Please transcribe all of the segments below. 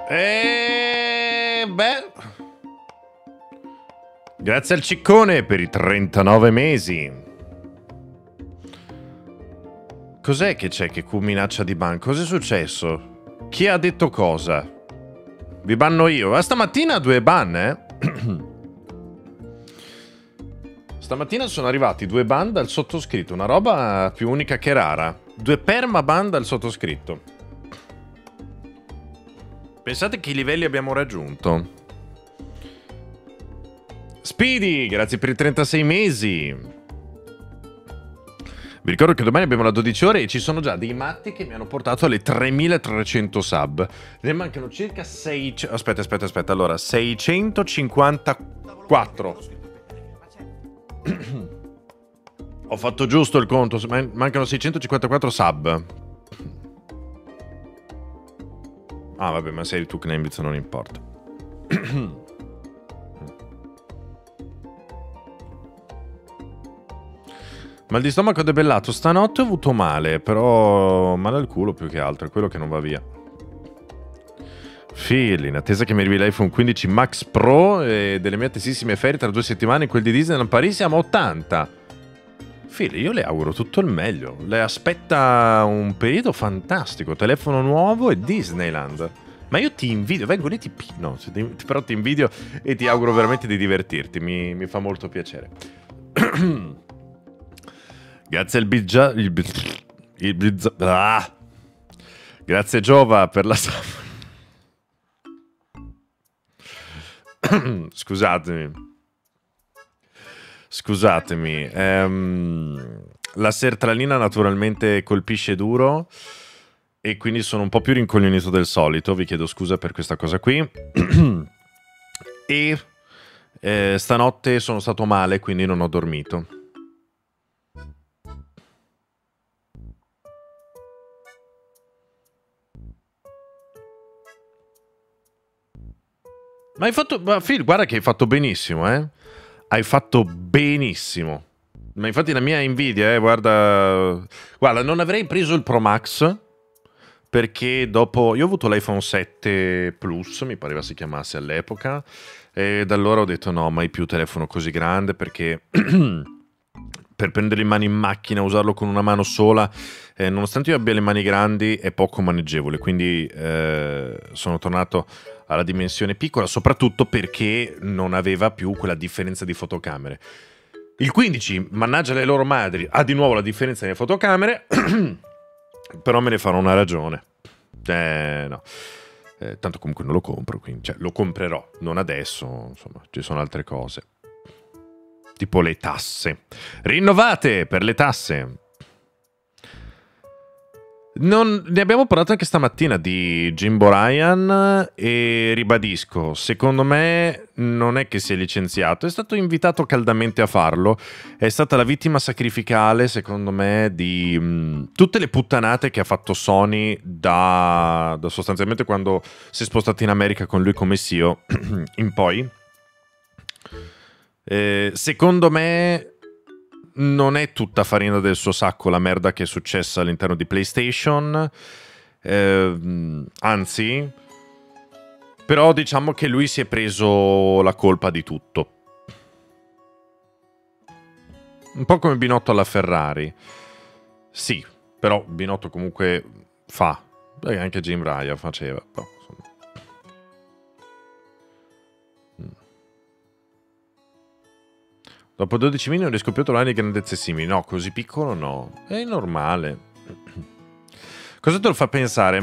Beh, grazie al ciccone per i 39 mesi. Cos'è che c'è che minaccia di ban? Cos'è successo? Chi ha detto cosa? Vi banno io. Ma stamattina 2 ban, eh? Stamattina sono arrivati 2 ban dal sottoscritto. Una roba più unica che rara. 2 permaban dal sottoscritto. Pensate che livelli abbiamo raggiunto. Speedy, grazie per i 36 mesi. Vi ricordo che domani abbiamo la 12 ore e ci sono già dei matti che mi hanno portato alle 3300 sub. Ne mancano circa 600... Aspetta. Allora, 654. Ho fatto giusto il conto. Mancano 654 sub. Ah, vabbè, ma sei tu che ne invito, non importa. Mal di stomaco debellato. Stanotte ho avuto male, però male al culo più che altro, è quello che non va via. Phil, in attesa che mi arrivi l'iPhone 15 Max Pro e delle mie attesissime ferie tra 2 settimane in quel di Disneyland Paris siamo a 80. Phil, io le auguro tutto il meglio. Le aspetta un periodo fantastico, telefono nuovo e Disneyland. Ma io ti invidio, vengo lì ti pino, però ti invidio e ti auguro veramente di divertirti, mi fa molto piacere. Grazie al Grazie Giova per la... Scusatemi. La sertralina naturalmente colpisce duro e quindi sono un po' più rincoglionito del solito. Vi chiedo scusa per questa cosa qui. E stanotte sono stato male, quindi non ho dormito. Ma hai fatto... Phil, guarda che hai fatto benissimo, eh? Hai fatto benissimo. Ma infatti la mia invidia, guarda... Guarda, non avrei preso il Pro Max perché dopo... Io ho avuto l'iPhone 7 Plus, mi pareva si chiamasse all'epoca, e da allora ho detto no, mai più telefono così grande perché... per prenderlo in mano in macchina, usarlo con una mano sola, nonostante io abbia le mani grandi, è poco maneggevole, quindi sono tornato alla dimensione piccola, soprattutto perché non aveva più quella differenza di fotocamere. Il 15, mannaggia le loro madri, ha di nuovo la differenza delle fotocamere, però me ne farò una ragione. No. Tanto comunque non lo compro, quindi, cioè, lo comprerò, non adesso, insomma, ci sono altre cose. Tipo le tasse. Rinnovate per le tasse. Ne abbiamo parlato anche stamattina di Jimbo Ryan e ribadisco, secondo me non è che si è licenziato, è stato invitato caldamente a farlo, è stata la vittima sacrificale, secondo me, di tutte le puttanate che ha fatto Sony da sostanzialmente quando si è spostato in America con lui come CEO in poi. Secondo me non è tutta farina del suo sacco la merda che è successa all'interno di PlayStation, anzi, però diciamo che lui si è preso la colpa di tutto. Un po' come Binotto alla Ferrari. Sì, però Binotto comunque fa. Anche Jim Ryan faceva. Però, insomma. Dopo 12 mini non riesco più a trovare le grandezze simili. No, così piccolo no. È normale. Cosa te lo fa pensare?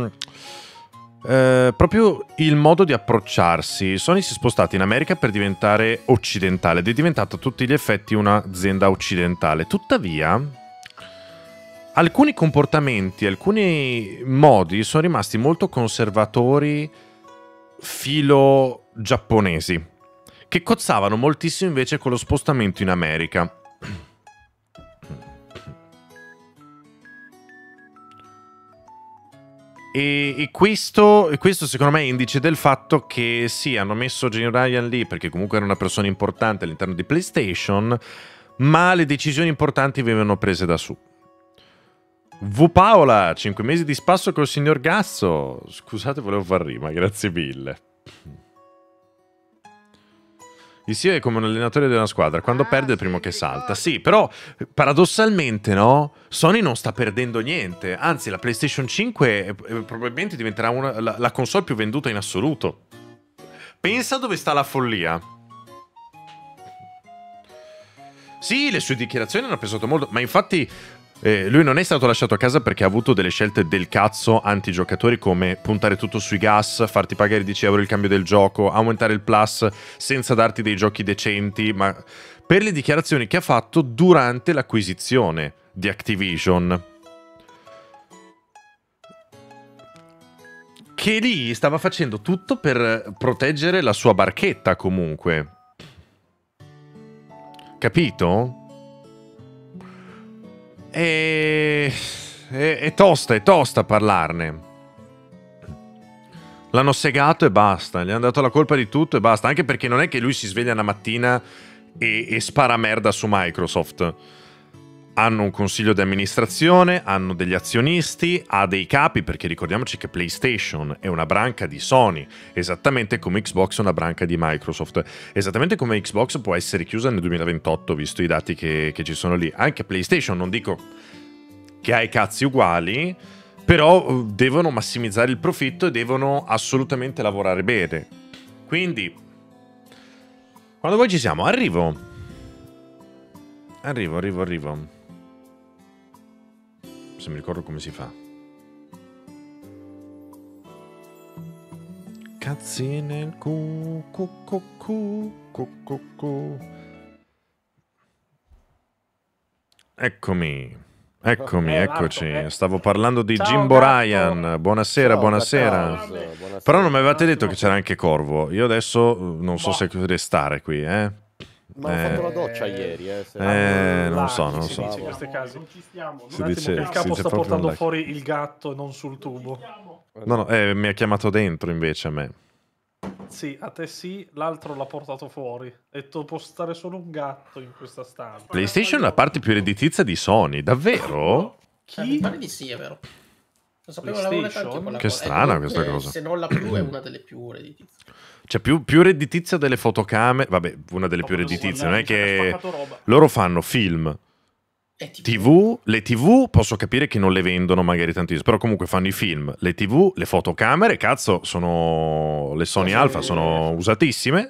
Proprio il modo di approcciarsi. Sony si è spostata in America per diventare occidentale ed è diventata a tutti gli effetti un'azienda occidentale. Tuttavia, alcuni comportamenti, alcuni modi sono rimasti molto conservatori, filo giapponesi, che cozzavano moltissimo invece con lo spostamento in America. E questo secondo me è indice del fatto che sì, hanno messo Jim Ryan lì perché comunque era una persona importante all'interno di PlayStation, ma le decisioni importanti venivano prese da su. V Paola, 5 mesi di spasso col signor Gasso. Scusate, volevo far rima, grazie mille. Il CEO è come un allenatore di una squadra, quando perde è il primo che salta. Sì, però paradossalmente, no? Sony non sta perdendo niente. Anzi, la PlayStation 5 probabilmente diventerà la console più venduta in assoluto. Pensa dove sta la follia. Sì, le sue dichiarazioni hanno pesato molto, ma infatti lui non è stato lasciato a casa perché ha avuto delle scelte del cazzo anti-giocatori, come puntare tutto sui gas, farti pagare 10 euro il cambio del gioco, aumentare il plus senza darti dei giochi decenti, ma per le dichiarazioni che ha fatto durante l'acquisizione di Activision. Che lì stava facendo tutto per proteggere la sua barchetta comunque. Capito? È tosta parlarne. L'hanno segato e basta. Gli hanno dato la colpa di tutto e basta. Anche perché non è che lui si sveglia una mattina e spara merda su Microsoft. Hanno un consiglio di amministrazione, hanno degli azionisti, ha dei capi, perché ricordiamoci che PlayStation è una branca di Sony, esattamente come Xbox è una branca di Microsoft, esattamente come Xbox può essere chiusa nel 2028, visto i dati che ci sono lì. Anche PlayStation, non dico che ha i cazzi uguali, però devono massimizzare il profitto e devono assolutamente lavorare bene. Quindi, quando voi ci siamo, arrivo. Se mi ricordo come si fa. Cazzi nel cu. Eccomi, eccoci. Stavo parlando di Ciao, Jimbo gatto. Ryan. Buonasera, Ciao, buonasera. buonasera. Però non mi avevate detto che c'era anche Corvo. Io adesso non so Boh. se restare qui, Ma ho fatto la doccia ieri, non so. Si dice in questi casi. Non ci stiamo. Si Un attimo dice- che il capo si dice sta proprio portando un fuori il gatto e non sul tubo. No, mi ha chiamato dentro invece a me. Sì, a te sì, l'altro l'ha portato fuori. Ha detto può stare solo un gatto in questa stanza. PlayStation è la parte più redditizia di Sony, davvero? Chi? Pare di sì, è vero. Non sapevo l'avevo letta anche quella Che cosa. strana Comunque, questa cosa. Se non la più, è una delle più redditizie. Cioè più redditizia delle fotocamere. Vabbè, una delle più redditizie. Non è che loro fanno film, TV. Le TV posso capire che non le vendono magari tantissimo, però comunque fanno i film, le TV, le fotocamere, cazzo, sono le Sony Alpha, sono usatissime.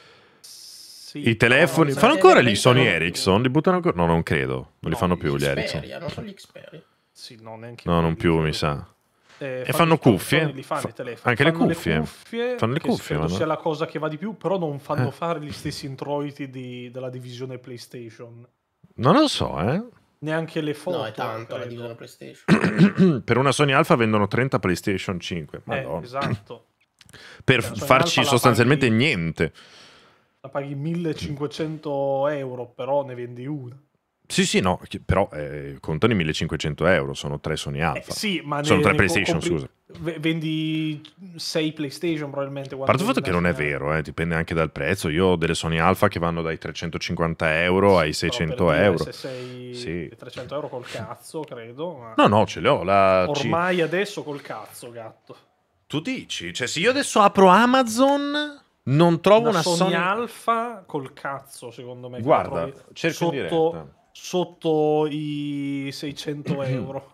Sì, I telefoni, fanno ancora gli Sony Ericsson? Li buttano ancora? No, non credo, non li fanno più gli Ericsson. Non sono gli Xperia. Sì, no, neanche No, non più, mi sa. E fanno cuffie? Li fanno i telefoni. Anche le Fanno cuffie? Fanno le che cuffie, credo vanno. sia la cosa che va di più, però non fanno fare gli stessi introiti della divisione PlayStation. Non lo so, Neanche le foto. No, è tanto la credo. divisione PlayStation. Per una Sony Alpha vendono 30 PlayStation 5. Madonna. Esatto. Per Sony farci Alpha la sostanzialmente paghi- niente. La paghi 1500 euro, però ne vendi una. Sì, no, però contano i 1500 euro, sono 3 Sony Alpha. Sì, ma Sono 3 ne PlayStation, scusa. Vendi 6 PlayStation probabilmente. A parte il fatto che non è vero, dipende anche dal prezzo. Io ho delle Sony Alpha che vanno dai 350 euro ai 600 euro. Se sei Sì. 300 euro col cazzo, credo. Ma No, ce le ho. ormai adesso col cazzo, gatto. Tu dici? Cioè, se io adesso apro Amazon, non trovo una Sony Alpha col cazzo, secondo me. che Guarda, la trovi cerco in diretta. sotto i 600 euro.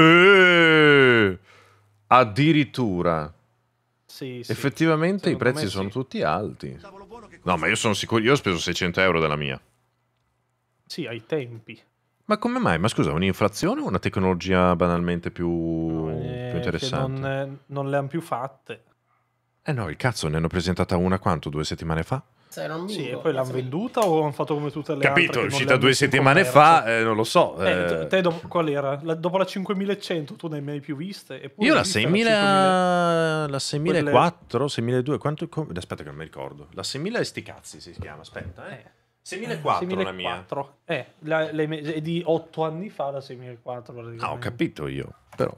Addirittura. Sì, Effettivamente i secondo prezzi me sono sì. tutti alti. No, ma io sono sicuro, io ho speso 600 euro della mia. Sì, ai tempi. Ma come mai? Ma scusa, un'inflazione o una tecnologia banalmente più Che interessante? non le hanno più fatte. No, il cazzo, ne hanno presentata una quanto? 2 settimane fa? Sì, E poi l'hanno venduta o hanno fatto come tutte le Capito, altre? è che non uscita le hanno 2 messe in settimane commercio? fa, non lo so. Te dopo, qual era? Dopo la 5100 tu ne hai mai più viste? Eppure Io la hai viste 6000, la 6004, Quelle- 6002, quanto... Aspetta che non mi ricordo. La 6000 e sti cazzi si chiama, aspetta, 6004 la mia. 6004. È di 8 anni fa la 6004 praticamente. Ah, ho capito io, però...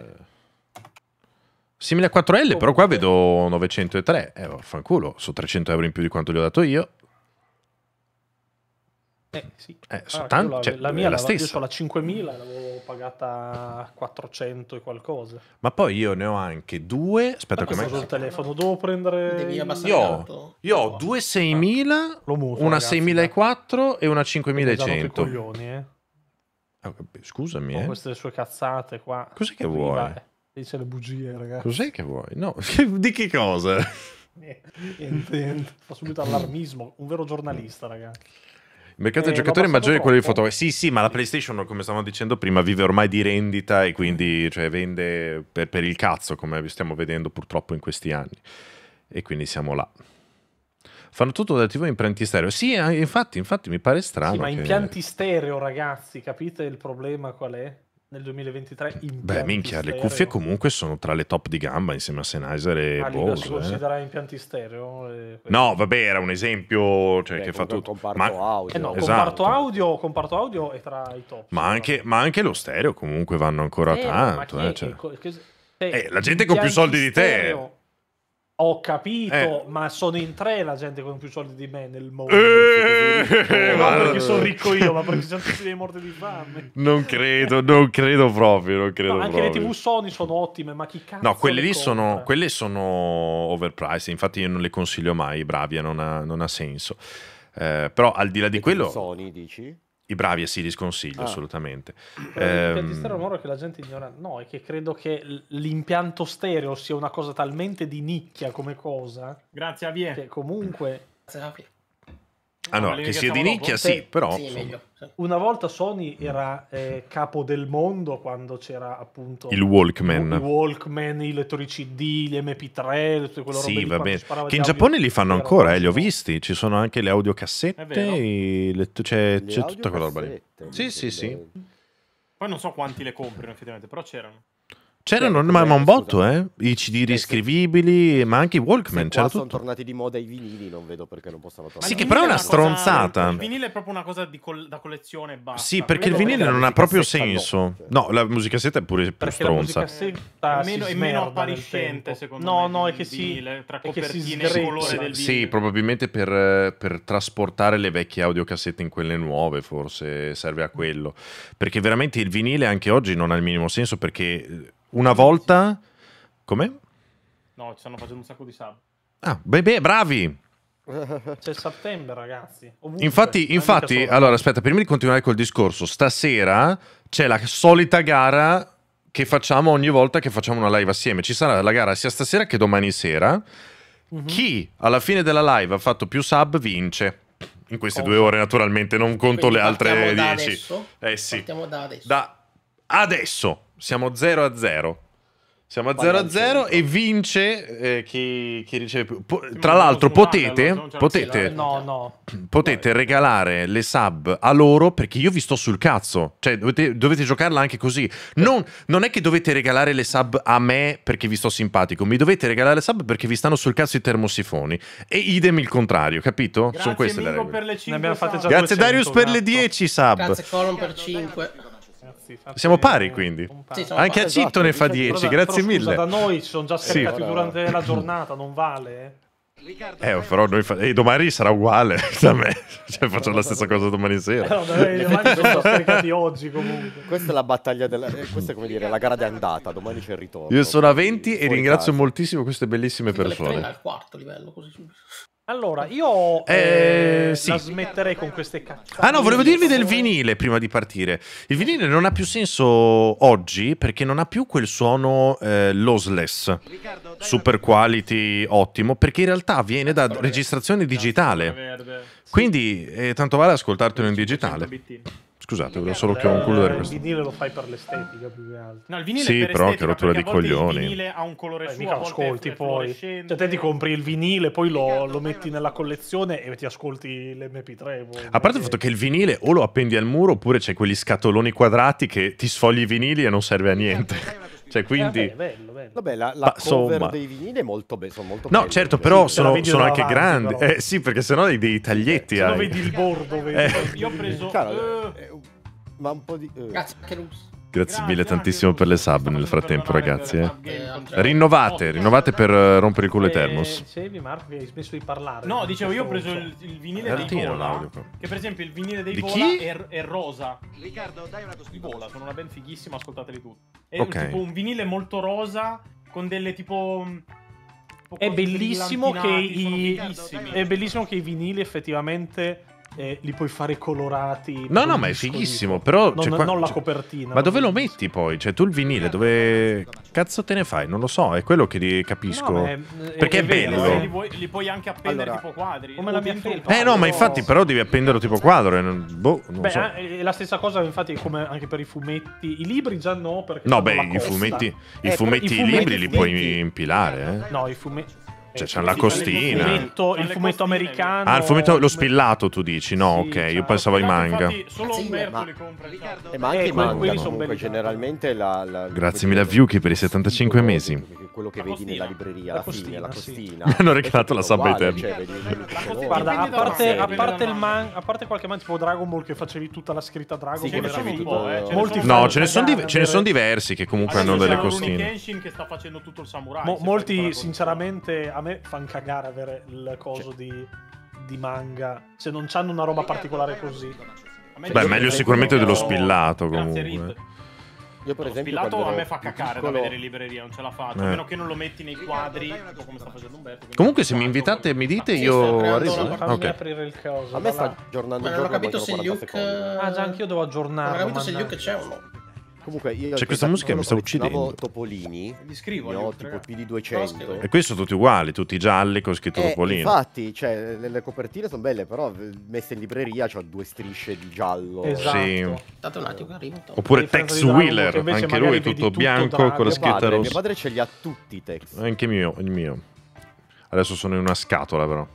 6004L, però qua vedo 903. Vaffanculo, sono 300 euro in più di quanto gli ho dato io. Sì. Soltanto, cioè, la mia la io stessa. ho la 5.000, l'avevo pagata 400 e qualcosa. Ma poi io ne ho anche due. Aspetta, Ho preso come. il telefono, devo prendere... Devi abbassare Io, tanto. io ho due 6000, Lo muto, una ragazzi, 6400 e una Mi danno i 5100. coglioni, Scusami, Queste sue cazzate qua. Cos'è che vuoi? Dice le bugie, ragazzi. Cos'è che vuoi? No, di che cosa? Niente. Fa subito allarmismo. Un vero giornalista, ragazzi. Il mercato dei l'ho giocatori è abbassato maggiore di quello di troppo. fotografi. Sì, ma la PlayStation, come stavamo dicendo prima, vive ormai di rendita e quindi cioè, vende per il cazzo, come stiamo vedendo purtroppo in questi anni. E quindi siamo là. Fanno tutto dal TV in impianti stereo. Sì, infatti mi pare strano. Sì, ma che- impianti stereo, ragazzi, capite il problema qual è? Nel 2023 impianti Beh, minchia, le stereo. cuffie comunque sono tra le top di gamba insieme a Sennheiser e Ah, lì si Bose. considera impianti stereo? No, vabbè, era un esempio cioè, che fa tutto. Comparto Ma, audio. no, Esatto. comparto audio è tra i top. ma anche lo stereo comunque vanno ancora tanto. Ma Cioè. la gente con più soldi di te. Ho capito, Eh. ma sono in tre la gente con più soldi di me nel mondo. Non Non guarda. perché sono ricco io, ma perché siamo tutti dei morti di fame. Non credo proprio, non credo No, anche le proprio. TV Sony sono ottime, ma chi cazzo No, quelle le lì compra? quelle sono overpriced, infatti io non le consiglio mai, Bravia non ha senso. Però al di là di quello, Sony, dici? i Bravia sì, li sconsiglio Ah. assolutamente. L'impianto stereo moro che la gente ignora. No, è che credo che l'impianto stereo sia una cosa talmente di nicchia come cosa Grazie a Vie. che comunque Ah no, ma li che sia di ringraziamo nicchia dopo? sì, però... Sì, meglio. Sì. una volta Sony era capo del mondo quando c'era appunto Il i Walkman. Walkman, i lettori CD, gli MP3, tutte quelle robe Sì, lì, va quando bene. si parlava Che di in audio, Giappone li fanno era ancora, li ho bellissimo. visti. Ci sono anche le audiocassette, È vero. c'è Le tutta quella roba lì. audiocassette, Sì, sì. le- Poi non so quanti le comprano effettivamente, però c'erano. C'erano, Beh, ma un scusa. botto, i CD riscrivibili, ma anche i Walkman, Se c'era qua sono tutto. tornati di moda i vinili, non vedo perché non possano tornare. Sì, il che vinile però è una cosa- stronzata. Il vinile è proprio una cosa da collezione e basta. Sì, perché il Quello vinile è- non ha musicassetta proprio no, senso. cioè. No, la musicassetta è pure più Perché la stronza. musicassetta È meno si è meno smerda nel appariscente, tempo. secondo no, me. no, è il che si vinile, tra è che si copertine e sgretola. colore del Sì, vinile. probabilmente per trasportare le vecchie audiocassette in quelle nuove, forse serve a quello. Perché veramente il vinile anche oggi non ha il minimo senso, perché una volta... Come? No, ci stanno facendo un sacco di sub. Ah, beh, bravi! C'è il settembre, ragazzi. Ovunque. Infatti, Non è mica solo- allora aspetta, prima di continuare col discorso, stasera c'è la solita gara che facciamo ogni volta che facciamo una live assieme. Ci sarà la gara sia stasera che domani sera. Chi alla fine della live ha fatto più sub vince. In queste Cosa? 2 ore, naturalmente, non conto Quindi le altre partiamo da 10. adesso? Sì. Partiamo da adesso. Da adesso siamo 0-0. Siamo a Palla al 0-0 centro. e vince chi riceve più. Tra ma l'altro, non ce lo potete, fanno, non ce lo potete, No. potete regalare le sub a loro perché io vi sto sul cazzo. Cioè, dovete giocarla anche così. Non è che dovete regalare le sub a me perché vi sto simpatico, mi dovete regalare le sub perché vi stanno sul cazzo i termosifoni. E idem il contrario, capito? Grazie Sono queste le Mingo regole. per le 5 Ne abbiamo fatte già Grazie 200, Darius per le cazzo. 10 sub. Grazie Colon per 5. Ragazzi, fate Siamo pari, quindi. un passo. Sì, sono Anche a Esatto, Citto ne fa diciamo- 10, Però grazie scusa, mille. da noi ci sono già Sì. scaricati durante la giornata, non vale? Però noi e domani sarà uguale da me. Cioè, faccio la stessa cosa domani sera. No, dai, domani sono già scaricati oggi comunque. Questa è la battaglia della... questa è come dire, la gara di andata, domani c'è il ritorno. Io sono a 20 e Fuori ringrazio casa. moltissimo queste bellissime persone. al quarto livello, così subito. Allora, io sì. la smetterei con queste cazzate. Ah no, volevo dirvi del vinile prima di partire. Il vinile non ha più senso oggi perché non ha più quel suono lossless, super quality, ottimo, perché in realtà viene da registrazione digitale. Verde. Quindi tanto vale ascoltartelo in digitale. 100 bittini. Scusate, volevo solo che concludere Il questo. vinile lo fai per l'estetica più che altro. No, il vinile Sì, è per però estetica, che rottura perché di a volte coglioni. Il vinile ha un colore suo, Mica a lo volte ascolti è poi. fluorescente. Cioè, te ti compri il vinile, poi lo metti nella collezione e ti ascolti l'MP3. poi. A parte il fatto che il vinile o lo appendi al muro oppure c'è quegli scatoloni quadrati che ti sfogli i vinili e non serve a niente. Cioè, quindi... bello. Vabbè, la Ma, cover insomma. dei vinili è molto sono molto No, belli, certo, cioè. però se la sono, vedi sono da anche davanti, grandi. però. Sì, perché sennò hai dei taglietti. Se lo hai. vedi il bordo, vedi. Io ho preso... Chiaro, ma un po' di... Grazie, che Lux. Grazie mille tantissimo per le sub nel frattempo, ragazzi. Andrea. Rinnovate per rompere il culo ai Thermos. Dicevi, Marco, che hai smesso di parlare. No, dicevo, io ho preso il vinile dei Tira Vola, l'audio qua. che per esempio il vinile dei Di Vola chi? è rosa. Riccardo, dai una I Vola sono una band fighissima, ascoltateli tutti. È Ok. tipo un vinile molto rosa con delle tipo È bellissimo che fighissimi. è bellissimo che i vinili effettivamente li puoi fare colorati. No, con no, il ma è disco fighissimo, dico. però... Non, cioè, qua- non la cioè- copertina. Ma dove lo bellissimo. metti poi? Cioè, tu il vinile, dove cazzo te ne fai? Non lo so, è quello che capisco. No, ma Perché è vero, bello. Li puoi anche appendere Allora, tipo quadri. come la mia dentro il felpa. No, ma quadro. infatti, però devi appenderlo tipo quadro. Boh, non Beh, so. è la stessa cosa, infatti, come anche per i fumetti. I libri già no, perché No, c'hanno beh, la i costa. fumetti, i però fumetti, i libri li puoi impilare, eh. No, i fumetti. Cioè, c'hanno la costina. Il fumetto americano. Ah, il fumetto, lo spillato tu dici? No, Sì, ok, cioè, io pensavo ai manga. Infatti, solo Sì, Umberto ma- li compra. infatti. Ma anche i quelli manga sono comunque belli. generalmente Grazie mille a Vyuki per i 75 mesi. quello che La vedi costina. nella libreria, La alla fine, la costina, sì. costina. Mi hanno regalato la È sub uguale, eterna. cioè, vedi il colore. Guarda, a Dipende parte, dalla a parte serie. il a parte qualche man tipo Dragon Ball che facevi tutta la scritta Dragon Sì, Ball, che era facevi figo. tutto- ce ne Molti sono- No, ce ne sono fanno diversi che comunque Adesso hanno delle c'è Rurouni costine. Kenshin che sta facendo tutto il samurai. se fai Molti, tutta la sinceramente, a me fanno cagare avere il coso di manga. Se non c'hanno una roba particolare così. A me Beh, io meglio per sicuramente dello esempio- spillato, Grazie, comunque. Rip. Io per Lo esempio spillato quando a ero me fa più cacare piccolo- da vedere in libreria, non ce la faccio. A meno che non lo metti nei quadri, tipo come sta facendo Umberto. quindi- Comunque, se mi invitate e mi dite, Sì, io sto creando arrivo. una- Fammi Ok. aprire il coso. A me sta dalla- aggiornando Ma il non ho giorno, capito se mancano Luke... 40 secondi. Ah, già anch'io devo Non aggiornarlo. ho capito se mannaggia. Luke c'è o no. Comunque io C'è questa musica che mi sta uccidendo. Topolini, Gli scrivo. ne agli ho altri, tipo ragazzi. più di 200. E qui sono tutti uguali, tutti gialli con scritto Topolino. Infatti, cioè, le copertine sono belle, però messe in libreria c'ho due strisce di giallo. Esatto. Sì. Date un attimo che arrivo. Oppure A differenza Tex di Dragon Ball, Wheeler, che invece anche magari lui vedi tutto tutto bianco Dragon. con la Mio scritta padre, mio rossa. padre ce li ha tutti i text. Anche il mio. Adesso sono in una scatola, però.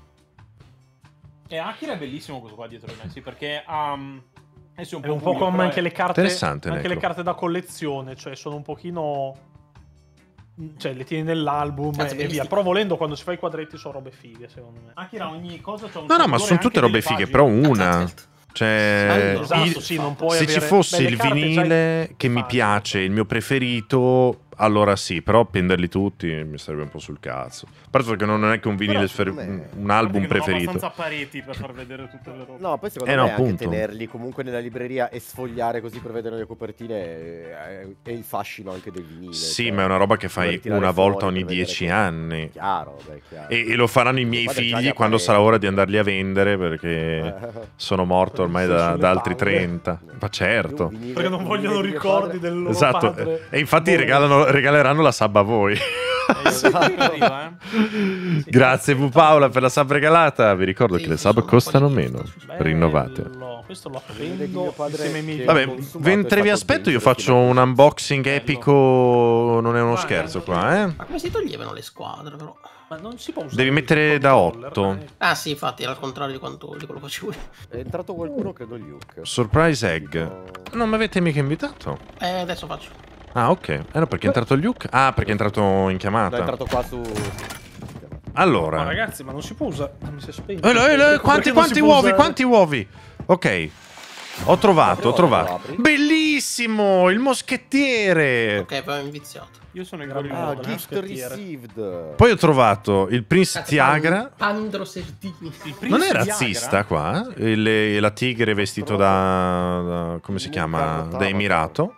E Akira è bellissimo questo qua dietro di me, sì, perché adesso È un po' buio, come però anche è- le carte. Interessante, Anche Necro. le carte da collezione, cioè sono un pochino. Cioè, le tieni nell'album Cazzo, e via. bellissimo. Però volendo, quando si fa i quadretti, sono robe fighe, secondo me. Akira ogni cosa c'ha un No, no, ma colore sono tutte anche robe delle fighe, pagine. però una. Cioè, Esatto, il- sì, non puoi se avere... ci fosse Beh, le il carte già vinile che mi facili. piace, il mio preferito, allora sì, però appenderli tutti mi sarebbe un po' sul cazzo. A parte perché non è che un vinile, Però, secondo me- un album Guarda che non ho preferito. abbastanza pareti per far vedere tutte le robe. No, poi secondo no, me anche appunto. tenerli comunque nella libreria e sfogliare così per vedere le copertine è il fascino anche del vinile. Sì, cioè, ma è una roba che dover fai tirare una fuori volta per ogni vedere 10 che- anni. Chiaro, beh, chiaro. E lo faranno i miei Mio padre già li figli ha quando parecchi. sarà ora di andarli a vendere perché sono morto ormai da Sulle altri palle. 30. Ma certo. Io un vinile- Perché non un vogliono vinile di mio ricordi padre- del loro Esatto. padre. E infatti regaleranno la sub a voi. Arriva, Grazie V Paola per la sub regalata. Vi ricordo Sì, che le sono sub un po' di costano gusto. meno. Bello, Rinnovate. Questo lo Vinile di appendo mio padre insieme ai miei che- Vabbè, consumato mentre è vi stato aspetto io dentro faccio fino a- un unboxing epico. Non è uno Vai, scherzo vai. qua, eh. Ma come si toglievano le squadre, però? Ma non si può usare Devi il mettere da controller, 8. Ah sì, infatti, era al contrario di quanto di quello che facevo io. È entrato qualcuno, credo Luke. Surprise egg. Non mi avete mica invitato? Adesso faccio. Ah, ok. No, perché è entrato Luke? Ah, perché è entrato in No, è chiamata. entrato qua su... Ma Allora. ragazzi, ma non si può usare. Non mi si è spento. Quanti uovi? Quanti uovi? Ok. Ho trovato. Apri. Bellissimo! Il moschettiere! Ok, poi ho inviziato. Io sono il Ah, gorilla. Ah, Guarda, gift moschettiere. received. Poi ho trovato il Prince Cazzo, Tiagra. Pandro Serdini. Non è razzista qua? La tigre vestito da come si chiama? Da Emirato.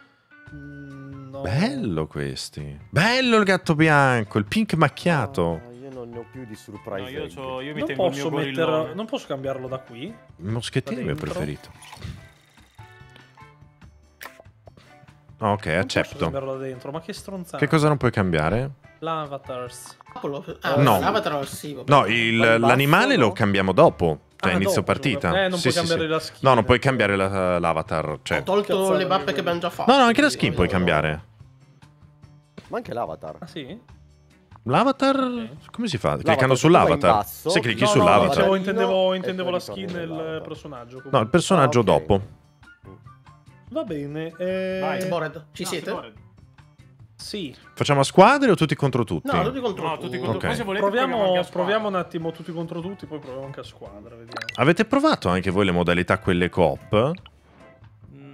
No. Bello questi. Bello il gatto bianco, il pink macchiato. Ah, io non ne ho più di surprise. No, io, egg. io mi Non tengo il posso, mio mettere, gorillone. non posso cambiarlo da qui? Il moschettiere è il mio Da dentro? preferito. Ok, Non posso accetto. cambiarlo da dentro, ma che stronzata. Che cosa non puoi cambiare? L'avatars. No. L'avatar sì, vabbè. No, Ma il basso l'animale lo no? cambiamo dopo. Cioè, Ah, inizio dopo, partita. non Sì, puoi sì, cambiare sì. la skin. No, non puoi cambiare l'avatar. Cioè. Ho tolto Cazzate le mappe di che abbiamo già fatto. No, no, anche la skin quindi puoi voglio- cambiare. Ma anche l'avatar. Ah, sì? L'avatar? Come si fa? Cliccando sull'avatar. in basso. Se clicchi No, no, sull'avatar. dicevo, no, intendevo e poi la ritorni skin e il nell'avatar. personaggio. No, il personaggio Ah, ok. dopo. Va bene. Vai. Bored, ci No, siete? Bored. Sì. Facciamo a squadre o tutti contro tutti? No, tutti contro No, tutti contro. Ok. Poi se volete proviamo anche Proviamo, a squadra. proviamo un attimo tutti contro tutti, poi proviamo anche a squadra. Vediamo. Avete provato anche voi le modalità quelle coop?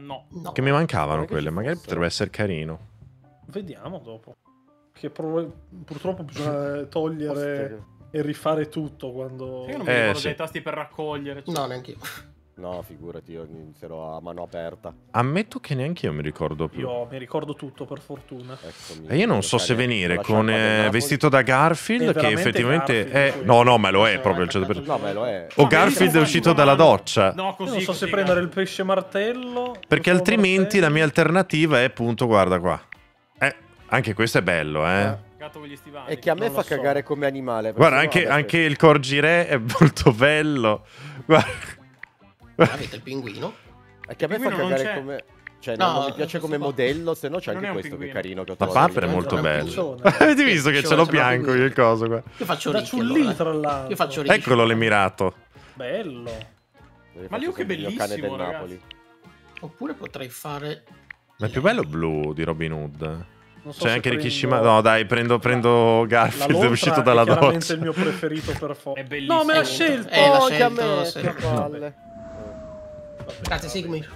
No. No. Che mi mancavano Non è che quelle, ci magari fossero. potrebbe essere carino. Vediamo dopo. Che purtroppo bisogna togliere e rifare tutto quando... Io non mi ricordo sì. dei tasti per raccogliere. No, neanche io. No, figurati, io inizierò a mano aperta. Ammetto che neanche io mi ricordo più. Io mi ricordo tutto, per fortuna. Eccomi. E io non so Cane, se venire la con sciarpa del Napoli. vestito da Garfield, È che veramente effettivamente Garfield, è... sì. No, ma lo è proprio il 100%. No, beh, lo è. O Ma Garfield è vedi, uscito fa dalla mano. doccia. No, Io così. non so se così, prendere il Garfield. pesce martello. Perché il altrimenti martello. la mia alternativa è appunto, guarda qua. Anche questo è bello, Gatto con gli stivali. E che a me Non fa lo so. cagare come animale. perché Guarda, sennò anche, adesso- anche il Corgiré è molto bello. Guarda. Avete il pinguino. È che a me Il fa pinguino non cagare c'è. come... Cioè, No, non mi piace come questo qua. modello, se no c'è Non anche è un questo che è pinguino. carino. Che ho La trovato papera è lì. molto è un bella. pinguino. Avete visto che ce l'ho Sembra bianco pinguino. il coso qua? Io faccio Da ricchi Ciullì, allora. tra l'altro. Io faccio ricchi. Eccolo l'Emirato. Bello. Deve Ma fare Luke è sempre il mio cane del bellissimo, Napoli. Oppure potrei fare... Ma è più bello blu di Robin Hood. Non so C'è se anche prendo- Rikishima. No, dai, prendo La Garfield, è lontra uscito dalla è chiaramente doccia. il mio preferito per forza. È bellissimo. No, me l'ha scelto. l'ha Oh, che a scelto, me, sì. che palle. Grazie Sigmir.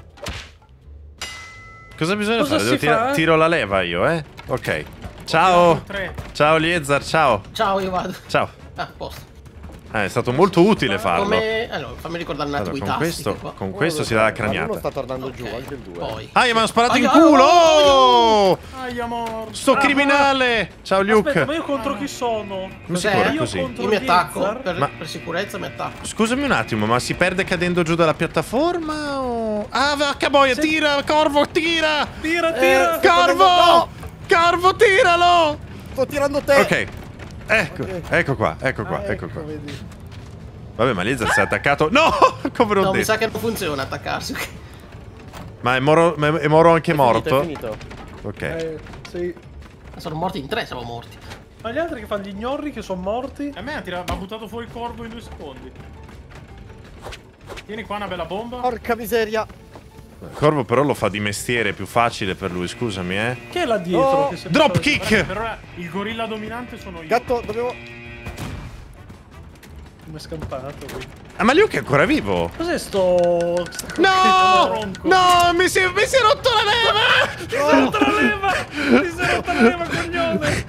Cosa bisogna Cosa fare? si fa? Tiro la leva io, Ok. Ciao. 3. Ciao Liezar, ciao. Ciao, io vado. Ciao. Ah, posto. È stato molto utile farlo. Come... Allora, fammi ricordare un attimo Allora, i con tasti. questo, che qua. con questo si dà la Ma uno craniata. sta tornando giù, Ok, anche il 2. Poi. Ah, mi hanno sparato in Aia, culo! oh, Oh! Ai, amor. Sto criminale! Ciao Luke! Aspetta, ma io contro chi sono? Come si Cos'è? corre Io così? contro Io mi attacco. Liezar? Ma- Per sicurezza mi attacco. Scusami un attimo, ma si perde cadendo giù dalla piattaforma o... Ah, vacca boia, tira! Corvo, tira! Tira, tira. Corvo! No! Corvo, tiralo! Sto tirando te! Ok. Ecco, Ok. ecco qua, ecco qua, ecco qua. Vedi. Vabbè, ma Liezar si è attaccato. No! Come No, ho mi detto. sa che non funziona attaccarsi. Ma è Moro anche morto? È finito. Ok. Sì. Sono morti in 3, siamo morti. Ma gli altri che fanno gli ignorri che sono morti? A me ha buttato fuori il corvo in 2 secondi. Tieni qua una bella bomba. Porca miseria. Corvo però lo fa di mestiere, è più facile per lui, scusami, Che è là dietro? Oh, che si è Drop messo- kick! Per ora il gorilla dominante sono io. Gatto, dovevo... Come è scampato qui. Ah, ma Luke è ancora vivo? Cos'è sto... No! tronco. No! Mi si è rotto la leva! Ti sei rotta la leva! Ti sei rotta la leva, coglione!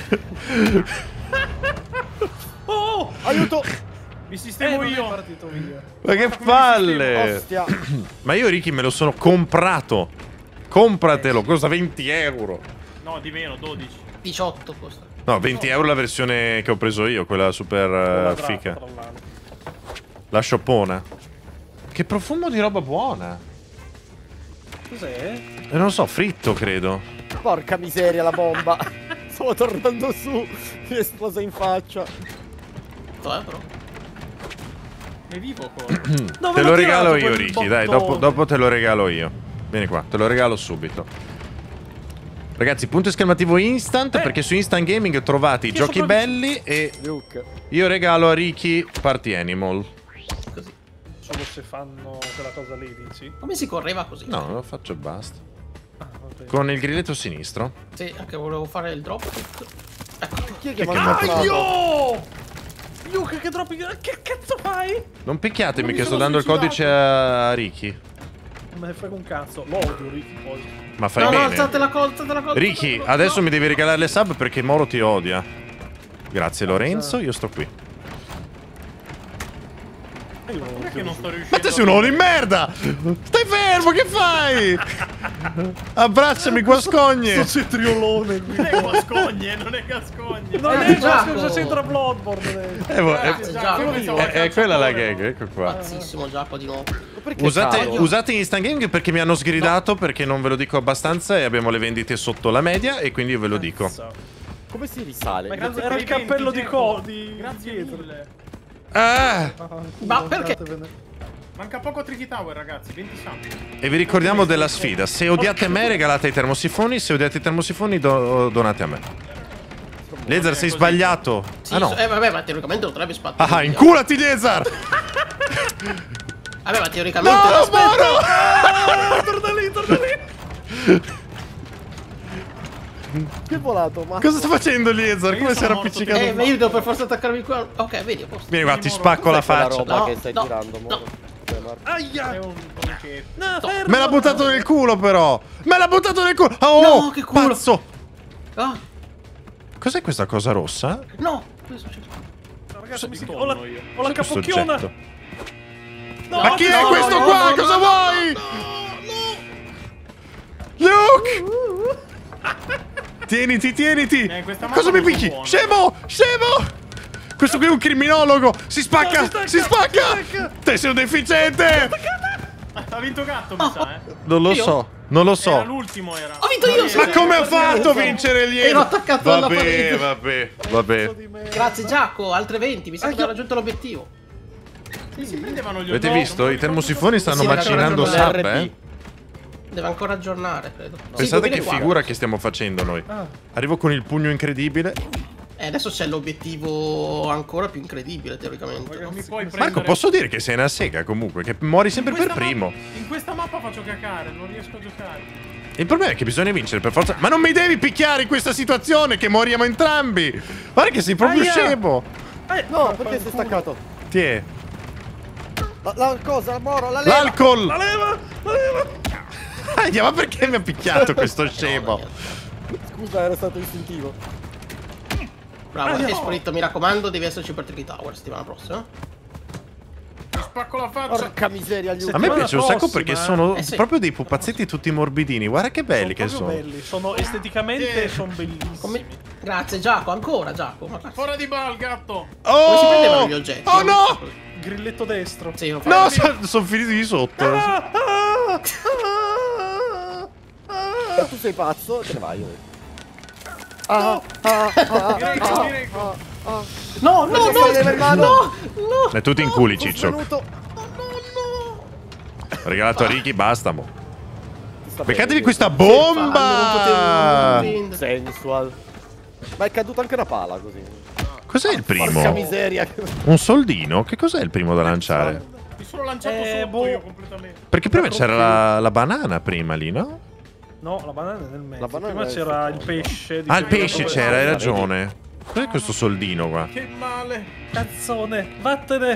Oh! Aiuto! Mi sistemo non è io. partito via. Ma che Guarda come palle! Ostia. Ma io Ricky me lo sono comprato. Compratelo, costa 20 euro. No, di meno, 12. 18 costa. No, 20 euro la versione che ho preso io, quella super Quadrato, fica. tra l'altro. La shoppona. Che profumo di roba buona. Cos'è? Non so, fritto credo. Porca miseria, la bomba. Stavo tornando su. Mi esplosa in faccia. Però. È vivo ancora. Dove Te l'ho lo tirato regalo io, quel Ricky. Dai, bottone? dopo te lo regalo io. Vieni qua, te lo regalo subito. Ragazzi, punto esclamativo instant, perché su Instant Gaming trovate i Io giochi sono belli e Luke. io regalo a Ricky Party Animal. Così. Solo se fanno quella cosa lì, dici? Come si correva così? No, lo faccio e basta. Ah, vabbè. Con il grilletto sinistro. Sì, anche volevo fare il drop kick. Ecco. Chi è che mi ha cazzo? ammazzato? Luca, che droppi... Che cazzo fai? Non picchiatemi Non mi che sto sono dando il suicidato. codice a Ricky. Non me ne frega un cazzo. Lo odio, Ricky, poi. Ma fai No, no, bene. alzate la colza. Ricky, adesso mi devi regalare le sub perché Moro ti odia. Grazie Lorenzo, io sto qui. Io non Perché non sto riuscendo? Ma te sei un uomo di merda! Stai fermo, che fai? Abbracciami, guascogne! Sto cetriolone qui. Non è Gascogne, non è Gascogne. Non è Giacomo. cosa c'entra Bloodborne adesso. Grazie, Giacomo. È quella la gag, ecco qua. Pazzissimo Giacomo di nuovo. Perché Usate, cavolo? usate Instant Gaming perché mi hanno sgridato perché non ve lo dico abbastanza e abbiamo le vendite sotto la media e quindi io ve lo dico. Come si risale? Ma Grazie era per il i 20, cappello di Giacomo. di Grazie dietro. mille. Ah! Ma perché? Manca poco a Tricky Tower, ragazzi. 20 santi. E vi ricordiamo della sfida. Se odiate me regalate i termosifoni, se odiate i termosifoni donate a me. Laser sei sbagliato. Sì, Ah no. vabbè, ma teoricamente lo dovrebbe sbattere. Ah, inculati Laser! Vabbè, ma teoricamente. No, Moro! Torna lì, torna lì. Che è volato, ma... Cosa sta facendo Laser? Io Come si sono era morto appiccicato? Ma io devo per forza attaccarmi qua. Ok, vedi, a posto. Vieni qua, ti spacco la Quella faccia. roba No, che stai no, tirando, no. Moro. Cioè, ma guarda. Aia! È un che... No, fermo! Me l'ha buttato nel culo, però! Me l'ha buttato nel culo! Oh, No, che culo! pazzo! Ah, Cos'è questa cosa rossa? no! Cosa è successo? Ragazzi, mi si... Sto ho la io. Cos'è questo capocchiona! oggetto? No, Ma chi è no, questo no, qua? no, Cosa no, vuoi? Luke! Tieniti, tieniti! questa mappa Cosa mi non picchi? buona. Scemo! Scemo! Questo qui è un criminologo! Si spacca! No, si spacca! Te sei un deficiente! Ha vinto gatto, mi sa, Non lo Io? so, non lo Era so. l'ultimo, era. Ho vinto io! Ma come ho fatto a vincere gli Ero attaccato alla parete. Vabbè. Grazie Giacomo, altre 20, mi sa che abbiamo raggiunto l'obiettivo. Si prendevano gli Avete oggetti, visto? non I termosifoni stanno Sì, macinando con sub, l'RP. Deve ancora aggiornare, credo. Pensate Sì, che 2004. figura che stiamo facendo noi. Arrivo con il pugno incredibile. Adesso c'è l'obiettivo ancora più incredibile, teoricamente. Non mi puoi prendere. Marco, posso dire che sei una sega comunque, che muori sempre per primo. In questa mappa faccio cacare, non riesco a giocare. Il problema è che bisogna vincere per forza. Ma non mi devi picchiare in questa situazione, che moriamo entrambi. Guarda che sei proprio Aia. scemo. No, perché sei staccato? Tiè. La cosa, Moro, la leva! L'alcol! La leva! La leva! Aia, ma perché mi ha picchiato questo scemo? Scusa, era stato istintivo. Bravo, Espirito, mi raccomando, devi esserci per Tricky Tower settimana prossima. Mi spacco la faccia. Porca miseria, gli A me piace un sacco perché sono sì. proprio dei pupazzetti tutti morbidini. Guarda che belli che Proprio sono. belli. Sono esteticamente sono bellissimi. Come... Grazie Giacomo, ancora Giacomo. Ma Fuori di bal, gatto. come si prendevano gli oggetti? Oh no! Grilletto destro. Sì, lo No, faccio. sono finiti di sotto. Tu sei pazzo, te ne vai. Greco. No, no, Perché no, fai le mani? no, no. È tutto in culi, Sono Ciccio. svenuto. Regalato a Ricky, basta mo. Sta Beccatevi bene, questa Non potevo bomba! prendere. sensual. Ma è caduta anche una pala così. Cos'è il Porca primo? miseria. Un soldino? Che cos'è il primo da lanciare? Mi sono lanciato sotto boh. io completamente. Perché prima c'era la banana prima lì, no? No, la banana è nel mezzo. La banana Prima è c'era il secondo. pesce. Ah, il pesce dove- c'era, hai ragione. Cos'è questo soldino qua? Che male. Cazzone, vattene.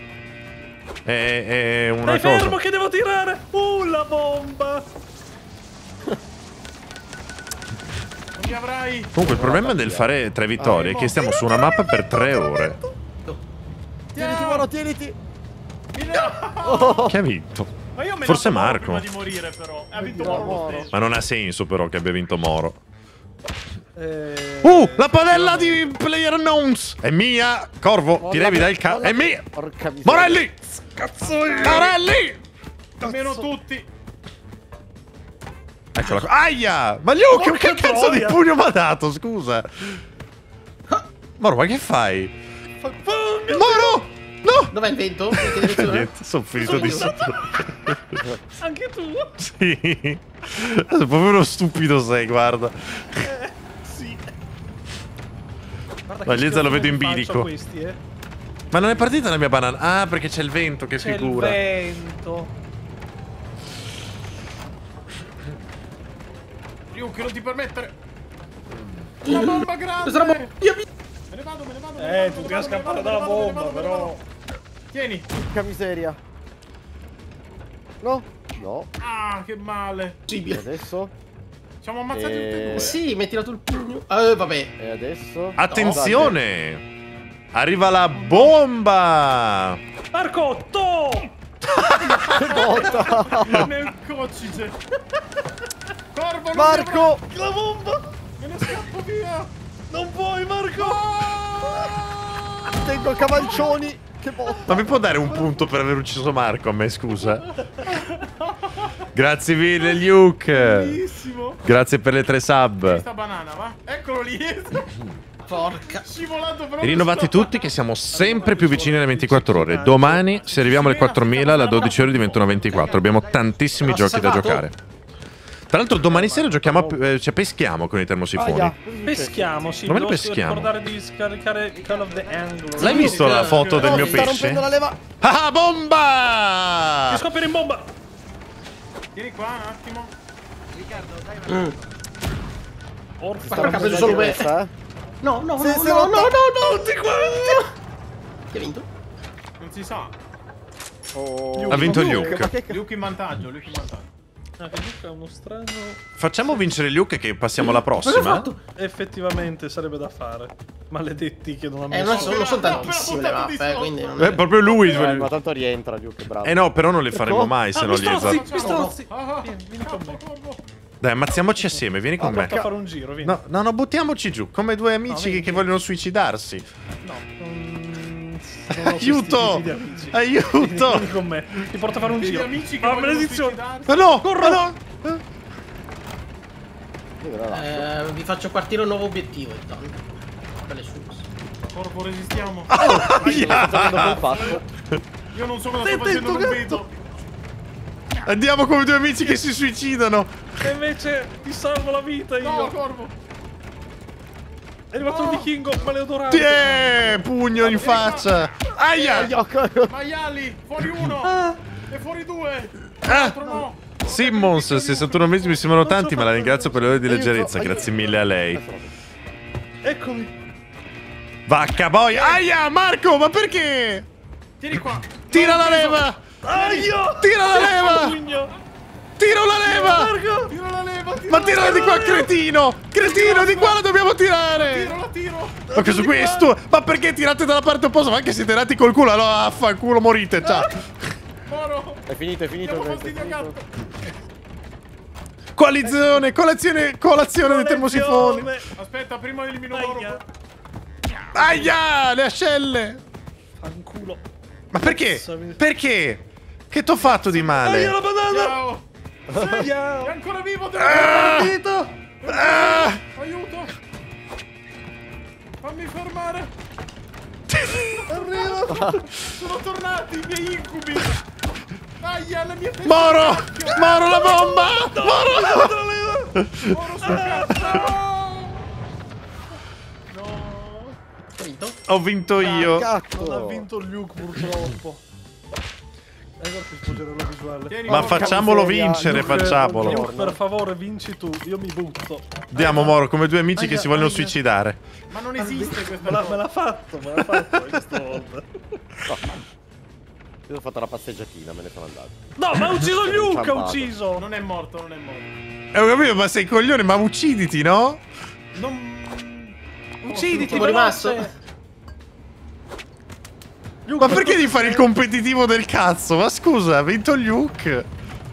È una Stai fermo cosa. che devo tirare. La bomba. Non mi avrai. Comunque il problema del fare 3 vittorie è che stiamo su una mappa per 3 ore. Tieniti, Moro, tieniti. Chi ha vinto? Ma io me Forse ne andavo Marco. prima di morire, però. Ha vinto No, Moro lo Moro. stesso. Ma non ha senso però che abbia vinto Moro. Eh, La padella di Player Unknowns! È mia! Corvo, ti levi dal ca... È mia! Porca miseria. Morelli! Morelli! Almeno tutti. Eccola qua. Aia! Ma Luke, Porca che cazzo di troia! pugno mi ha dato? Scusa. Moro, ma che fai? Moro! No! Dov'è il vento? In che direzione? Niente, sono finito di sotto. Anche tu? Sì. Adesso proprio uno stupido sei, guarda. Sì. Guarda Ma che Lieza lo vedo in schiaffoni bilico. faccio questi, Ma non è partita la mia banana. Ah, perché c'è il vento, che C'è figura. il vento. Ryuki, non ti permettere. La bomba grande. Questa roba... Io mi... Me ne vado, me ne vado. Tu devi scappare dalla bomba, però. Tieni. Porca miseria. No? No. Ah, che male. E Possibile. adesso? Siamo ammazzati tutti e due. Sì, mettila tu il pugno. Vabbè. E adesso? Attenzione! Arriva la bomba! Marco, to! Nel coccige. Corvo, non Marco! La bomba! Me ne scappo via. Non puoi, Marco! Tengo cavalcioni! Che botta! Ma mi può dare un punto per aver ucciso Marco a me, scusa? Grazie mille, Luke! Bellissimo. Grazie per le 3 sub. Sta banana, va? Eccolo lì. Porca. Scivolato proprio. E rinnovate tutti che siamo sempre più vicini alle 24 ore. Domani, se arriviamo alle 4.000, la 12 ore diventano 24. Abbiamo tantissimi giochi da giocare. Tra l'altro domani sera giochiamo, cioè peschiamo con i termosifoni. Aia. Peschiamo, sì. Come lo devo peschiamo? ricordare di scaricare Call of the Angler. L'hai visto la foto del No, mio mi sta pesce? rompendo la leva! Ah, bomba! Ti scoppia in bomba! Vieni qua un attimo. Sta Porca, ha preso rompendo solo la me. testa, No, no, no, Sì, no, sì, no, lotta. no, no, Tutti quanti! Chi ha vinto? Non si sa. Oh, Ha vinto Luke, Luke. ma che Luke in vantaggio, Luke in vantaggio. Ah, che Luke è uno strano... Facciamo vincere Luke che passiamo alla prossima. Effettivamente sarebbe da fare. Maledetti che non hanno non sono tantissime le mappe, quindi non è... Proprio lui. ma tanto rientra Luke, bravo. No, però non le faremo mai se non gli esatto. Pistrozzi! Vieni con me. Dai, ammazziamoci assieme, vieni con me. Tocca fare un giro, vieni. No, buttiamoci giù, come due amici vieni. che vogliono suicidarsi. No, non ho Aiuto! questi tipi di amici. Aiuto! Vieni con me, ti porto a fare un Degli giro. amici che Ah, vogliono maledizione! suicidarsi. Ma no! Corro! Ma no! Io ve la lascio. Vi faccio partire un nuovo obiettivo intanto. Per le sus. Corvo, resistiamo. Aia! Col fatto. Io non so cosa sto facendo, non vedo. Andiamo come due amici che si suicidano. E invece ti salvo la vita io. No, Corvo. È arrivato il vichingo maleodorante. Tiè, pugno in faccia. Aia! Maiali, fuori uno. E fuori due. L'altro no. Simmons, 61 mesi mi sembrano tanti, ma la ringrazio per le ore di leggerezza. Grazie mille a lei. Eccomi. Vacca boia! Aia, Marco, ma perché? Tieni qua. Tira la leva! Aio! Tira la leva! Pugno. Tira la leva! Marco! Tira la leva. Ma tirala di qua, cretino! Cretino, di qua la dobbiamo tirare! La tiro. Ma che su questo? Ma perché tirate dalla parte opposta? Ma anche se tirati col culo, allora affanculo, morite, ciao! Moro. È finito, Diamo è fastidio, finito. gatto. Coalizione, colazione dei termosifoni! Aspetta, prima elimino Moro. Aia, le ascelle! Fanculo. Ma perché? Perché? Che t'ho fatto di Aia, male? la banana! Ciao. È Ciao! ancora vivo. Ah! Aiuto. Fammi fermare. Arrivo! Sono tornati i miei incubi. Aia, la mia testa. Moro! Moro la bomba! Moro! Moro sul cazzo. Finito? Ho vinto io! Non ha Cazzo. vinto Luke purtroppo. Ecco ti sfuggerò la visuale. Tieni, Ma Moro. facciamolo miseria. vincere, Luke, facciamolo! Luke, per favore, vinci tu. Io mi butto. Andiamo, Moro, come due amici che Aia, si vogliono aia. suicidare. Ma non esiste questa Me l'ha cosa. fatto questa volta. Io ho fatto la passeggiatina, me ne sono andato. No, ma ha ucciso Luke, ha Inciampato. ucciso! Non è morto, non è morto. Ho capito, ma sei coglione, ma ucciditi, no? Non... Ucciditi, Sono rimasto. veloce! Ma perché devi fare il competitivo del cazzo? Ma scusa, ha vinto Luke.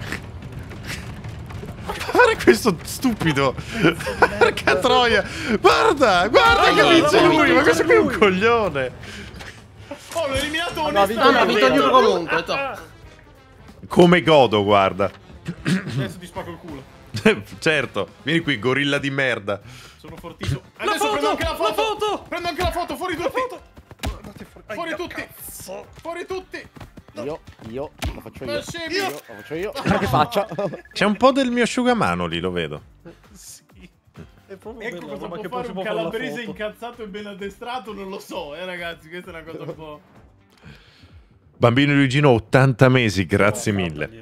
Ma fare questo stupido. Porca troia. Guarda, guarda che vince lui. Ma questo qui è un coglione. Oh, l'ho eliminato no, ha vinto Ah, no, ha onestamente. vinto Luke comunque. Come godo, guarda. Adesso ti spacco il culo. Certo, vieni qui, gorilla di merda. Sono fortissimo. La Adesso foto! prendo anche la foto. La foto! Prendo anche la foto, fuori tutti. Fuori Aia, tutti. cazzo. Fuori tutti. Io, lo faccio Ma io. scemi. Io, lo faccio io. Ma che faccia? C'è un po' del mio asciugamano lì, lo vedo. Sì. È proprio Ecco bella cosa roba può che fare poi si un può fare la calabrese foto. incazzato e ben addestrato, non lo so, ragazzi, questa è una cosa un po'... Bambino Luigino, 80 mesi, grazie mille.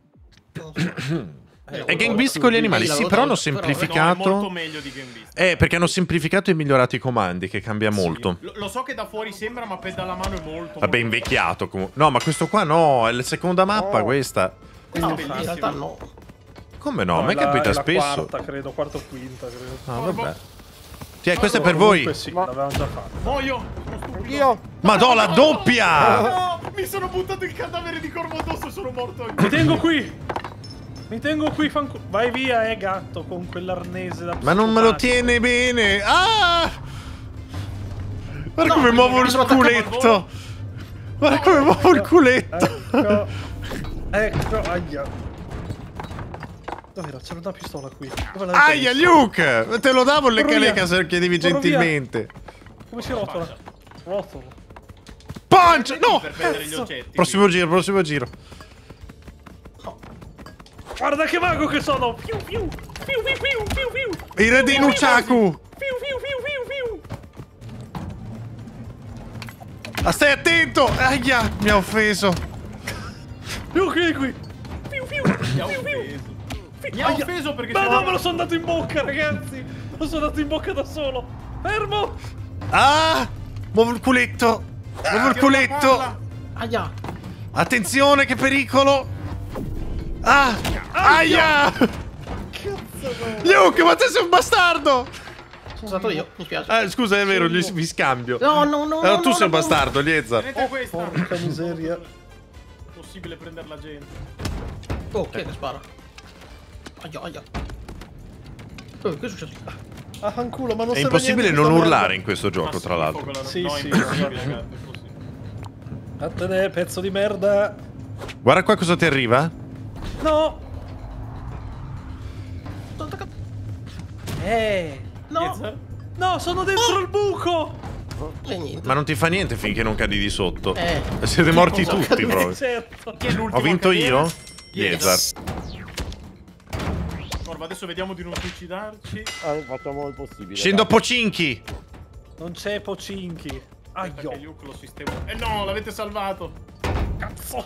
È Gang Beast con gli animali, sì, però hanno No, è semplificato. molto meglio di Game Beast. Perché hanno semplificato e migliorato i comandi, che cambia molto. Lo so che da fuori sembra, ma per dalla mano è molto... Vabbè, molto- invecchiato comunque. No, ma questo qua no, è la seconda mappa questa. Questa No, è in bellissima. realtà no. Come no? A me è capita la spesso. Quarta, credo, quarta o quinta, credo. Ah, vabbè. Questa è per voi. Comunque sì, l'avevamo già fatto. Muoio! Sono stupido. Io. Madò, la doppia! No! Mi sono buttato il cadavere di corvo addosso e sono morto anche. Mi tengo qui! Mi tengo qui, fanculo. Vai via, gatto, con quell'arnese da Ma non me lo psicopatico. tiene bene. Ah! Guarda No, come muovo il mi sono attaccato al culetto. volo. Guarda come muovo il culetto. Ecco, aia. Dove era? C'era una pistola qui. Dove l'hai Aia, presa? Luke! Te lo davo il Corro lecca via. lecca se chiedevi Corro via. gentilmente. Come si rotola? Rotolo. Punch! No! Per prendere gli cazzo. oggetti. Prossimo giro, prossimo giro. Guarda che mago che sono! Piu piu! Piu piu piu piu piu! Il re dei Nunchaku! Piu piu piu piu piu! Ma stai attento! Aia, mi ha offeso. Piu qui! Piu piu! Mi ha offeso. Mi ha offeso perché Ma sono- no, me lo sono dato in bocca, ragazzi! Lo sono dato in bocca da solo! Fermo! Ah! Muovo il culetto! Muovo il Tiro la culetto! palla. Aia. Attenzione, che pericolo! Ah! Aia! Luke, ma te sei un bastardo! Sono stato io, mi spiace. Scusa, è vero, mi scambio. No, Tu sei un bastardo, Liezar. Tenete questa. Porca miseria. Possibile prendere la gente. Oh, chi è che spara? Aia. Che è successo? Ah, fanculo, ma non È serve impossibile niente non sta urlare merda. in questo gioco, tra l'altro. Sì, no, sì, è impossibile, ragazzi, è impossibile. Vattene, pezzo di merda. Guarda qua cosa ti arriva. No. No! No, sono dentro il buco. E niente. Ma non ti fa niente finché non cadi di sotto. Eh. Siete morti cosa tutti accade? proprio. Certo. Chi è l'ultimo Ho vinto a cadere? io? Liezar. Corvo, adesso vediamo di non suicidarci. Facciamo il possibile. Scendo a dai. Pocinchi. Non c'è Pocinchi. Perché Aio. Luke lo sistema. No, l'avete salvato. Cazzo.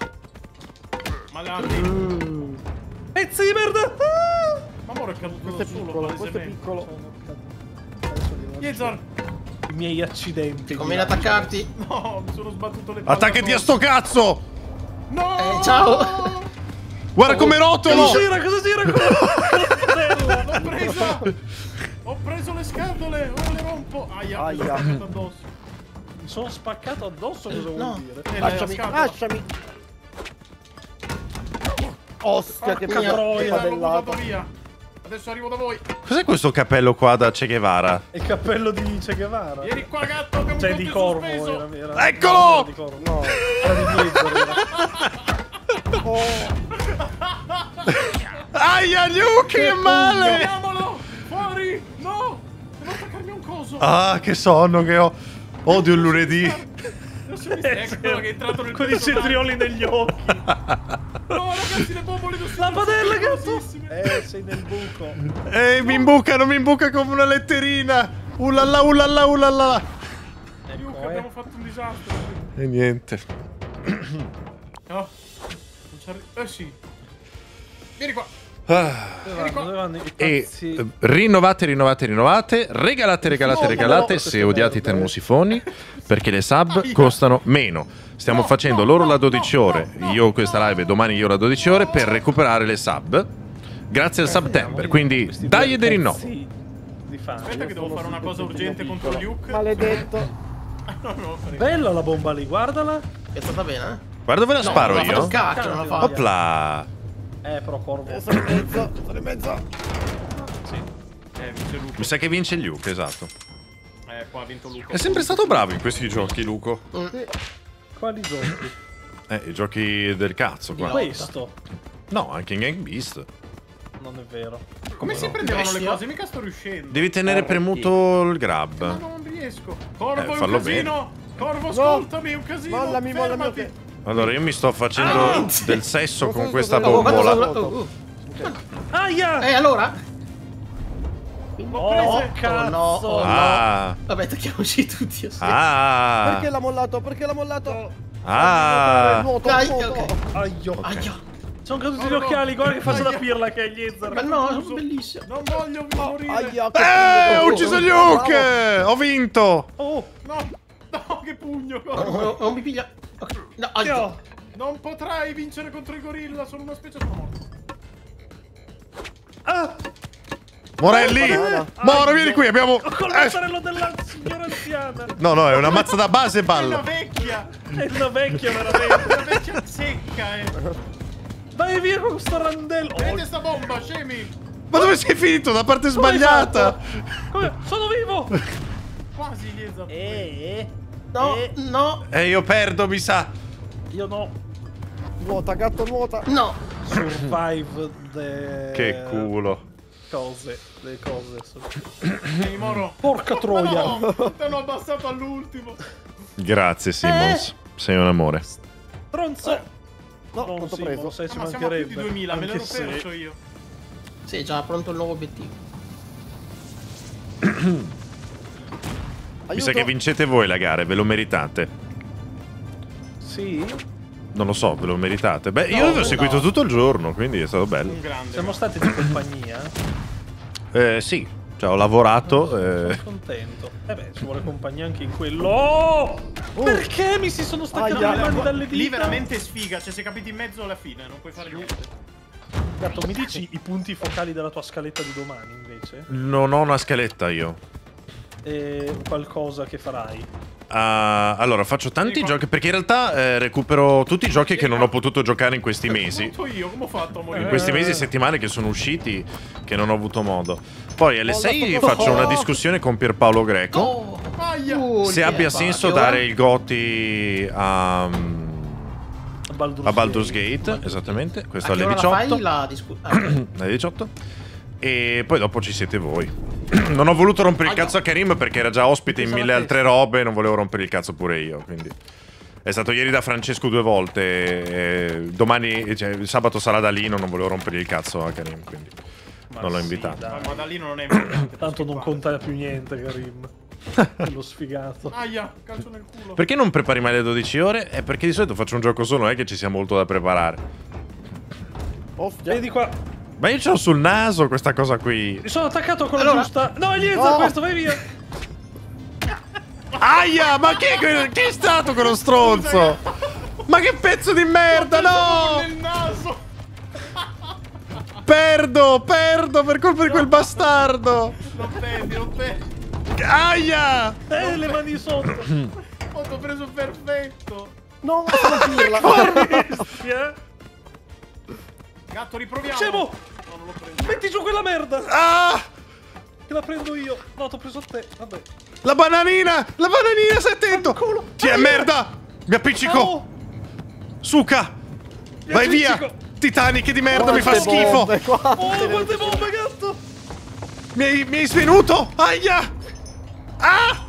Malati. Pezzi di merda. Ah! Ma Moro è caduto Questo da è solo, piccolo, questo è palesemente. piccolo. Liezar. I miei accidenti. Conviene attaccarti. No, mi sono sbattuto le palle. Attaccati a sto cazzo. No! Ciao. Guarda come rotolo. Cosa gira L'ho presa! Ho preso le scatole! Ora le rompo! Aia! Aia. Mi sono spaccato addosso. Mi sono spaccato addosso, cosa No. vuol dire? La Lasciami, scatola. lasciami. Ostia, che Porca cazzo troia, L'ho buttato padellata. via! Adesso arrivo da voi! Cos'è questo cappello qua da Che Guevara? È il cappello di Che Guevara. Vieni qua, gatto! Abbiamo Cioè tutti di corvo sospeso. era. Eccolo! No, di corvo. No. Era di Blizzard, era. Aia, Luke, che male! Togliamolo! Fuori! No! Devo attaccarmi a un coso! Ah, che sonno che ho. Odio il lunedì. Adesso mi eccolo che è entrato nel Con i personaggio. cetrioli negli occhi. No, ragazzi, le bombole non La padella, cazzo! pericolosissime. Sei nel buco. Mi imbuca come una letterina. Ulala, ulala, ulala. Luke, abbiamo fatto un disastro. E niente. No. Non c'è... sì. Vieni qua. Dove vanno i E pazzi? rinnovate, regalate se odiate i termosifoni, perché le sub costano meno. Stiamo facendo loro la 12 ore, io questa live e domani io la 12 ore per recuperare le sub. Grazie al September, quindi Questi dai due e di rinnovo. pezzi di fame. Aspetta che devo fare una cosa urgente contro Luke. Maledetto. No, no, Bella la bomba lì, guardala. È stata bene, eh? Guarda dove la sparo non l'ha fatto io. scaccio, non la fa. Opla. Però corvo. Sono in mezzo, sono in mezzo. vince Luke. Mi sa che vince Luke, esatto. Qua ha vinto Luke. È sempre stato bravo in questi giochi, Luco. Quali giochi? I giochi del cazzo qua. Questo. No, anche in Gang Beast. Non è vero. Come si prendevano le Bestia. cose? Mica sto riuscendo. Devi tenere premuto il Ma grab. non riesco. Corvo, è un fallo casino. Corvo, ascoltami, è un casino. Mollami, mollami. Fermati. Allora, io mi sto facendo del sesso con questa Oh, quanto bombola. sono... Aia! allora? Oh, cazzo! no. Ah, Vabbè, attacchiamoci tutti assieme. ah, Perché l'ha mollato? Perché l'ha mollato? ah. Nuoto, Dai, nuoto. ok. Aio. Aia. Sono caduti gli occhiali, guarda che faccio da pirla che è Liezar. Ma no, sono bellissimo. Non voglio morire. Aia, Ho ucciso Luke! Ho vinto! Oh, No, no, che pugno. Corvo. Non mi piglia. Ok. No, aia. Non potrai vincere contro i gorilla. Sono una specie sono morto. ah! Morelli! Moro, vieni qui, abbiamo... Col mattarello della signora anziana. No, no, è una mazza da base e È una balla. vecchia. È una vecchia veramente. Una vecchia secca, Vai via con sto randello. Vedete sta bomba, scemi. Ma dove sei finito? Da parte Come hai sbagliata! fatto? Come? Sono vivo! Quasi Lieza. No, no, Io perdo, mi sa. Io no. Nuota, gatto, nuota. no. Survive the... Che culo. Cose. Le cose. Vieni, Moro. Porca troia. No, ti hanno abbassato all'ultimo. Grazie, Simmons. Sei un amore. Tronzo. No, Non quanto sì, preso? non sei, ci Ma siamo a più di mancherebbe. 2000, me Anche l'ero se- perso io. Sì, già pronto il nuovo obiettivo. Mi sa che vincete voi la gara, e ve lo meritate. Sì? Non lo so, ve lo meritate. Beh, io vi ho seguito tutto il giorno, quindi è stato bello. Un grande. Siamo stati di compagnia. Sì, cioè ho lavorato. Sono contento. Beh, ci vuole compagnia anche in quello. Oh! Perché mi si sono staccate le mani dalle dita? Lì veramente sfiga, cioè sei capito in mezzo alla fine, non puoi fare niente. Gatto, mi dici i punti focali della tua scaletta di domani invece? Non ho una scaletta io. E qualcosa che farai? Allora, faccio tanti giochi, perché in realtà recupero tutti i giochi che non ho potuto giocare in questi mesi. Io come ho fatto a morire? In questi mesi e settimane che sono usciti, che non ho avuto modo. Poi alle 6 faccio una discussione con Pierpaolo Greco. Oh, Se abbia senso dare il GOTY a Baldur's Gate, esattamente. Questo alle 18. Alle 18. E poi dopo ci siete voi. Non ho voluto rompere il cazzo a Karim perché era già ospite in 1000 altre robe e non volevo rompere il cazzo pure io, quindi... È stato ieri da Francesco 2 volte e domani, cioè il sabato sarà da Lino, non volevo rompere il cazzo a Karim, quindi non l'ho invitato. Ma da lì non è importante. Tanto non conta più niente, Karim. Lo sfigato. Aia, calcio nel culo. Perché non prepari mai le 12 ore? È perché di solito faccio un gioco solo, non è che ci sia molto da preparare. Vedi qua. Ma io ce l'ho sul naso questa cosa qui. Mi sono attaccato con la giusta. No, niente, questo, vai via. Aia, ma chi è stato quello stronzo? Ma che pezzo di merda, no! Nel naso. Perdo per colpa di quel bastardo. Non perdi. Aia! Le mani sotto. Oh, t'ho preso perfetto. No, non dirla. Gatto, riproviamo. Scemo! No, non l'ho preso. Metti giù quella merda. Ah! Che la prendo io. No, t'ho preso a te. Vabbè. La bananina! La bananina, stai attento! Ti è merda! Mi appiccico! Suca! Vai via! Titanic di merda, mi fa schifo! Quante bombe, gatto! Mi hai svenuto! Aia! Ah!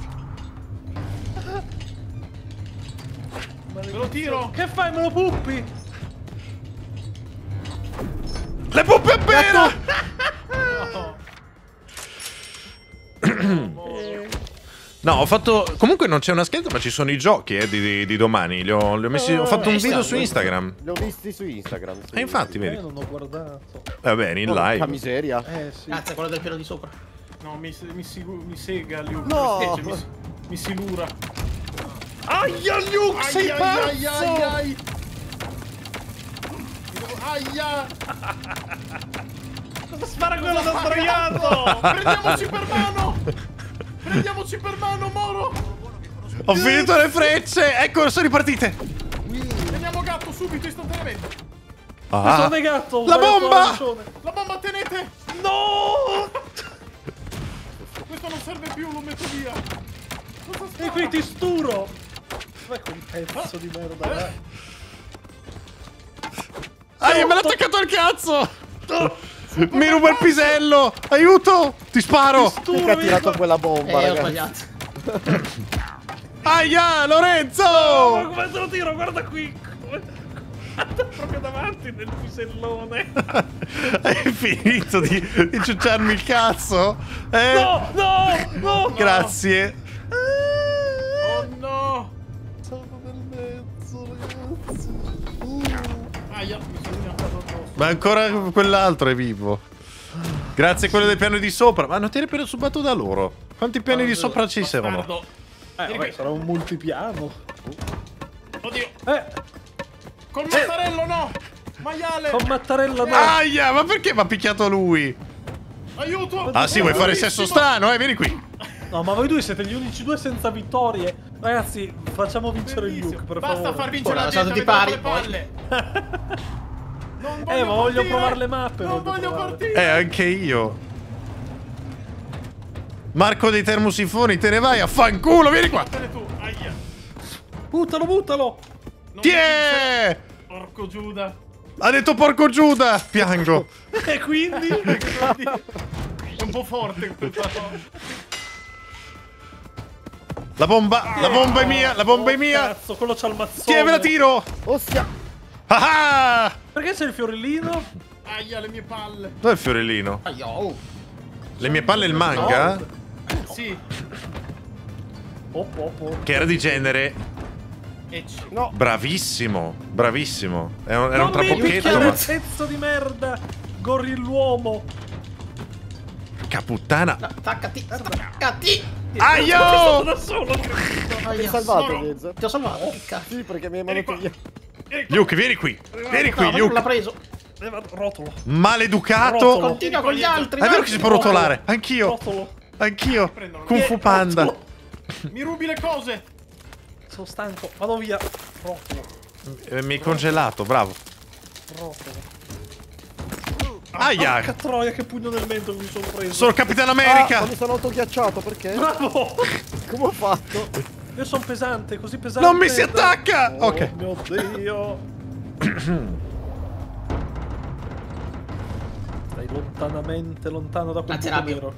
Me lo tiro. Che fai, me lo puppi? Le puppe appena! No, ho fatto... Comunque non c'è una scheda, ma ci sono i giochi di domani. Li ho messi... Ho fatto un video su Instagram. Li ho visti su Instagram. Sì. E infatti, vedi. Non ho guardato. Va bene, in Porca live. miseria. Sì. Grazie, quello del piano di sopra. No, mi sega Luke. No. Mi silura. Aia, Luke, sei pazzo! Aia! Spara quello da sdraiato! Prendiamoci per mano, Moro! Ho finito le frecce! Ecco, sono ripartite! Prendiamo gatto subito, istantaneamente! Mi sono negato! La bomba! La bomba, tenete! No! Questo non serve più, lo metto via! E qui ti sturo! Vai quel pezzo di merda, me l'ha attaccato al cazzo! Mi ruba il pisello! Aiuto! Ti sparo! Perché ha tirato quella bomba, Ho ragazzi? sbagliato. Aia, Lorenzo! Ma come te lo tiro? Guarda qui! Proprio davanti nel pisellone! Hai finito di ciucciarmi il cazzo? No! Grazie! Oh no! Sono nel mezzo, ragazzi. Aia, mi sono piantato addosso. Ma ancora quell'altro è vivo. Grazie a quello del piano di sopra. Ma non ti eri appena subato da loro? Quanti piani di sopra ci sono? Bastardo. Vabbè, sarà un multipiano. Oddio! Col Col mattarello no! Maiale! Con Mattarella no! Aia, ma perché mi ha picchiato lui? Aiuto! Ah sì, vuoi fare sesso strano? Vieni qui. No, ma voi due siete gli unici due senza vittorie. Ragazzi, facciamo vincere il Luke, per favore. Basta far vincere Ora, la sono gente, tutti avete pari, le palle! Non Ma voglio partire. provare le mappe. Non voglio partire! Anche io. Marco dei termosifoni, te ne vai a fanculo, vieni qua. Vattene tu, aia! Buttalo! Non Tiè! Porco Giuda! Ha detto porco Giuda! Piango. E quindi? È un po' forte questa cosa. La bomba è mia, la bomba è mia. Cazzo, quello c'ha il mazzone. Tiè, ve la tiro. Ostia. Ah! Perché c'è il fiorellino? Aia, le mie palle! Dov'è il fiorellino? Aio. Le mie palle e il manga? Sì! Che era di genere. Ecci. No. Bravissimo, bravissimo. Era un Non mi trabocchetto, picchiare, ma... pezzo di merda! Gorilluomo! Caputtana. Attaccati. Aio! Da solo, Mi hai Aia. salvato, no. Genzo. Ti ho salvato, che cazzo. Sì, perché mi hai Vieni mandato qua. via. Luke, vieni qui. Vieni qui, No, ma non l'ha Luke. preso. Rotolo. Maleducato. Rotolo. Continua con gli altri. È vero dai. che si può rotolare. Anch'io. Rotolo. Anch'io. Prendono. Kung Fu Panda. Mi rubi le cose. Sono stanco. Vado via. Rotolo. Mi hai congelato, bravo. Rotolo. Aia. Porca troia, che pugno nel mento che mi sono preso. Sono Capitano Ah, America. ma mi sono autoghiacciato, perché? Bravo. Come ho fatto? Io sono pesante, così pesante. Non mi si attacca. Oh Ok. mio Dio. Stai lontanamente lontano da quel Grazie, buco Rabio. nero.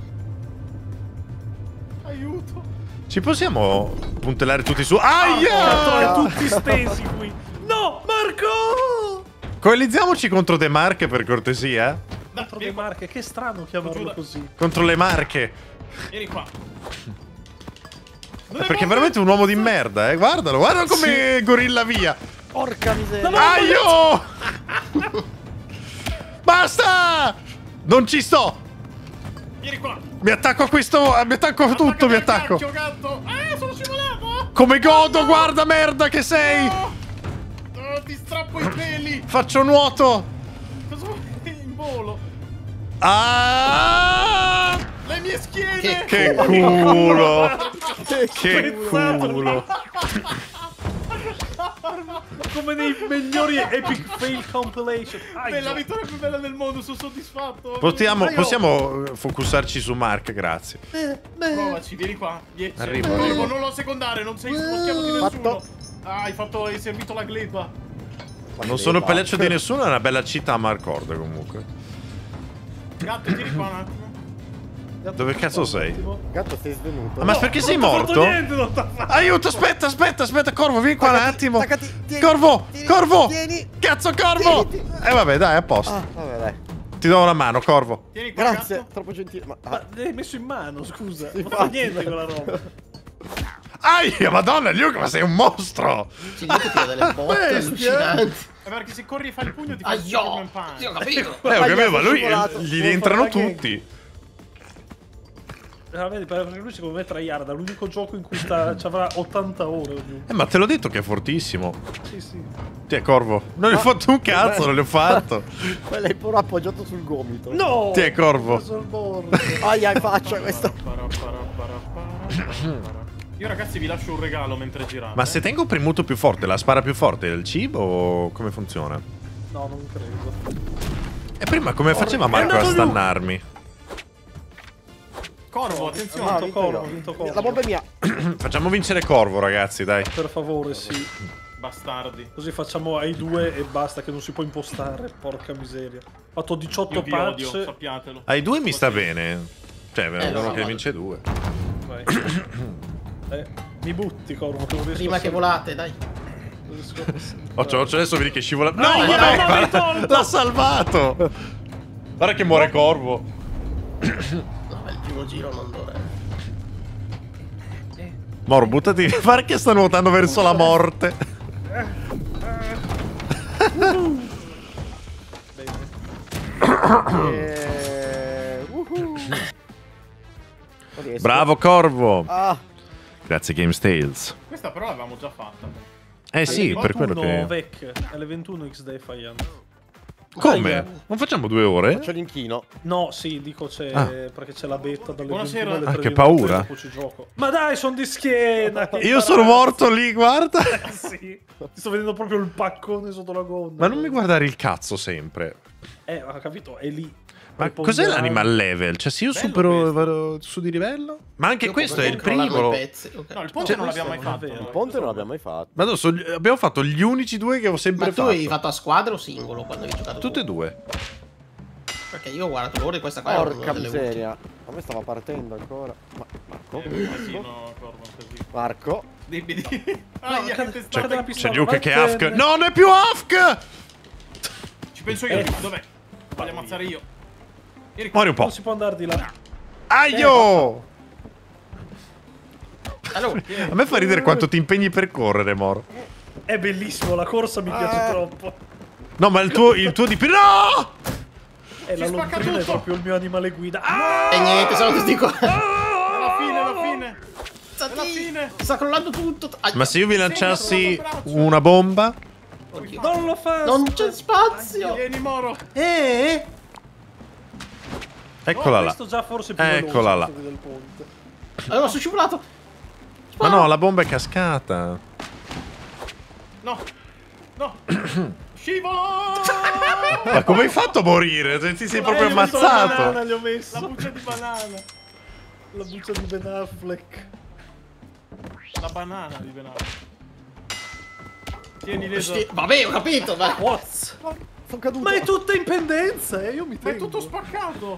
Aiuto. Ci possiamo puntellare tutti su. Porca Aia! troia, tutti stesi qui. No, Marco! Coalizziamoci contro De Marche per cortesia. Contro vieni le qua. marche, che strano chiamarlo Giuda. così. Contro le Marche. Vieni qua. Perché è veramente un uomo di merda, eh. Guardalo, guarda come gorilla via. Porca miseria. No, Aio! Basta! Non ci sto! Vieni qua. Mi attacco a questo. Mi attacco a tutto, mi attacco. Cacchio, gatto. Sono scivolato. Come godo, guarda merda che sei! No. Ti strappo i peli. Faccio nuoto! Cosa vuoi in volo? Ah! Le mie schiene. Che culo! Che Che culo! Come nei migliori epic fail compilation. La vittoria più bella del mondo, sono soddisfatto. Possiamo focussarci su Mark, grazie. Provaci, vieni qua. Arrivo, Corvo, arrivo. non lo secondare, non sei sullo schiavo di nessuno. Fatto. Hai servito la gleba. Non sono il pagliaccio di nessuno, è una bella città a Marcord comunque. Gatto, tieni qua un attimo. Dove cazzo sei? Gatto, sei svenuto. Ah, ma perché sei morto? Aiuto, aspetta, Corvo, vieni qua un attimo. Staccati, tieni, Corvo, tieni, Corvo! tieni. Cazzo, Corvo! Tieni. Vabbè, dai, a posto. Ah, vabbè, dai. Ti do una mano, Corvo. Tieni qua, Grazie, gatto. troppo gentile. Ma, Ma l'hai messo in mano, scusa. Sì, Non fa infatti. niente quella roba. Aia, madonna, Luke, ma sei un mostro! Ci dico che tira delle botte allucinanti. Perché se corri e fai il pugno ti fai il Aio! Superman Punch. Io ho capito. Ho capito, ma lui scivolato. gli Devo entrano fare la gang. tutti. Vedi, perché lui secondo me tryhard è l'unico gioco in cui ci avrà 80 ore ognuno. Ma te l'ho detto che è fortissimo. Sì, sì. Ti è Corvo. Non gli ho fatto un cazzo, non l'ho fatto. Quello è pure appoggiato sul gomito. No! Ti è Corvo. Ho preso il bordo. Aia, in faccia questo. Io ragazzi vi lascio un regalo mentre girate. Ma se tengo premuto più forte, la spara più forte del cibo o come funziona? No, non credo. E prima come faceva Marco a andato giù. stannarmi? Corvo, Ah, attenzione. vinto Corvo, io. vinto Corvo. La bomba è mia. Facciamo vincere Corvo, ragazzi, dai. Per favore, sì. Bastardi. Così facciamo ai due e basta, che non si può impostare. Porca miseria. Ho fatto 18 Io vi odio, patch. sappiatelo. Ai due mi sta bene. Cioè, lo uno so, che ma- vince due. Vai. Mi butti, Corvo, che non riesco Prima a che volate, dai. non riesco a- Occhio, adesso vedi che scivola. No, No, vabbè, no, guarda, l'hai tolto! l'ha salvato. Guarda che muore Corvo. Vabbè, il primo giro non dovrei. Moro, buttati. Guarda che sta nuotando verso la morte. Non riesco. Bravo Corvo. Ah, Grazie Games Tales. Questa però l'avevamo già fatta. Eh sì, per quello 21 che... Vec, alle 21 XD faiamo. Come? Non facciamo 2 ore? c'è l'inchino. No, sì, dico c'è Ah. perché c'è la betta dalle Buonasera. 21 alle Ah, che 3:23, paura. dopo ci gioco. Ma dai, sono di schiena. che Io sono imbarazzo. morto lì, guarda. Sì. Ti sto vedendo proprio il paccone sotto la gonna. Ma non mi guardare il cazzo sempre. Ho capito, è lì. Ma Puoi cos'è ponderare. l'animal level? Cioè, se io Bello supero questo. vado su di livello? Ma anche Io questo è il posso controllarlo primo. i pezzi, ok. No, il ponte Cioè, non l'abbiamo mai questo non è fatto. vero. Il ponte non l'abbiamo mai fatto. Ma adesso abbiamo fatto gli unici due che ho sempre Ma tu fatto. hai fatto a squadra o singolo quando hai giocato? Tutte e tu? due. Perché io ho guardato l'ora di questa qua. era Porca una delle miseria. A me stava partendo ancora. Marco? Un casino, Corvo, un casino. Marco? Dimmi. cade- che testata. cade la C'è pistola. Luke vai, che è Afk. prende. No, non è più Afk! Ci penso io. Dov'è? Voglio ammazzare io. Vieni qua. Muori un po'. Non si può andare di là. Aio! Allora, A me fa ridere quanto ti impegni per correre, Moro. È bellissimo, la corsa mi piace troppo. No, ma il tuo di più. No! E la Si spacca lombrina è tutto. proprio il mio animale guida. Ah! e niente, sono tutti qua. Alla fine, alla fine. Alzati! Alla fine. Sta crollando tutto. Ma se io vi lanciassi una bomba? Oddio. Non lo fa! Non c'è spazio! Vieni, Moro. Eccola là. Questo già forse più Eccola là. veloce del ponte. Allora, sono scivolato. Ma no, la bomba è cascata. No. No. Scivolo! Ma come hai fatto a morire? Ti sei proprio La banana ammazzato. gli ho messo. La buccia di banana. La buccia di Ben Affleck. La banana di Ben Affleck. Tieni leso. Vabbè, ho capito, ma... What? Sono caduto. Ma è tutta in pendenza, io mi Ma è tengo. tutto spaccato.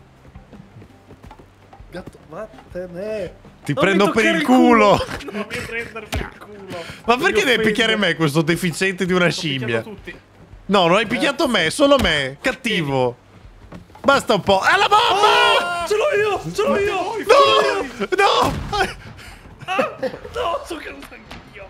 Gatto, vattene. Ti Non mi prendo per toccare il culo. Non mi prendere per il culo. Ma perché Mi devi offendo. picchiare me, questo deficiente di una Ho scimmia? picchiato tutti. No, non hai picchiato me, solo me. Cattivo. Basta un po'. Ah, la bomba! Ce l'ho io, ce l'ho io. No! No! No, sono caduto anch'io.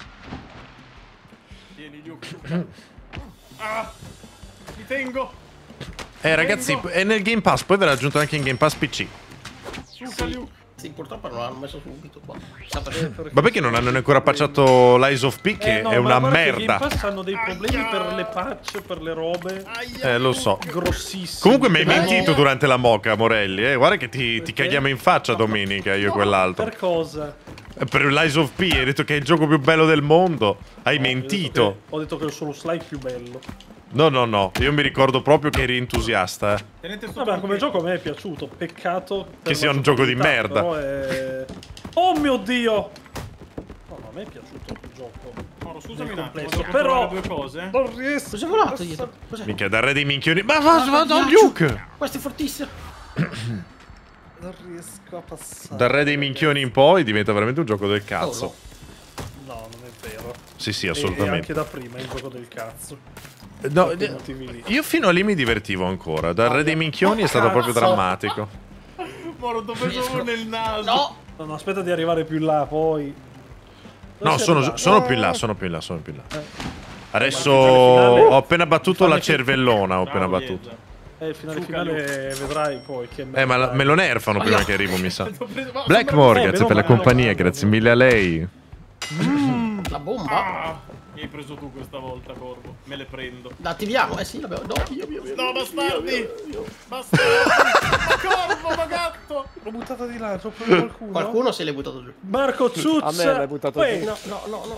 Tieni, Luke. Ah, ti tengo. Ragazzi, è nel Game Pass, poi verrà aggiunto anche in Game Pass PC. Suca, Luke. Sì, purtroppo non l'hanno messo subito qua. Ma perché non hanno ancora patchato l'Eyes of P, che no, è ma una guarda che merda. Game Pass hanno dei problemi per le patch, per le robe Lo so. grossissime. Comunque mi hai mentito durante la moca, Morelli, Guarda che ti caghiamo in faccia domenica, io e quell'altro. Per cosa? Per l'Eyes of P, hai detto che è il gioco più bello del mondo. Hai mentito. Ho detto che è il solo slide più bello. No, io mi ricordo proprio che eri entusiasta. Tenete sto Vabbè, come tranquillo. gioco a me è piaciuto. Peccato per Che sia la un gioco di giocabilità, merda. però è... Oh mio Dio! No, a me è piaciuto il gioco. Moro, scusami un attimo, complesso, devo però- controllare due cose. Non riesco. Cos'è volato dietro? Cos'è? Minchia, dal re dei minchioni. Ma va da Luke! Questo è fortissimo. Non riesco a passare. Dal re dei minchioni in poi diventa veramente un gioco del cazzo. No, non è vero. Sì, E assolutamente. anche da prima è il gioco del cazzo. No, Per quei motivi lì. io fino a lì mi divertivo ancora. Dal re dei minchioni è stato proprio drammatico. Moro, dove sono nel naso? No! No, aspetta di arrivare più in là, poi... No, Dove sei arrivato? sono più in là, sono più in là. Adesso Ma il finale- ho appena battuto la finale- cervellona, ho appena Bravo, battuto. Il finale Suca, finale vedrai poi che... Ma me lo nerfano prima che arrivo, mi sa. T'ho preso- ma Blackmore, sembra- grazie per la meno compagnia, male. grazie mille a lei. La bomba? Ah, mi hai preso tu questa volta, Corvo. Me le prendo. La attiviamo? Eh sì, l'abbiamo. No, via. No, bastardi! Bastardi! Ma Corvo, ma gatto! L'ho buttata di là, c'ho preso qualcuno. Qualcuno se l'è buttato giù. Marco Zuzza! A me l'hai buttato Uè, giù. No.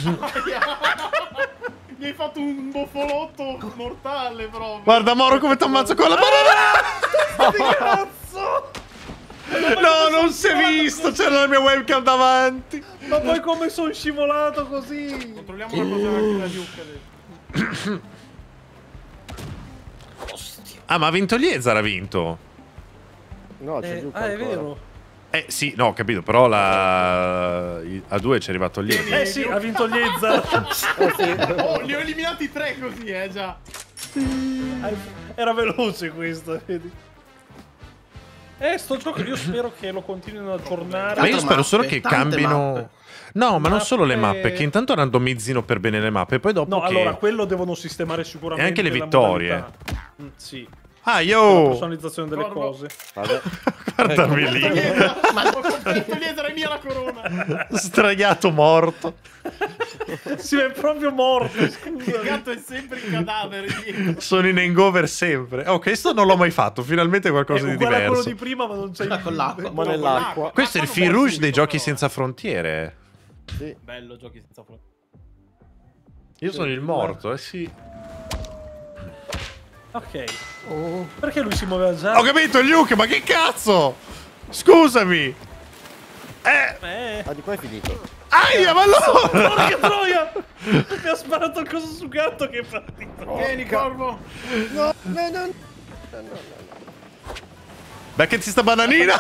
Mi hai fatto un bofolotto mortale, proprio. Guarda, Moro, come ti ammazzo con la banana! cazzo! No, non si è visto, c'era la mia webcam davanti. Ma poi come sono scivolato così? Controlliamo una cosa anche da Luke adesso. Ah, ma ha vinto Liezar, ha vinto. No, c'è giù è vero. Sì, no, ho capito, però a 2 c'è arrivato Liezar. Sì, ha vinto Liezar. Oh, li ho eliminati 3 così, già. Era veloce questo, vedi? Sto gioco io spero che lo continuino ad aggiornare. Ma io Tante spero solo mappe, che tante cambino. mappe. No, ma non solo le Mappe- mappe, che intanto randomizzino per bene le mappe, poi dopo No, che... allora quello devono sistemare sicuramente. E anche le la vittorie. modalità. Sì. Ah, La yo! personalizzazione delle Corvo. cose. Vabbè. Guardami lì. Ho coperto dietro, è mia la corona. Straiato morto. Si è proprio morto, Il scusa. gatto è sempre in cadavere dietro. Sono in hangover sempre. Oh, questo non l'ho mai fatto, finalmente qualcosa di uguale a quello diverso. di prima, ma non c'è il Con l'acqua. Ma nell'acqua. Questo è il fil rouge dei giochi senza frontiere. Sì. Bello, giochi senza frontiere. Io sono il morto, sì. Ok. Perché lui si muoveva già? Ho capito, Luke, ma che cazzo? Scusami. Ah, di qua è finito. Aia, ma allora! Porca troia! Mi ha sparato il coso su gatto che è partito. Vieni, Corvo. No, no. Beccati sta bananina!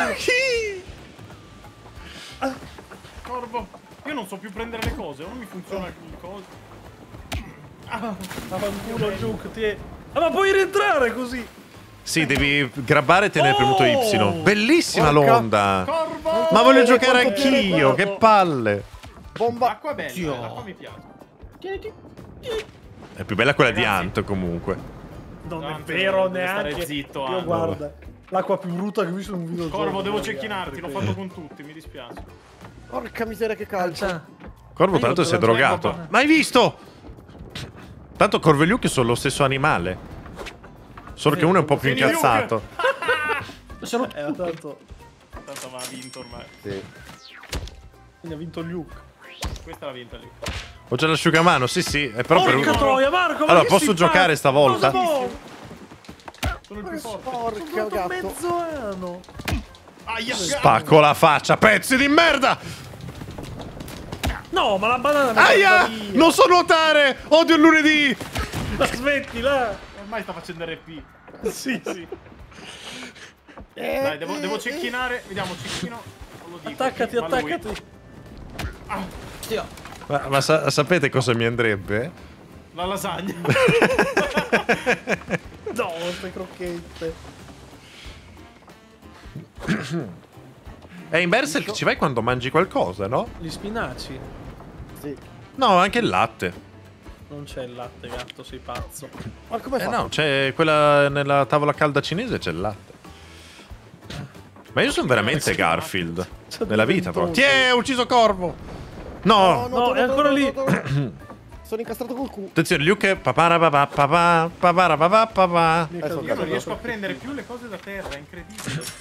Corvo. Io non so più prendere le cose, non mi funziona il coso. Ma fanculo, Luke, ti è... Ah, ma puoi rientrare così! Sì, devi grabbare e tenere premuto Y. Bellissima Porca- l'onda! Corvo! Ma voglio giocare quanto anch'io, piede che palle! Bomba. L'acqua è bella, l'acqua mi piace. Tieniti. È più bella quella di Ragazzi. Ant comunque. Non è Dante, vero devi stare neanche. zitto, Io Anno. guarda. L'acqua più brutta che ho visto in un videogioco. Corvo, devo cecchinarti, l'ho fatto con tutti, mi dispiace. Porca miseria che calcio. Corvo tra l'altro si è drogato. Ma hai visto? Tanto Corvo e Luke sono lo stesso animale. Solo che uno è un po' più Vieni, incazzato. Sono tanto. Tanto va vinto ormai. Sì. Quindi ha vinto Luke. Questa l'ha vinta lì. Ho già l'asciugamano, sì sì. È però per Porca troia, Marco! ma Allora, che posso si giocare fa? stavolta? Cosa vuoi? Sono il più forte. Porca Ho gatto. mezzo anno. Aia, Spacco la faccia, pezzi di merda! No, ma la banana mi Aia! porta via. Non so nuotare! Odio il lunedì! Ma smettila! Ormai sta facendo RP. Sì, sì. Dai, devo cecchinare. Vediamo, cecchino. Non lo dico. Attaccati, Ma lui- attaccati. Oddio. Ma sapete cosa mi andrebbe? La lasagna. No, queste crocchette. In Berserk ci vai quando mangi qualcosa, no? Gli spinaci. Sì. No, anche il latte. Non c'è il latte, gatto, sei pazzo. Ma come fa? No, c'è quella nella tavola calda cinese c'è il latte. Ma io sono veramente Garfield. Nella vita proprio. Tiè, ho ucciso Corvo! No! No, è ancora lì. Sono incastrato col culo. Attenzione, Luke. Papà. Io non riesco a prendere più le cose da terra, è incredibile.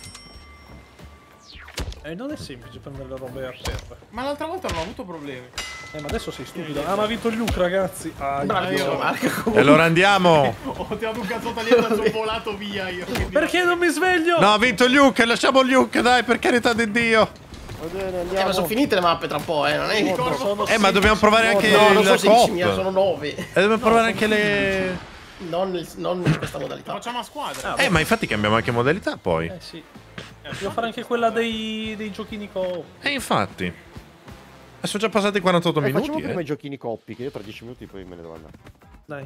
Non è semplice prendere le robe a terra. Ma l'altra volta non ho avuto problemi. Ma adesso sei stupido. Ah, ma ha vinto Luke, ragazzi. Ah, Bravissimo, io- Marco. E allora andiamo. Ho tirato un cazzo tagliato e sono volato via io. quindi- Perché non mi sveglio? No, ha vinto Luke. Lasciamo Luke, dai, per carità di Dio. Va bene, andiamo. Ma sono finite le mappe tra un po', non è che... Sono Ma dobbiamo provare anche No, non il sono 16.000, coop. sono 9. E dobbiamo provare anche le... Non in questa modalità. Facciamo a squadra. Ma infatti cambiamo anche modalità poi. sì. Devo fare anche quella dei giochini co. E infatti. Sono già passati 48 Facciamo minuti, prima i giochini coppi, che io tra 10 minuti poi me ne devo andare. Dai.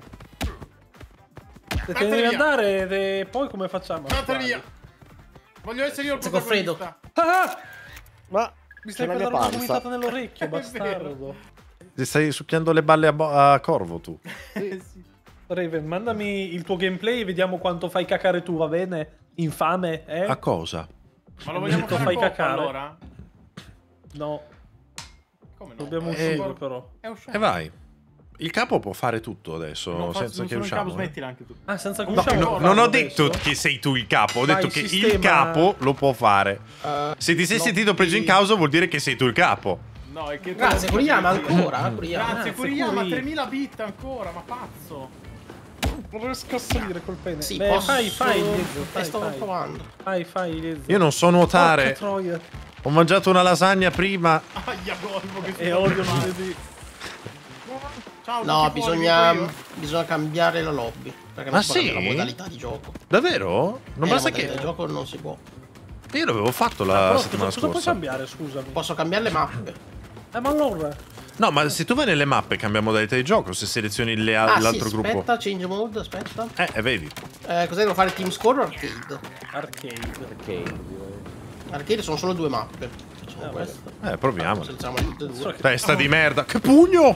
Se te ne devi via. andare, poi come facciamo? Andate via. Voglio essere io il Sei con Fredo. protagonista. Ah! Ma Mi c'è stai la per mia dare una panza. gomitata nell'orecchio, È vero. bastardo. Ti stai succhiando le balle a Corvo tu. Sì. Raven, mandami il tuo gameplay e vediamo quanto fai cacare tu, va bene? Infame, eh? A cosa? Ma lo vogliamo Lo fare fai a coop, cacare. allora? No, Come no? dobbiamo Eh, uscire però. È uscito. E vai. Il capo può fare tutto adesso, Non senza che sono in capo, usciamo. smettila anche tu. Ah, senza che No, usciamo non ho adesso? detto che sei tu il capo, ho Ma detto il che il sistema- capo lo può fare. Se ti sei no, sentito preso in causa vuol dire che sei tu il capo. No, è che... Grazie, Kuriyama, ancora, Kuriyama. Grazie, Kuriyama, Kuri. 3000 bit ancora, ma pazzo. Non riesco a salire col pene. Sì, Beh, posso... fai, Liezzo, sto fai. provando. Fai, Liezzo. Io non so nuotare. Porca troia. Ho mangiato una lasagna prima. Aia, Golfo, che E odio lunedì. Ciao, No, tutti fuori, dico io. bisogna cambiare la lobby. Perché Ah, non si può sì? cambiare la modalità di gioco. Davvero? Non La basta modalità che... di gioco non si può. Io l'avevo fatto la Però settimana cosa puoi scorsa. cambiare, scusami? Posso cambiare le mappe. Ma allora... No, ma se tu vai nelle mappe cambia modalità di gioco, se selezioni Ah l'altro sì, gruppo. aspetta, change mode, aspetta. Vedi. Cos'è devo fare? Team score o arcade? Arcade. ok. Arcade sono solo due mappe. Facciamo questa. Proviamo. Selezioniamo tutte e due. Testa di merda. Che pugno!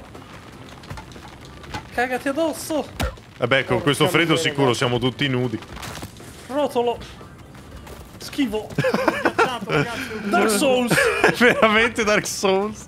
Cagati addosso! Vabbè, con questo freddo sicuro siamo tutti nudi. Rotolo! Schivo! Ghiacciato, ragazzi. Dark Souls! Veramente Dark Souls.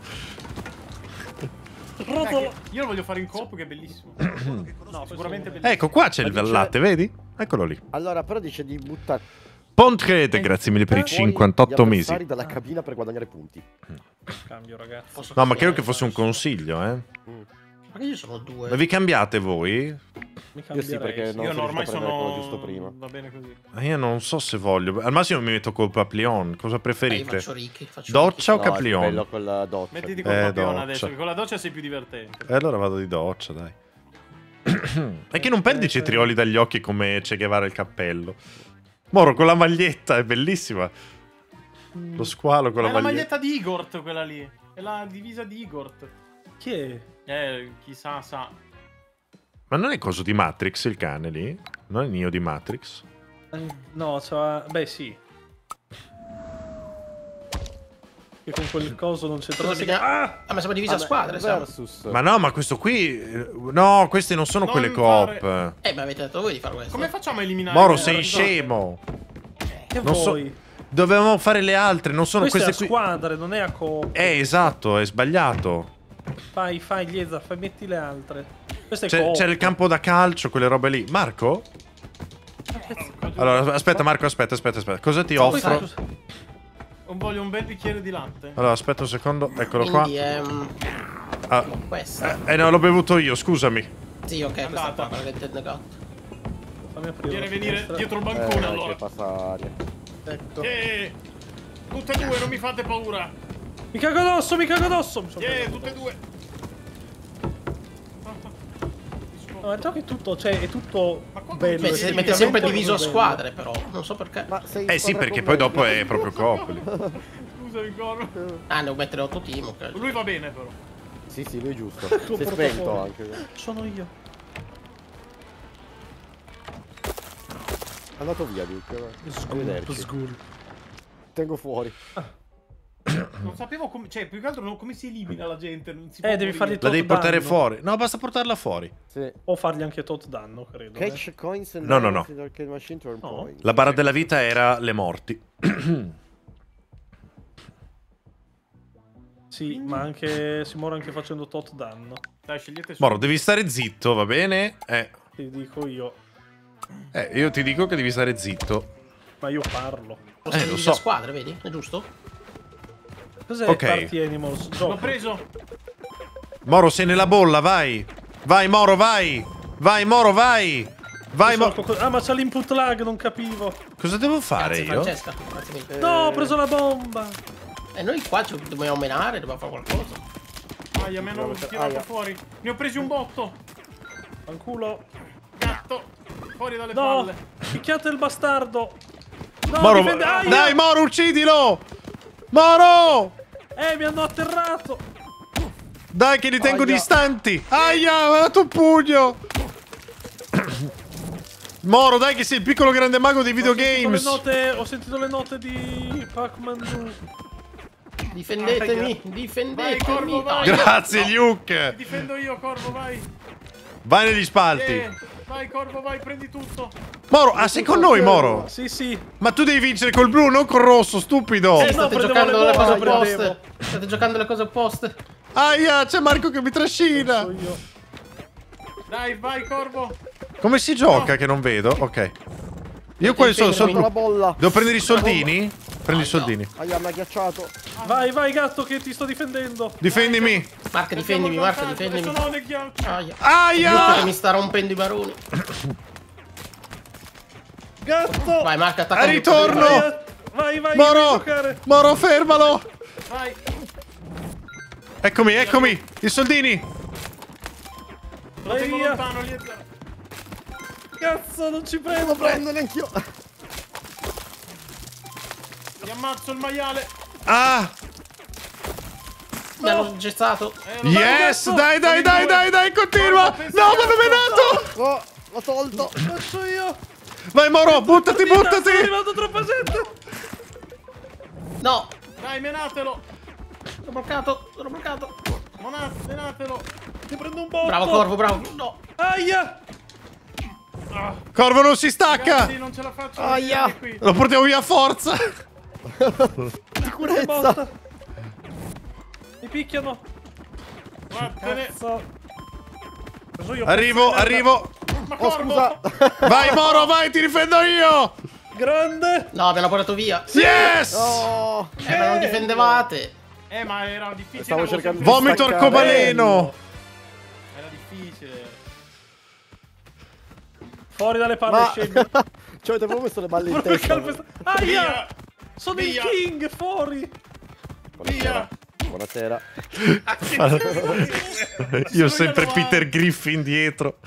Rotolo! Io lo voglio fare in coop, che è bellissimo. No, sicuramente bellissimo. Ecco, qua c'è il Ma dice- latte, vedi? Eccolo lì. Allora, però dice di buttare Pontrete, grazie mille per i fuori 58 gli mesi. avversari dalla cabina per guadagnare punti. Cambio, ragazzi. Posso No, ma cambiare? credo che fosse un consiglio, eh. Ma che io sono due. Ma vi cambiate voi? Mi Io sì, perché non Io sono ormai riuscito a prendere quello sono... giusto prima. Va bene così. Io non so se voglio. Al massimo mi metto col Papillon. Cosa Io preferite? faccio Ricky. Faccio Doccia o No, è Caplion? bello con la doccia. Mettiti col doccia. papillon adesso, che con la doccia sei più divertente. E allora vado di doccia, dai. È che non perdi i cetrioli dagli occhi come Che Guevara il cappello. Moro con la maglietta, è bellissima. Lo squalo con Ma la è la maglietta. maglietta di Igort quella lì. È la divisa di Igort. Chi è? Chissà, sa. Ma non è coso di Matrix il cane lì? Non è Neo di Matrix? No, c'ha... Beh, sì. Che con quel coso non c'entra... Cosa si chiama? Ah, ma siamo divisi a squadre, siamo. Versus. Ma no, ma questo qui... No, queste non sono Non quelle fare- coop. Ma avete detto voi di fare questo. Come facciamo a eliminare... Moro, sei scemo. Che Non so- vuoi? Dovevamo fare le altre, non sono Queste queste è a qui. squadre, non è a coop. Esatto, è sbagliato. Fai, Liesa, metti le altre. Questo è C'era il campo da calcio, quelle robe lì. Marco? Allora, aspetta Marco, aspetta. Cosa ti offro? Voglio un bel bicchiere di latte. Allora, aspetta un secondo, eccolo qua. Quindi Ah. questa. No, l'ho bevuto io, scusami. Sì, ok, questa Andata. qua, l'avete negato. Fammi aprire Viene la venire finestra. dietro il bancone allora. Che passare. Ecco. Tutte e due, non mi fate paura. Mi cago addosso, mi sono preso. Tutte e due. No, il gioco è tutto, cioè, è tutto bello. Beh, si mette sempre diviso a squadre, però. Non so perché. Ma sei in Eh sì, squadra perché con poi me. dopo è proprio coppoli. Scusami, Corvo. Ah, devo mettere 8 team, ok. Lui va bene però. Sì, lui è giusto. Tuo Si è portafoglio. spento anche. Sono io. È andato via, Duke. Arrivederci. Sgul. Tengo fuori. Non sapevo come. Cioè, più che altro come si elimina la gente. Non si può Devi morire. fargli La tot devi portare danno. fuori. No, basta portarla fuori. Sì. O fargli anche tot danno, credo. Catch coins and No. diamonds in arcade machine to earn No. points. La barra della vita era le morti. Sì, ma anche si muore anche facendo tot danno. Dai, scegliete su. Moro, devi stare zitto, va bene? Ti dico io. Io ti dico che devi stare zitto. Ma io parlo. Posso lo divisi so. a squadre, vedi? È giusto? Cos'è Ok. Party Animals? L'ho Gioco. preso. Moro, sei nella bolla, vai. Vai, Moro, vai. Vai, Moro, vai. Vai, Moro. Ah, ma c'ha l'input lag, non capivo. Cosa devo fare Grazie, io? Francesca. Grazie mille. No, ho preso la bomba. E noi qua ci dobbiamo menare, dobbiamo fare qualcosa. Aia, mi hanno tirato fuori. Ne ho presi un botto. Fanculo. Gatto. Fuori dalle No, palle. picchiate il bastardo. No, Moro, difende- Aia! dai, Moro, uccidilo. Moro! Mi hanno atterrato. Dai, che li tengo Aia. distanti. Aia, mi ha dato un pugno. Moro, dai, che sei il piccolo grande mago dei videogames. Ho sentito le note di Pac-Man 2. Difendetemi, Vai, difendetemi. Corvo, vai. Grazie, Ti Luke. difendo io, Corvo, vai. Vai negli spalti. Vai, Corvo, vai, prendi tutto. Moro, sei con noi, Moro? Sì, sì. Ma tu devi vincere col blu, non col rosso, stupido. no, State prendevo giocando le le cose bombe, opposte. prendevo. State giocando le cose opposte. Aia, c'è Marco che mi trascina. So io. Dai, vai, Corvo. Come si gioca che non vedo? Ok. Io quali sono? Sotto la bolla. Devo prendere i soldini? Prendi i soldini. Aia, mi ha ghiacciato. Vai, gatto, che ti sto difendendo. Difendimi. Marca, difendimi, Marca, difendimi. Sono nel ghiaccio. Aia. Aia! Luca che mi sta rompendo i baroni. Gatto. Vai, Marca, attacca. A ritorno! Vai, devi Moro! giocare. Moro, fermalo! Vai. Eccomi, i soldini! Lo Vai tengo via. lontano, Lieta. Cazzo, non ci prendo. Devo prendere anch'io. Ti ammazzo il maiale. Ah! Mi hanno gestato. Lo Yes! cazzo! Dai, continua! Guarda, No, mi hanno menato! Oh, l'ho tolto. Faccio io. Vai, Moro, buttati, Sto buttati! arrivando troppa gente. No, Dai, menatelo. sono bloccato, sono bloccato. Menatelo. Ti prendo un botto. Bravo, Corvo, bravo. No. Aia. Corvo non si stacca! Ragazzi, non ce la faccio. Aia. Vieni qui. Lo portiamo via a forza! Sicurezza. Botta. Mi picchiano. Vattene. Cazzo. Preso io, Arrivo! Ma Oh, Corvo. scusa. Vai, Moro, vai, ti difendo io! Grande. No, mi hanno portato via. Yes! Oh. Ma non difendevate. Ma era difficile. Stavo avevo cercando sempre- Vomito Staccare. arcobaleno! Era difficile. Fuori dalle palle, Ma scegli. ci avete proprio messo le balle in Proprio testa. calpesta- Aia. Via. Sono Via. il king, fuori. Buonasera. Buonasera. Io ho sempre Peter Griffin dietro.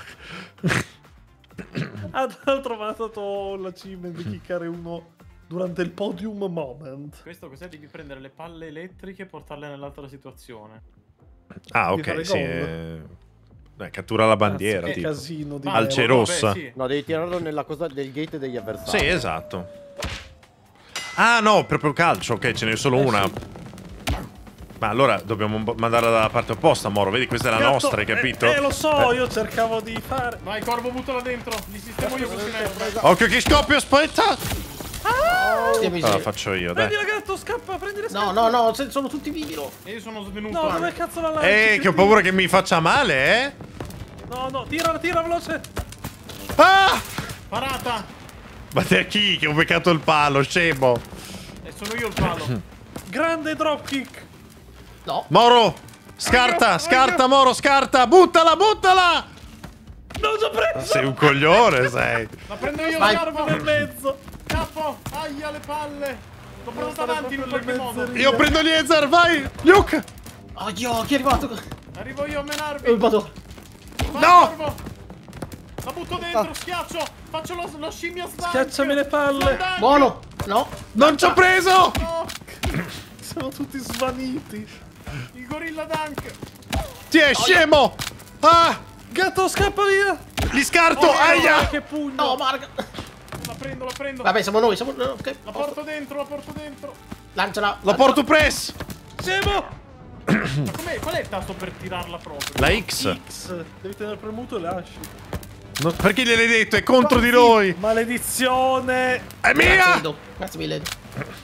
Ah, tra l'altro mi ha dato l'achievement di kickare uno durante il podium moment. Questo cos'è? Devi prendere le palle elettriche e portarle nell'altra situazione. Ah, Di fare ok, sì. Cattura la bandiera, Che tipo. casino di Alce merda. rossa. Vabbè, sì. No, devi tirarlo nella cosa del gate degli avversari. Sì, esatto. Ah, no, proprio calcio, ok, ce n'è solo una. sì. Ma allora dobbiamo mandarla dalla parte opposta, Moro. Vedi, questa è la Gatto, nostra, hai capito? lo so, io cercavo di fare. Vai, Corvo, buttala dentro. Li sistemo io su sinistra. Occhio che scoppio, aspetta! Allora faccio io, dai. Prendi la gatto, scappa, prendi le No, no, no, sono tutti vivi. E io sono svenuto. No, dove cazzo la lanci? Che ho paura che mi faccia male, eh? No, no, tira veloce. Ah! Parata. Ma te chi che ho beccato il palo, scemo? E sono io il palo. Grande dropkick. No. Moro! Scarta, scarta, Moro, scarta! Buttala, buttala! Non ci ho preso. Sei un coglione, sei. La prendo io Vai. la garba. Nel mezzo. Capo. Aia le palle. L'ho preso davanti in un qualche modo. Io prendo Eliezer, vai! Luke! Oddio, chi è arrivato? Arrivo io a menarvi. Vado. Vai, No! Corvo. La butto dentro, schiaccio. Faccio lo scimmia slank. Schiacciami le palle. Slank. Buono. No. Non ci ho preso! No. Sono tutti svaniti. Il gorilla dunk. Ti è scemo! Ah! Gatto, scappa via. Li scarto! Aia! Che pugno. No, Marga. La prendo, la prendo. Vabbè, siamo noi, siamo... Ok. La porto dentro, la porto dentro. Lanciala. La porto press! Scemo. Ma qual è il tasto per tirarla proprio? La X. X. Devi tenere premuto e lasci. Perché gliel'hai detto? È contro di noi! Maledizione. È Grazie, mia! Edo. Grazie mille, Edo.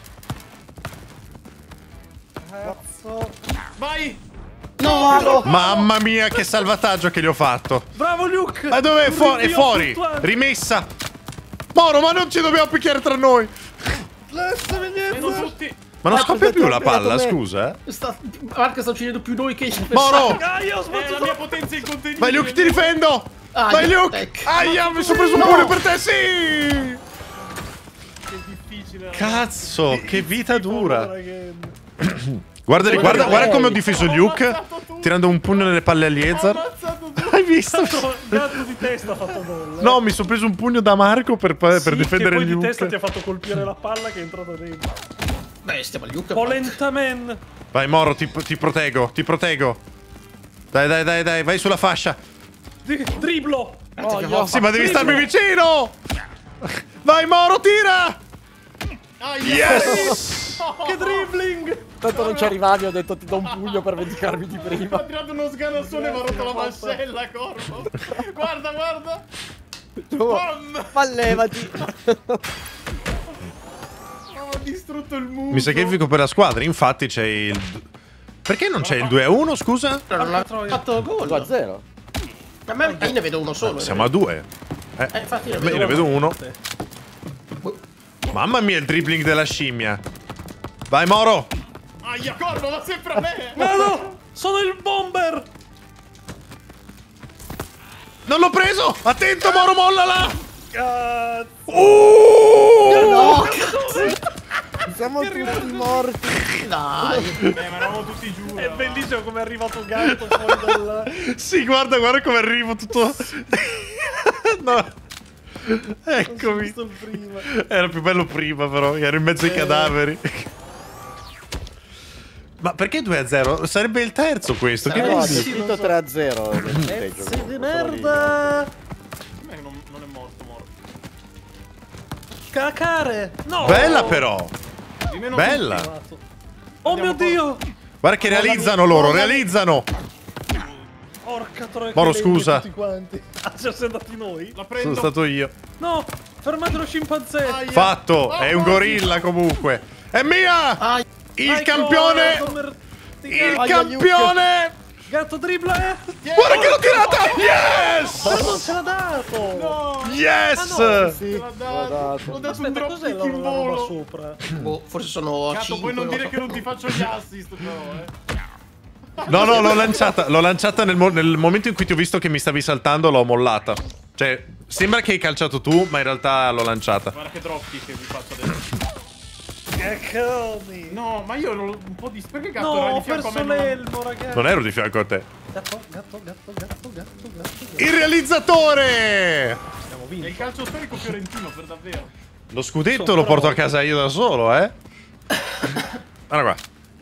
Cazzo. Vai! No! Mamma mia, che salvataggio che gli ho fatto! Bravo Luke. Ma dove è? È Rinvio fuori! fluttuante. Rimessa! Moro, ma non ci dobbiamo picchiare tra noi! Lasciami Vedo niente. tutti! Ma non scoppia più la beccate palla, me. scusa, eh? Marca sta uccidendo più noi che i Moro! Ah, io ho La sbattuto. mia potenza è incontenibile. Vai Luke, ti difendo! Aia, Vai Luke! ecco. Aia, mi sono preso un pugno per te, sì! Che difficile. Cazzo, che vita dura! Again. Guarda, guarda, guarda come ho difeso Ho Luke, ammazzato tutti. tirando un pugno nelle palle a Ho Eliezer. ammazzato tutti. Hai visto? Gatto di testa ha fatto gol. No, mi sono preso un pugno da Marco per Sì, difendere che poi di testa ti Luke. ha fatto colpire la palla che è entrata dentro. Bestia, ma Luke... Polentamen. Vai Moro, ti proteggo, ti proteggo. Dai, dai, dai, dai, vai sulla fascia. Dribblo. Sì, ma devi starmi vicino! Vai Moro, tira! Aia. Yes! Che dribbling. Tanto non ci arrivavi, ho detto ti do un pugno per vendicarmi di Mi ha prima. tirato uno sganassone e mi ha rotto la mascella, Corvo. Guarda, guarda. Tu, Bam! ma levati. Ho distrutto il muso. Mi sacrifico per la squadra, infatti c'è il... Perché non c'è il 2-1, scusa? Non ha fatto gol. 2-0. A me io ne vedo uno solo. Siamo a 2. Infatti ne Beh, io ne vedo vedo uno. Mamma mia, il dribbling della scimmia. Vai Moro! Aia, Corvo, va sempre a me. No, sono il bomber. Non l'ho preso! Attento Moro, mollala! Cazzo. No, Siamo tutti morti. dai. Ma eravamo tutti giù. È bellissimo come è arrivato Gatto fuori dal... Sì, guarda, guarda come arrivo tutto... No. Eccomi. visto il prima. Era più bello prima, però. Ero in mezzo ai cadaveri. Ma perché 2-0? Sarebbe il terzo questo. Che No, vuol è dire? finito 3-0 nel punteggio. Pezzi di Solo merda. Com'è che non è morto, Moro? Cacare. No. Bella però. Di meno Bella. Oh mio Dio. Guarda che realizzano loro, realizzano. Porca troia. Moro, che lenti scusa. tutti quanti. Ah, siamo andati noi? La Sono prendo. stato io. No. Fermate lo scimpanzé. Aia. Fatto. Oh, È un quasi. gorilla comunque. È mia. Ah, Il Vai, campione. Corvo, Il Aia, campione. Gatto dribbla. Guarda che l'ho tirata. Yes. Ma non ce l'ha dato. No. Yes. Sì, L'ho dato. L'ho dato un Aspetta, cos'è dropkick in la roba volo. sopra? boh, forse sono Cazzo, 5. puoi non dire che non ti faccio gli assist, però, No, no, l'ho lanciata. L'ho lanciata nel momento in cui ti ho visto che mi stavi saltando, l'ho mollata. Cioè, sembra che hai calciato tu, ma in realtà l'ho lanciata. Guarda che dropkick che vi faccio adesso. Eccoli. No, ma io ero un po' di... Perché gatto era No, di ho fianco a perso me? l'elmo, ragazzi. Non ero di fianco a te. Gatto. Il realizzatore! Abbiamo È vinto. il calcio storico fiorentino, per davvero. Lo scudetto lo porto a casa io da solo, eh? Guarda qua.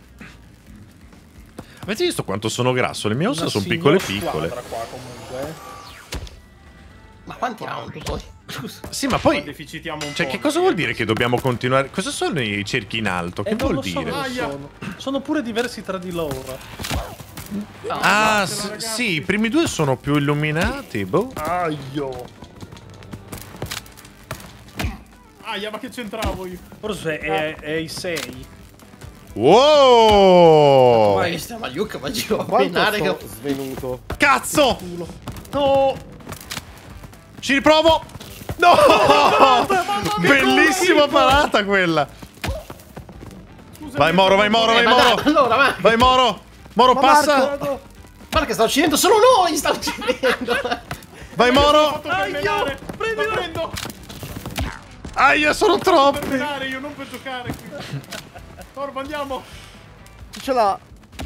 Avete visto quanto sono grasso? Le mie ossa Una sono piccole signora piccole. squadra qua comunque. Ma quanti round poi? Sì, ma Poi poi... deficitiamo un Cioè, po'. che cosa vuol dire che dobbiamo continuare? Cosa sono i cerchi in alto? Che Non vuol lo so dire? cosa Aia. sono. Sono pure diversi tra di loro. Ah, ragazzi. sì, i primi due sono più illuminati, boh. Aio. Aia, ma che c'entravo io? Forse è i 6. Wow! Ma sta Luke va giù a Quanto penare sto che... svenuto? Cazzo! No! Ci riprovo! No! Bellissima parata quella! Scusami, Vai Moro, vai Moro, vai ma dai, Moro! allora, ma... Vai Moro! Moro, passa! Guarda che sta uccidendo solo noi, sta uccidendo! Vai Moro! Aia! Lo prendo! Aia, sono Per troppi! menare, io non per giocare qui. Torbo, andiamo! Chi ce l'ha?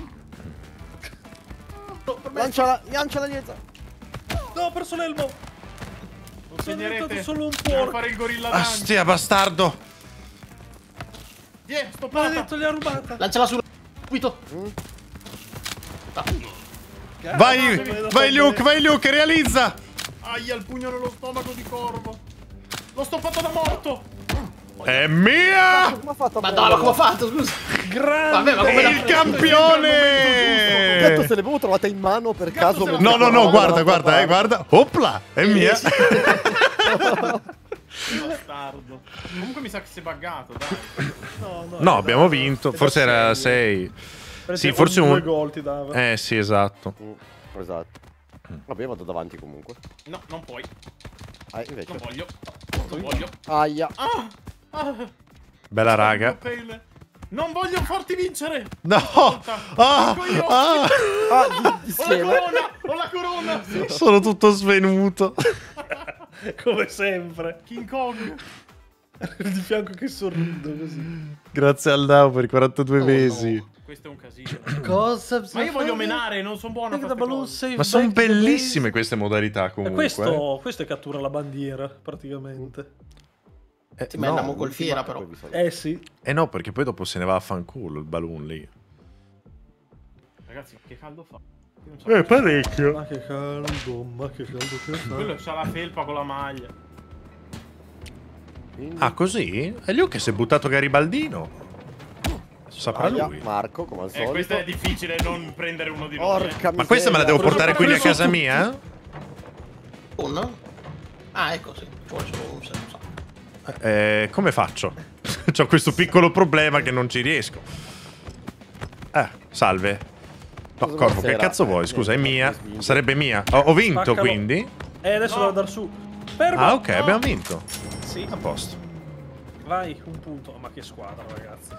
Lanciala dietro. No, ho perso l'elmo. Non Sono diventato segnerete. solo un Devo porco. fare il gorilla dance. Astia, bastardo! Stoppata! Maledetto, gli ha rubata. Lanciala su subito! Vai Luke, realizza! Aia, il pugno nello stomaco di Corvo. L'ho stoppato da morto. È mia! Come ha fatto a Madonna, come ho fatto, scusa? Grande. Vabbè, ma come Il campione! Detto se l'avevo trovata in mano per caso. se la- No, guarda. Opla, è mia. Bastardo. Comunque mi sa che si è buggato, dai. No, abbiamo vinto. Forse era 6. Sì, forse due un... gol ti dava. Sì, esatto. Esatto. Vabbè, vado davanti comunque. No, non puoi. Invece. Non voglio. Non voglio. Aia. Bella raga. Non voglio farti vincere. No! Ah, Dico io. ah, Di Ho la insieme. corona. Ho la corona. sono tutto svenuto. Come sempre. King Kong. Di fianco che sorrido così. Grazie al Dao per i 42 mesi. No, questo è un casino. Cosa? Ma io voglio menare, non sono buono a queste cose. Ma sono bellissime queste modalità comunque. Questo è cattura la bandiera, praticamente. Ti mendiamo col fiera, però. Sì. No, perché poi dopo se ne va a fanculo il balloon lì. Ragazzi, che caldo fa. Io non so Parecchio. Ma che caldo che fa. Quello c'ha la felpa con la maglia. Ah, così? È lui che si è buttato Garibaldino. Saprà lui. Marco, come al solito. Questo è difficile non prendere uno di noi. Porca Ma questa me la devo portare quindi a casa mia? Uno? Ah, ecco, sì. Ci vuole solo un senso. Come faccio? C'ho questo piccolo problema che non ci riesco. Salve. No, Cosa Corvo, che buonasera. cazzo vuoi? Scusa, è mia. Svinto. Sarebbe mia. Ho vinto Spaccalo. quindi? Adesso No. devo andare su. Fermo. Ah, ok, abbiamo vinto. Sì. A posto. Vai, un punto. Ma che squadra, ragazzi.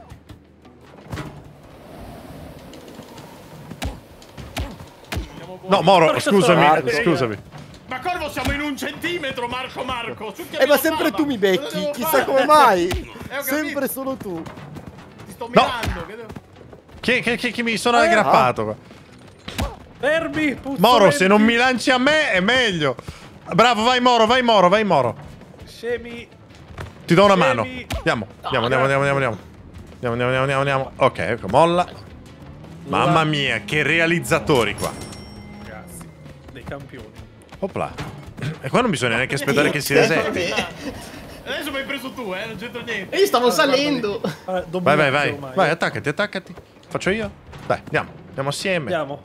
Siamo buoni. No, Moro, Porca scusami, Marco. scusami. Ma Corvo, siamo in un centimetro, Marco. Ma sempre tu mi becchi, chissà come mai. Sempre solo tu. Ti sto No. mirando. Che devo... Che mi sono aggrappato qua. Fermi, puzzolenti. Moro, se non mi lanci a me è meglio. Bravo, vai Moro, vai Moro, vai Moro. Scemi. Ti do una mano. Scemi. Andiamo. Ok, ecco, molla. Mamma mia, che realizzatori qua. Ragazzi, dei campioni. Opla. E qua non bisogna neanche aspettare che si resetti. Adesso mi hai preso tu, non c'entra niente. Io stavo salendo. Vai. Vai, attaccati. Faccio io? Dai, andiamo assieme. Andiamo.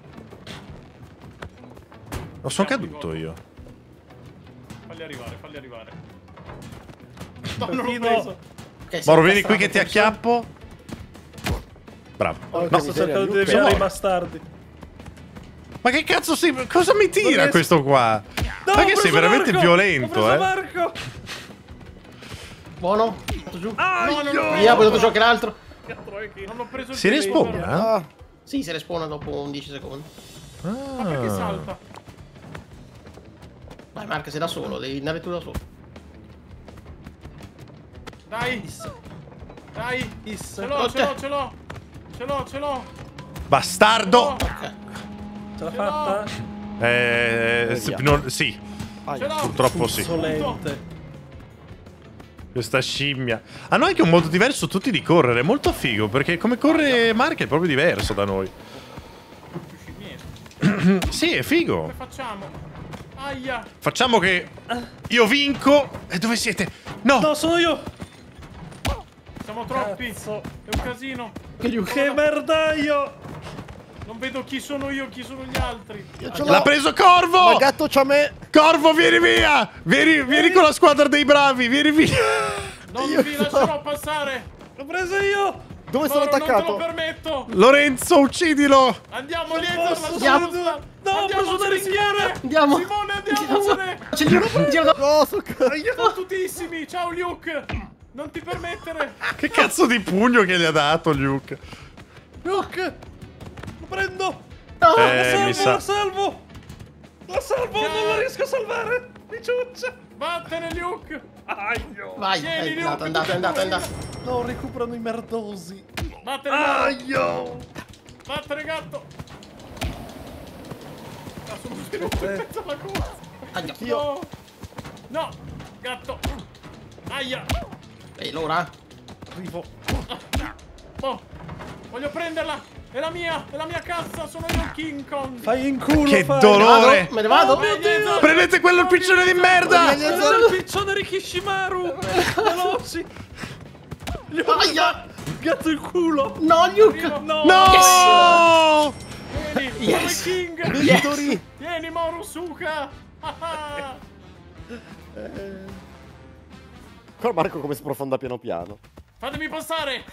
Non sono caduto io. Falli arrivare. No, non l'ho Perfino- preso. Ok, Moro, sì, vieni qui basta, che ti forse. acchiappo. Bravo. No, sto cercando di deviare Luke. i bastardi. Ma che cazzo cosa mi tira riesco. questo qua? No, Ma ho che sei preso veramente Marco! violento, Ho preso eh? Marco! Buono. Fatto giù. preso. Via, poi dopo giochi l'altro. Non ho preso il Si telefono. respawna? Ah, Sì, si respawna dopo 11 secondi. Ma perché salta? Vai, Marco, sei da solo. Devi andare tu da solo. Dai. Ce l'ho. Bastardo! Ok. Ce l'ha fatta? Sì, Ce l'ho. purtroppo sì. Insolente. Questa scimmia. Hanno anche un modo diverso tutti di correre, molto figo, perché come corre Mark è proprio diverso da noi. Sì, è figo. Come facciamo? Aia. Facciamo che io vinco. E dove siete? No! No, sono io! Siamo troppi. Cazzo. È un casino. Che merdaio! Non vedo chi sono io, chi sono gli altri. ce l'ho. L'ha preso Corvo! Ma gatto c'ha me. Corvo, vieni via! Vieni con la squadra dei bravi, vieni via! Non vi lascerò passare. L'ho preso io! Dove sono Non te attaccato? lo permetto. Lorenzo, uccidilo! Andiamo dietro la Andiamo. giusta. No, ho preso una ringhiera! Andiamo. Simone, andiamocene. C'è il giro dopo. No, Fottutissimi. Ciao Luke. Non ti permettere. Che cazzo di pugno che gli ha dato Luke? Luke! Lo prendo! No. Mi sa. La salvo! La salvo! Non la riesco a salvare! Mi ciuccia! Vattene Luke. Aio! Vai, Tieni, è andato, è Luke, andato, è andato, è andato. No, recuperano i merdosi! Vattene Moro. Aio! Vattene gatto. Ah, sono tutti in mezzo alla corsa. Aia. No. No. Gatto. Aia. Ehi, Laura. Arrivo! Oh. Voglio prenderla. È la mia cazza. Sono io King Kong. Fai in culo! Che fai. dolore! Me ne vado. Oh mio Dio! Prendete quello piccione di merda! Prendo il piccione Rikishimaru! Veloci! Aia. Gatto il culo! No, Luke. No! No! Vieni. Yes. Sono il King. Vincitori! Vieni Morusuka. Qua Marco come sprofonda piano piano. Fatemi passare.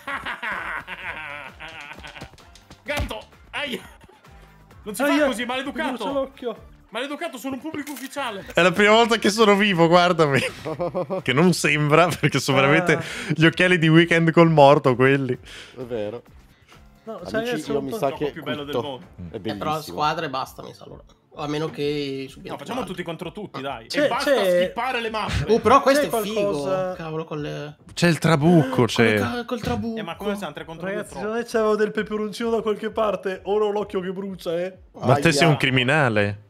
Gatto. Aia. Non si fa Aia, così, mi brucia maleducato. l'occhio! Maleducato, sono un pubblico ufficiale. È la prima volta che sono vivo, guardami. Che non sembra, perché sono veramente gli occhiali di Weekend col morto quelli. È vero. No, cioè, Amici, adesso io mi sa gioco che più bello del quitto. mondo. È Però bellissimo. squadra e basta, mi sa allora. A meno che subiamo. No, facciamo tutti contro tutti, dai. C'è- E basta c'è- skippare le mappe. Però questo è C'è figo. qualcosa- Cavolo, con le. C'è il trabucco, c'è. Col trabucco. Ma come siamo 3 contro 2 Ragazzi, non è che c'avevo del peperoncino da qualche parte, ora ho l'occhio che brucia, Ma te sei un criminale.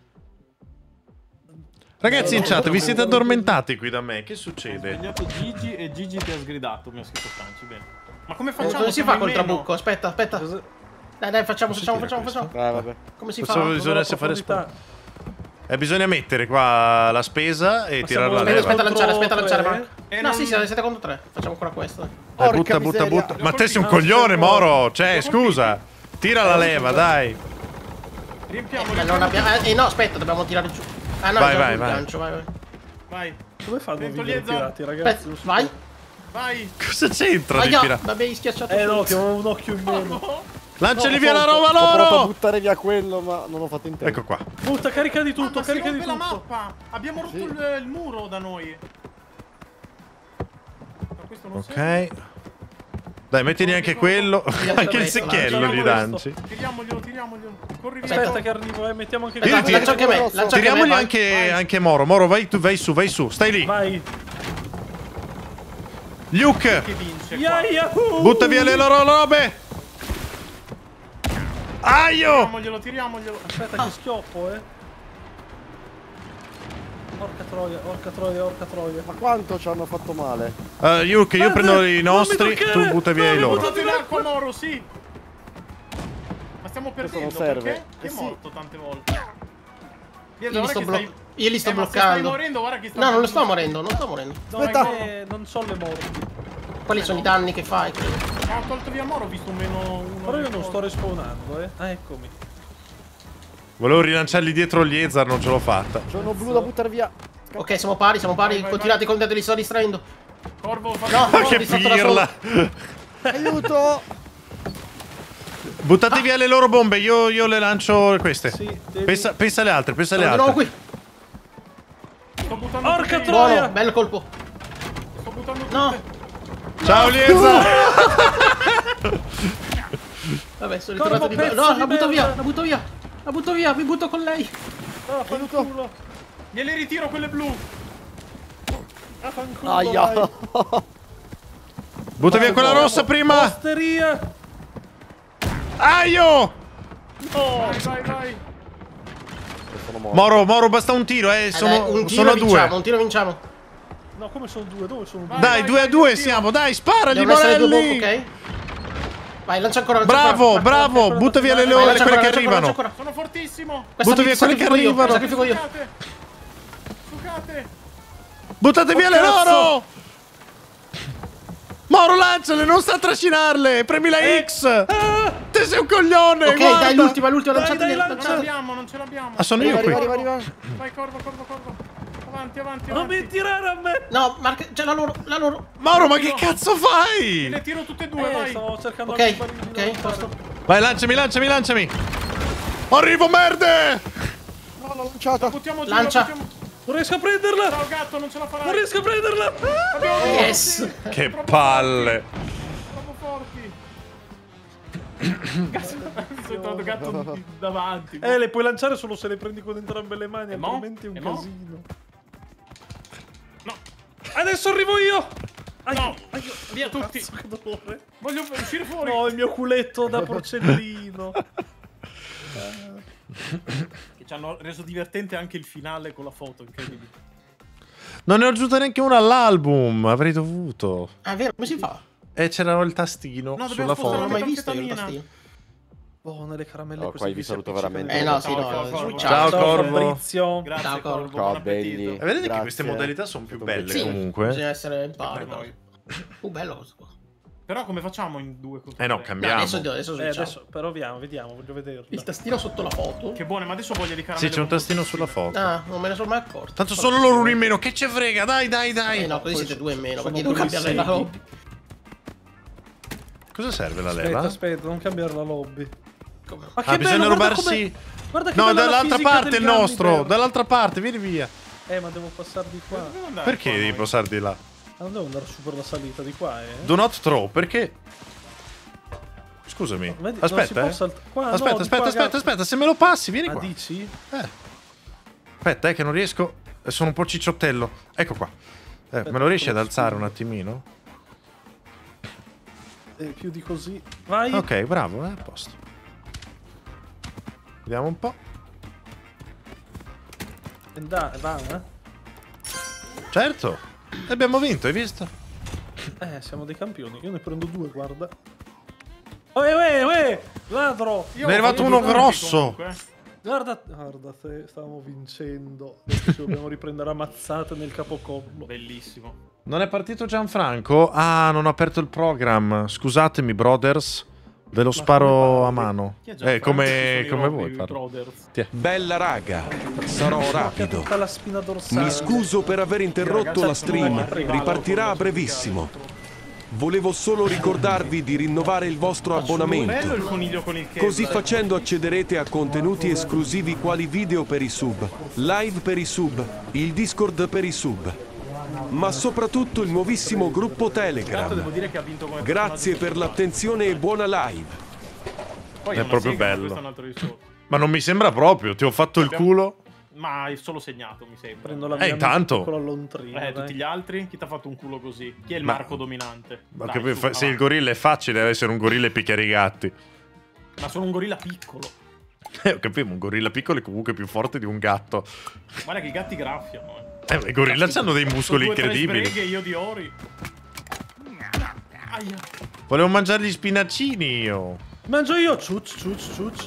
Ragazzi in chat, vi siete addormentati qui da me? Che Ho succede? svegliato Gigi e Gigi ti ha sgridato, mi ha scritto Stanci, bene. Ma come facciamo? Come si Siamo fa in col meno. trabucco? Aspetta, aspetta. Dai, facciamo. Vabbè. Come si Cosa fa? vuoi- Bisogna fare bisogna mettere qua la spesa e tirare la siamo- leva. Aspetta a lanciare, tre? Marco. E No, non- sì, siete contro 3. Facciamo ancora questo. Porca Butta, miseria. butta. Ma te sei un coglione, Moro. Cioè, scusa. Tira la leva, dai. Riempiamo, Non abbiamo. No, aspetta, dobbiamo tirare giù. Ah, no, Vai, è già vai, giù il vai. gancio, vai. Vai, Come fanno a Dentro vivere i Liezza. pirati, ragazzi? Aspetta, vai. vai. Cosa c'entra di Aia, pirata? vabbè, hai schiacciato. No, che avevo un occhio in meno. Lanciali No, via la roba Ho provato a loro! buttare via quello, ma non ho fatto in tempo. Ecco qua. Butta, carica di tutto, Ma si carica di rompe la tutto. mappa. Abbiamo rotto Sì. il muro da noi. Ma questo non serve. Ok. Dai, mettili anche quello. Anche il secchiello gli lanci. Tiriamoglielo. Corri via. Aspetta che arrivo, mettiamo anche Io Aspetta, ti- lancia anche me. Lancia anche me. Tiriamogli vai. anche Moro. Moro, vai tu, vai su. Stai lì. Vai. Luke, Che vince qua. Yahoo! butta via le loro robe. Aio! Tiriamoglielo. Aspetta che schioppo, Orca troia. Ma quanto ci hanno fatto male? Luke, io prendo i nostri, toccare! tu butta via Non i mi loro. Buttate in acqua, Moro, sì. Ma stiamo Questo perdendo, non serve. perché? Chi è Sì. morto tante volte? Io li sto Ma se stai bloccando. morendo, guarda che sta No, non morendo. sto morendo, non sto morendo. No, Aspetta. è che non so le morti. Quali sono i danni che fai? Ma ho tolto via Moro, ho visto un meno uno. Però io non sto respawnando, Ah, eccomi. Volevo rilanciarli dietro gli Ezar, non ce l'ho fatta. C'è uno blu da buttare via. Ok, siamo pari. Vai, Continuate con te, li sto distraendo. Corvo, No, Ma che di sotto da pirla! Aiuto! Buttate via le loro bombe, io le lancio queste. Sì, devi- Pensa alle altre, pensa alle Sono di nuovo altre. qui. Sto buttando Orca tutte. troia! Buono, bello colpo. Sto buttando tutte. No. Ciao Lieza! Vabbè, sono Corvo, ritornato di pezzo No, di la butto via, merda. la butto via, mi butto con lei. Ah, fanculo. Gliele ritiro quelle blu. Ah, fanculo. Aia! vai. Butta via quella rossa prima! Osteria. Aio! Vai. Sono morto. Moro, basta un tiro, sono, Dai, un tiro sono vinciamo, due. un tiro vinciamo. No, come sono due? Dove sono due? Dai, 2-2 siamo, dai, sparagli, Devono essere due Morelli! bombe, ok? Vai, lancia ancora. Bravo, butta via le loro, quelle che arrivano. Sono fortissimo. Butta via quelle che arrivano. Sacrifico io. Sucate. Buttate via le cazzo! loro! Moro, lanciale, non sta a trascinarle! Premi la X! Te sei un coglione! Ok, guarda! dai, l'ultima, Dai, lanciateli. dai, Non ce lancia. l'abbiamo, non ce l'abbiamo. Ah, sono io qui. Arriva. Vai, corvo. Avanti, avanti, Non avanti. mi tirare a me! No, Marco, c'è la loro. Mauro, ma che cazzo fai? Le tiro tutte e due, vai. Stavo cercando Ok, anche i barili di ok, lanciare. posto. Vai, lanciami, lanciami, lanciami. Arrivo, merde! No, l'ho lanciata. Buttiamo giù, Lancia. la buttiamo- Non riesco a prenderla! Ciao gatto, non ce la farai. Non riesco a prenderla! Abbiamo Yes. Che Troppo palle. Troppo forti. Sto entrando gatto davanti. Le puoi lanciare solo se le prendi con entrambe le mani, E mo? altrimenti è un E mo? casino. No, Adesso arrivo io! no, via tutti. Cazzo, che dolore. Voglio uscire fuori. No, il mio culetto da porcellino. Che ci hanno reso divertente anche il finale con la foto, incredibile. Non ne ho aggiunta neanche una all'album. Avrei dovuto. Ah, è vero, come si fa? E c'era il tastino No, sulla dobbiamo Non foto. l'ho spostare mai visto io il Metanfetamina. tastino. Oh, nelle caramelle No, così qua vi vi si saluto appiccicano veramente. i No, sì, Ciao, no. Corvo. Ciao, Corvo. Fabrizio. Grazie, Ciao, Corvo. Corvo. Buon Ciao, belli. appetito. E vedete che Grazie. queste modalità sono più belle Sì. comunque. Bisogna essere in Per pari. noi. Bello questo qua. Però come facciamo in 2 contro No, tre? cambiamo. Adesso switchiamo. Adesso, però vediamo, voglio vederlo. Il tastino sotto la foto. Che buone, ma adesso voglio di caramelle. Sì, c'è un tastino sulla foto. Ah, non me ne sono mai accorto. Tanto sono loro uno in meno. Che ce frega? Dai, dai, dai. No, così Poi siete due in meno. sono Perché devo cambiare la quelli lobby. Cosa serve la Aspetta, leva? aspetta, non cambiare la lobby. Come? Ma che Ah, bisogna bello, guarda rubarsi. come- Guarda che No, bella la dall'altra fisica parte del il nostro. Gummy Bear. Dall'altra parte, vieni via. Ma devo passare di qua. Dobbiamo andare Perché qua, devi noi? passare di là? Ah, non devo andare su per la salita di qua, Do not throw, perché? Scusami. Vedi, non si Aspetta, può qua, no, aspetta, di aspetta, qua, aspetta, gatto. aspetta, se me lo passi, vieni Ah, qua. dici? Aspetta, che non riesco. Sono un po' cicciottello. Ecco qua. Me lo riesci ad alzare un attimino? Più di così. Vai. Ok, bravo, a posto. Vediamo un po'. Dai, va, Certo. Abbiamo vinto, hai visto? siamo dei campioni. Io ne prendo due, guarda. Ladro! Io Ne è ho arrivato fatto uno due grosso. comunque. Guarda te, stavamo vincendo. Adesso ci dobbiamo riprendere a mazzate nel capocollo. Bellissimo. Non è partito Gianfranco? Ah, non ho aperto il programma. Scusatemi, brothers. Ve lo sparo come a parli? mano. Chi è Gianfranco? Come Ci sono i voi Robby parlo. Brothers. Bella raga, sarò rapido. Tutta la spina dorsale. Mi scuso per aver interrotto la stream, ripartirà a brevissimo. Volevo solo ricordarvi di rinnovare il vostro Bello il abbonamento. coniglio con il che. Così facendo accederete a contenuti esclusivi quali video per i sub, live per i sub, il Discord per i sub, ma soprattutto il nuovissimo gruppo Tanto devo Telegram. dire che ha vinto come Grazie per l'attenzione e buona live. Poi È una proprio sega, ma bello. questo è un altro discorso. Ma non mi sembra proprio. Ti ho fatto il culo. Ma hai solo segnato, mi sembra. Prendo la mia intanto. con la lontrina. dai. Tutti gli altri? Chi ti ha fatto un culo così? Chi è il Ma- Marco dominante? Ma Dai, che su, se il avanti. gorilla è facile, deve essere un gorilla e picchiare i gatti. Ma sono un gorilla piccolo. Ho capito, un gorilla piccolo è comunque più forte di un gatto. Guarda che i gatti graffiano, Ma i gorilla hanno dei muscoli Sono 2 o 3 incredibili. sbreghe, io di ori. Aia. Volevo mangiare gli spinaccini io. Mangio io. Ciuc.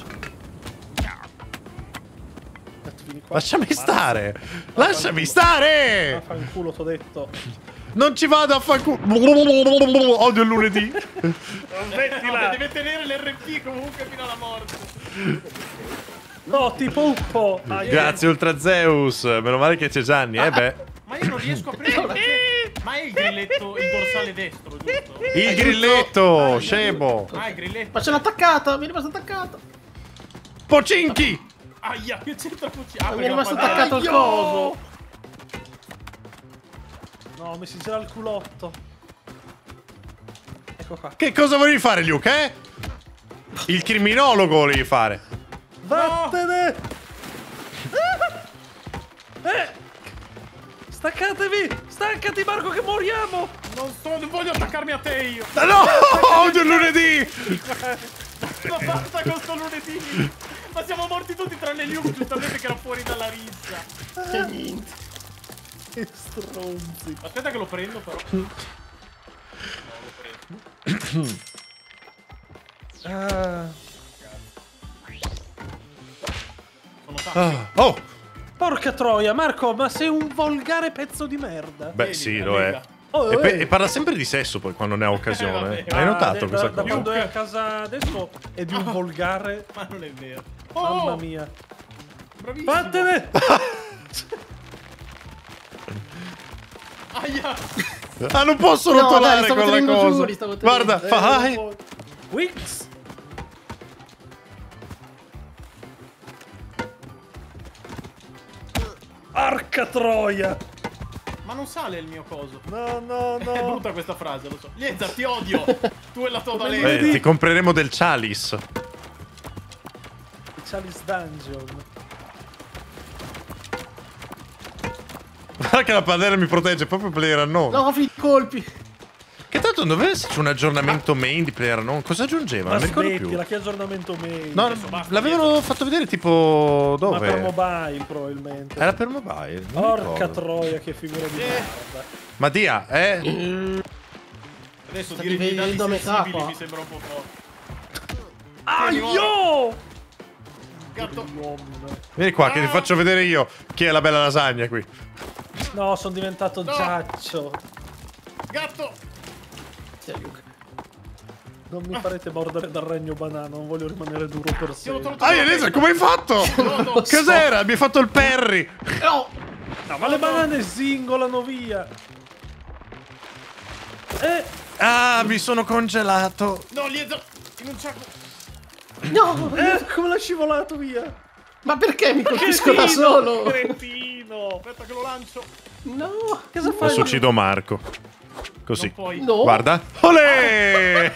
Vieni qua. Lasciami stare. Lasciami stare. Fanculo, t'ho detto. Non ci vado a fanculo. Odio il lunedì. Smettila. Deve tenere l'RP comunque fino alla morte. No, ti puppo. Grazie Ultra Zeus. Meno male che c'è Gianni. Beh. Ma io non riesco a prendere. Ma è il grilletto, il dorsale destro, giusto? Il grilletto, scemo. Ah, il grilletto. Ma ce l'ho attaccata, mi è rimasta attaccata. Pocinchi. Aia, che c'entra cucina? Mi è rimasto attaccato il coso. No, mi si gira il culotto. Ecco qua. Che cosa volevi fare, Luke, eh? Il criminologo volevi fare. Vattene! Staccatevi! Staccati, Marco, che moriamo! Non voglio attaccarmi a te io. No, odio il lunedì. Ma basta con sto lunedì. Ma siamo morti tutti tranne Luke, giustamente, che era fuori dalla rissa. Che niente. Che stronzi. Aspetta che lo prendo, però. Sono tanti. Oh. Porca troia, Marco, ma sei un volgare pezzo di merda. Beh, sì, lo è. Oh, E parla sempre di sesso poi quando ne ha occasione. vabbè. Hai notato da questa quando cosa? è a casa adesso è di un volgare. Ma non è vero. Mamma mia. Bravissimo. Vattene! Aia! Ah, non posso No, rotolare dai, stavo con la tenendo cosa. giù, li stavo tenendo. Guarda, fai. Wix. Arca troia. Ma non sale il mio coso. No, no, È no. brutta questa frase, lo so. Lienza, ti odio! Tu e la tua Come Valeria. vedi? Ti compreremo del Chalice. Chalice Dungeon. Guarda che la padella mi protegge proprio PlayerUnknown. No, finito i colpi. Che tanto non doveva esserci un aggiornamento main di PlayerUnknown. Cosa aggiungeva? Ma Non mi ricordo più. smettila, che aggiornamento main. No, Adesso basta, l'avevano fatto vedere tipo Ma per dove? mobile probabilmente. Era per mobile. non mi Porca ricordo. troia, che figura di merda. Ma dia, Adesso Sta dire i dati divenendo a metà sensibili qua. mi sembra un po' forte. Aio! Gatto. Vieni qua che ti faccio vedere io chi è la bella lasagna qui. No, sono diventato No. giaccio. Gatto. Sì, Luca. Non mi farete mordere dal regno banano, non voglio rimanere duro per Ti ho sempre. tolto Ah, la Elisa, testa. come hai fatto? No, Cos'era? Mi hai fatto il parry. No! No, ma le banane singolano via. Ah, mi sono congelato. No, Lienza, in un sacco. No! Come l'ha scivolato via? Ma perché mi colpisco da solo? Cretino. Aspetta che lo lancio. No! Cosa fai? Adesso uccido Marco. Così. Non puoi. No! Guarda. Olè!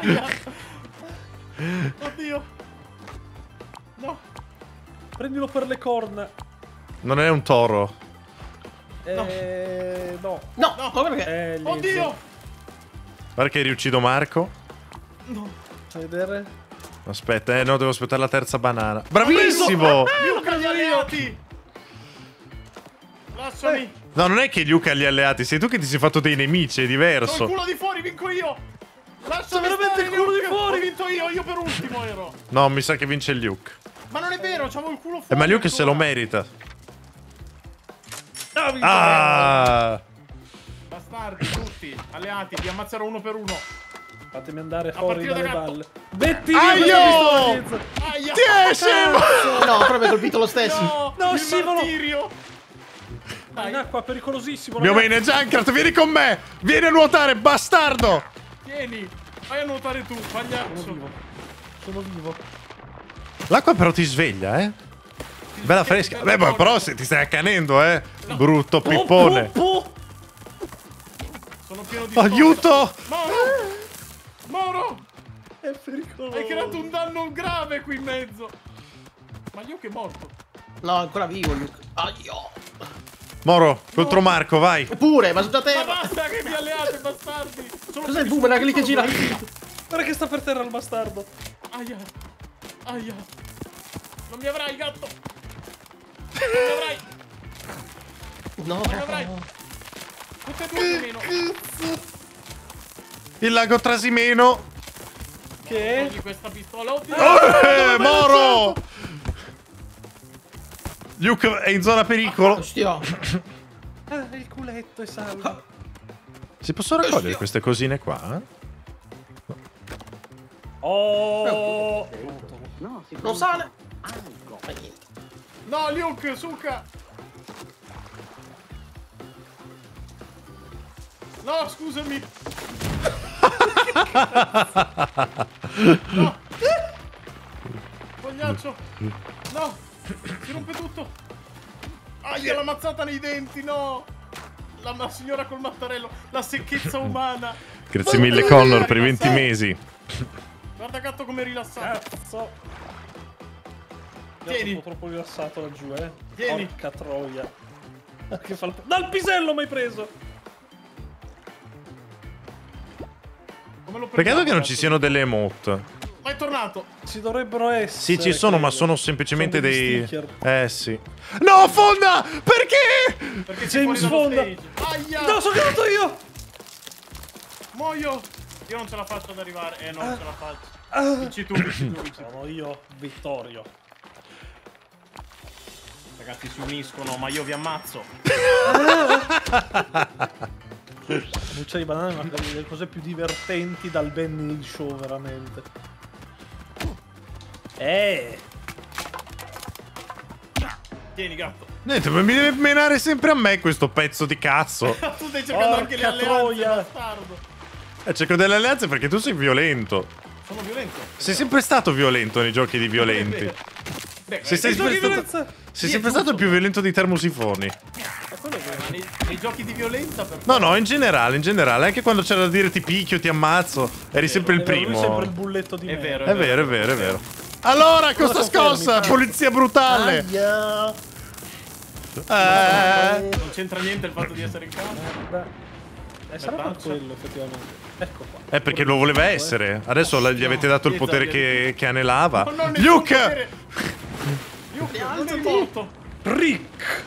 Oddio. No. Prendilo per le corna. Non è un toro. No. No! Ma perché? Lizzo. Oddio. Guarda che riuccido Marco. Fai vedere? Aspetta, no, devo aspettare la terza banana. Bravissimo! Luca, gli alleati. Lasciami. No, non è che Luca ha gli alleati, sei tu che ti sei fatto dei nemici, è Ho il diverso. culo di fuori, vinco io. Lasciami veramente stare, il culo di Luke. fuori. Ho vinto io per ultimo ero. No, mi sa che vince Luke. Ma non è vero, c'avevo il culo fuori. Ma Luke se lo ancora. merita. Ah, Ah! Bastardi tutti, alleati, vi ammazzerò uno per uno. fatemi andare A fuori partire da dalle gatto. balle. Metti via Aio! questa pistola, Lizzo. Aia. No, però mi ha colpito lo stesso. No, il scivolo. martirio. Vai in acqua, pericolosissimo. Mio ragazzi. main è Junkrat, vieni con me! Vieni a nuotare, bastardo! Vieni, vai a nuotare tu, Sono pagliaccio. vivo. Sono vivo. L'acqua però ti sveglia, Bella fresca. Beh, ma però se ti stai accanendo, Brutto pippone. Oh. Sono pieno di Aiuto! Moro! Moro! È pericoloso. Hai creato un danno grave qui in mezzo. Ma Luke è morto. No, ancora vivo, Luca. Aio! Moro, contro Marco, vai. Pure, ma sono da Ma terra! basta che vi alleate, bastardi. Cos'è il boomerang lì che gira? Guarda che sta per terra il bastardo. Aia. Aia. Non mi avrai, gatto. Non mi avrai. No! Non mi avrai. Tutte e due di meno. Il lago Trasimeno. Che? Togli questa pistola. Oddio. Moro! Luke è in zona pericolo. Ostia! Ah, il culetto è salvo. Si possono raccogliere queste cosine qua? Oh. Non sale! No, Luke, suca. No, scusami. No. Fogliaccio. No. Si rompe tutto. Aia, l'ha ammazzata nei denti, no. La signora col mattarello. La secchezza umana. Grazie mille Connor per i 20 mesi. Guarda gatto come è rilassato. Cazzo. Tieni. Sono troppo rilassato laggiù, Tieni. Porca troia. Che fa il... Dal pisello mi hai preso. Come lo Peccato prendiamo, che non gatto? ci siano delle emote. Ma è tornato. Ci dovrebbero essere. Sì, ci sono, ma credo. sono semplicemente Sono degli dei... sticker. sì. No, Fonda! Perché? Perché sei James fuori dallo Fonda. stage. Aia. No, sono caduto io. Muoio. Io non ce la faccio ad arrivare. No, non ce la faccio. Vinci tu, vinci tu, vinci tu. Sono io, Vittorio. Ragazzi si uniscono, ma io vi ammazzo. Buccia di banane è una delle cose più divertenti dal Ben Hill Show, veramente. Tieni gatto. Niente, ma mi deve menare sempre a me questo pezzo di cazzo. Tu stai cercando anche le Porca alleanze, troia. bastardo. Cerco delle alleanze perché tu sei violento. Sono violento. Sei sempre stato violento nei giochi di violenti. Beh, Sei sempre stato, sei sempre stato il più violento di Termosifoni. nei giochi di violenza per No, in generale, anche quando c'era da dire ti picchio, ti ammazzo, eri sempre il Lui è primo. sempre il bulletto di È me. vero, È vero. Allora, cosa scossa? Polizia brutale. Aia. Non c'entra niente il fatto di essere in casa. Sarà per quello, effettivamente. Ecco qua. È perché lo voleva essere. Adesso gli avete dato il potere che anelava. No, non nessun Luke! potere. Luke, non è morto. Rick!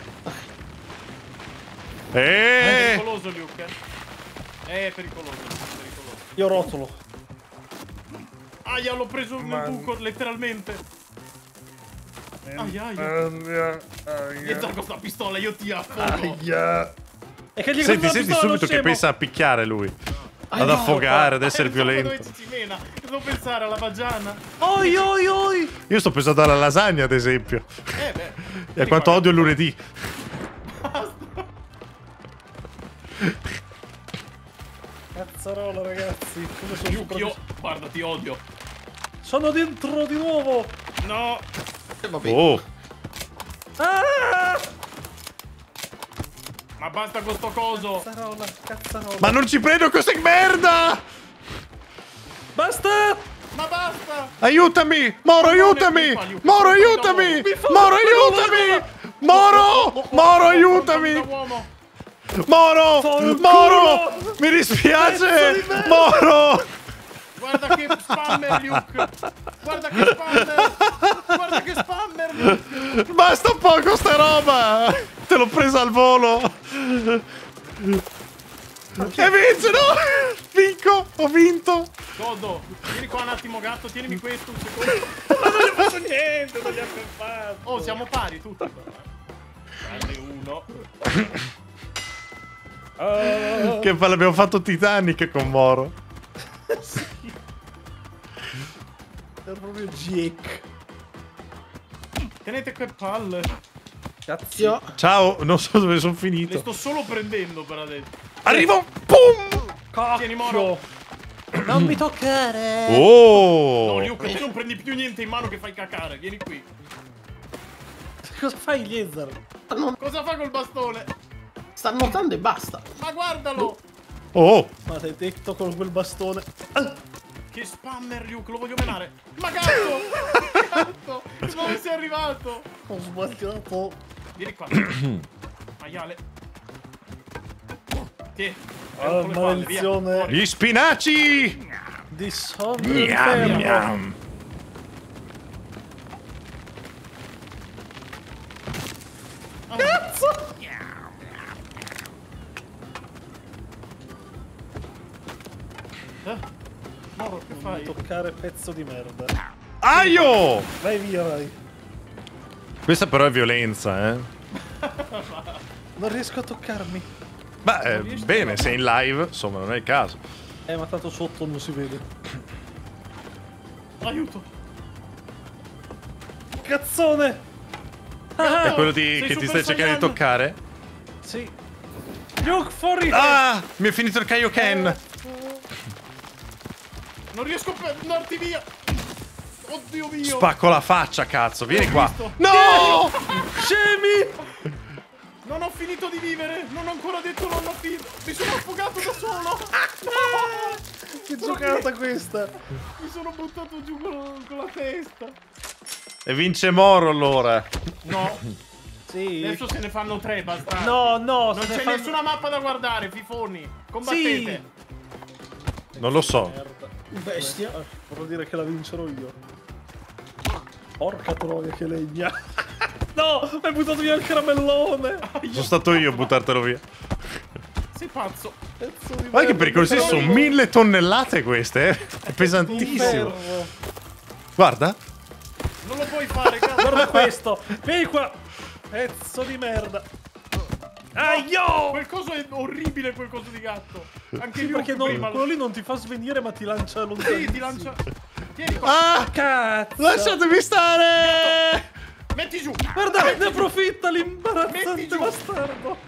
È pericoloso, Luke. È pericoloso. Io rotolo. Aia, l'ho preso nel buco, letteralmente. Aia. Dietro con sta pistola, io ti affogo. E che gli Senti pistola subito allo che scemo. pensa a picchiare lui. Ad affogare, ad essere violento. Dove ci mena? Devo pensare alla bagiana. Oi. Io sto pensando alla lasagna, ad esempio. Beh. E a quanto odio il lunedì. Cazzarola, ragazzi. Come sono Luke, io, guarda, ti odio. Sono dentro di nuovo. No. Oh. Ah! Ma basta con sto coso. Cazzarola. Ma non ci prendo questa merda! Basta! Ma basta. Aiutami! Moro, aiutami! Moro, aiutami! Moro, aiutami! Moro, aiutami! Moro! Mi dispiace! Moro! Guarda che spammer, Luke! Guarda che spammer, Luke! Basta un po' con sta roba! Te l'ho presa al volo! E vince, no! Vinco! Ho vinto! Godo, vieni qua un attimo, gatto, tienimi questo un secondo. Non gli ho fatto niente, non gli ho fatto. Oh, siamo pari tutti. Tranne uno. Che palle, abbiamo fatto Titanic con Moro. È proprio Jake. Tenete che palle. Cazzo. Ciao, non so dove sono Le finito. sto solo prendendo per adesso. Arrivo! Pum! Tieni, Moro. Non mi toccare. No, Oh! Luke, tu non prendi più niente in mano che fai cacare. Vieni qui. Cosa fai, Yezer? Cosa fa col bastone? Sta nuotando e basta. Ma guardalo. Oh! Ma sei detto con quel bastone. Che spammer, Luke, lo voglio menare. Ma gatto! Gatto! Dove sei arrivato? Ho sbagliato. Vieni qua. Maiale. Tieni. Ah, maledizione. Gli spinaci! Di sonno di Gnam, ferro. gnam. Cazzo! Moro, che Non fai? toccare pezzo di merda. Aio! Vai via, vai. Questa però è violenza, eh. Non riesco a toccarmi. Beh, bene, sei in live, insomma, non è il caso. Ma tanto sotto non si vede. Aiuto. Cazzone! È quello sei che ti Super stai cercando di Saiyan. toccare? Sì. Luke, fuori! Ah! Mi è finito il Kaioken! Non riesco a darti via. Oddio mio. Spacco la faccia, cazzo, vieni qua. visto. No! Scemi! Non ho finito di vivere. Non ho ancora detto non ho finito. Mi sono affogato da solo. Che giocata questa! Mi sono buttato giù con la testa. E vince Moro allora. No. Sì. Adesso se ne fanno 3, bastardi. No, Non se ne c'è fanno- nessuna mappa da guardare, fifoni. Combattete. Non lo so. Merda. Bestia. Vorrei dire che la vincerò io. Porca troia che legna. No! Hai buttato via il caramellone! Sono stato io a buttartelo via. Sei pazzo. Pezzo di Guarda che merda. pericolosissimo, sono 1000 tonnellate queste, È pesantissimo. Ferro. Guarda. Non lo puoi fare, cazzo. Guarda questo! Vieni qua! Pezzo di merda! Aio! Quel coso è orribile, quel coso di gatto. Anche Sì, Luke perché non- prima. quello lì non ti fa svenire ma ti lancia lontano. Sì, ti lancia. Tieni qua. Ah! Cazzo! Lasciatemi stare! Metti giù! Guarda, ne approfitta Metti l'imbarazzante giù. bastardo.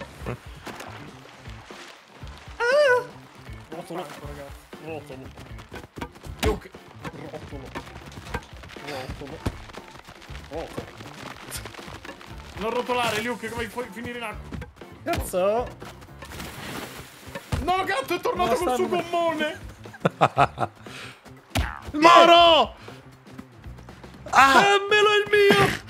Rotolo, ragazzi. Rotolo. Luke. Rotolo. Rotolo. Rotolo. Non rotolare, Luke, come puoi finire in acqua. Cazzo. No, gatto, è tornato col suo gommone. Moro! Ah! Dammelo il mio.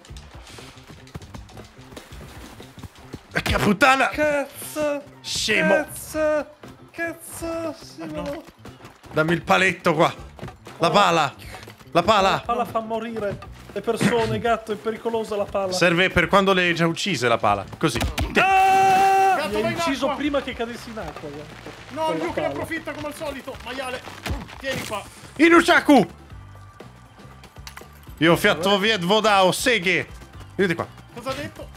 Che puttana! Cazzo. Scemo! Cazzo. Cazzo. Sì, no. Dammi il paletto qua! La pala! La pala! La pala fa morire le persone, gatto, è pericolosa la pala. Serve per quando le hai già uccise la pala. Così. Ah! Gatto, Mi vai ha in ucciso acqua. prima che cadessi in acqua. Gatto. No, Con la Luke ne pala. approfitta come al solito. Maiale, tieni qua. Inushaku! Io fiatto viet vodao seghe! Vedete qua. Cosa ha detto?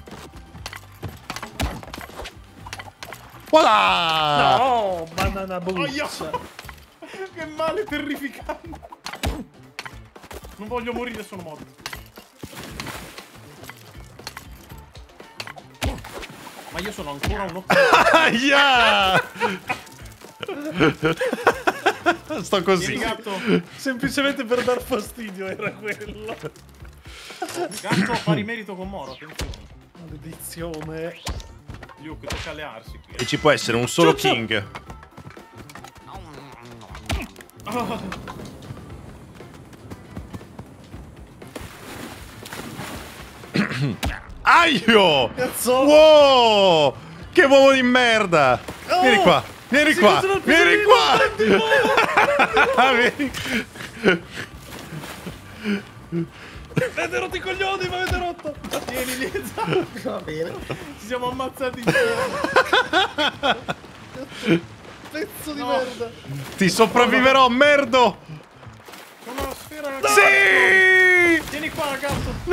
Voilà! No, banana Aia. buccia. Che male terrificante. Non voglio morire, sono morto. Ma io sono ancora un occhio. Aia! Sto Vieni, così. gatto. Semplicemente per dar fastidio era quello. Gatto a pari merito con Moro, attenzione. Maledizione. Luke, tocca allearsi qui. E ci può essere un solo Ciao, ciao. king. Aio! Cazzo. Wow! Che uomo di merda! Oh! Vieni qua! Vieni Si qua! continua il Vieni pesino, qua! Vieni. Avete rotto i coglioni, ma avete rotto. Tieni, Liesa. Va bene. Ci siamo ammazzati insieme. Pezzo di No. merda. Ti sopravviverò, merdo! Con una sfera. Sì! Tieni qua, gatto. No!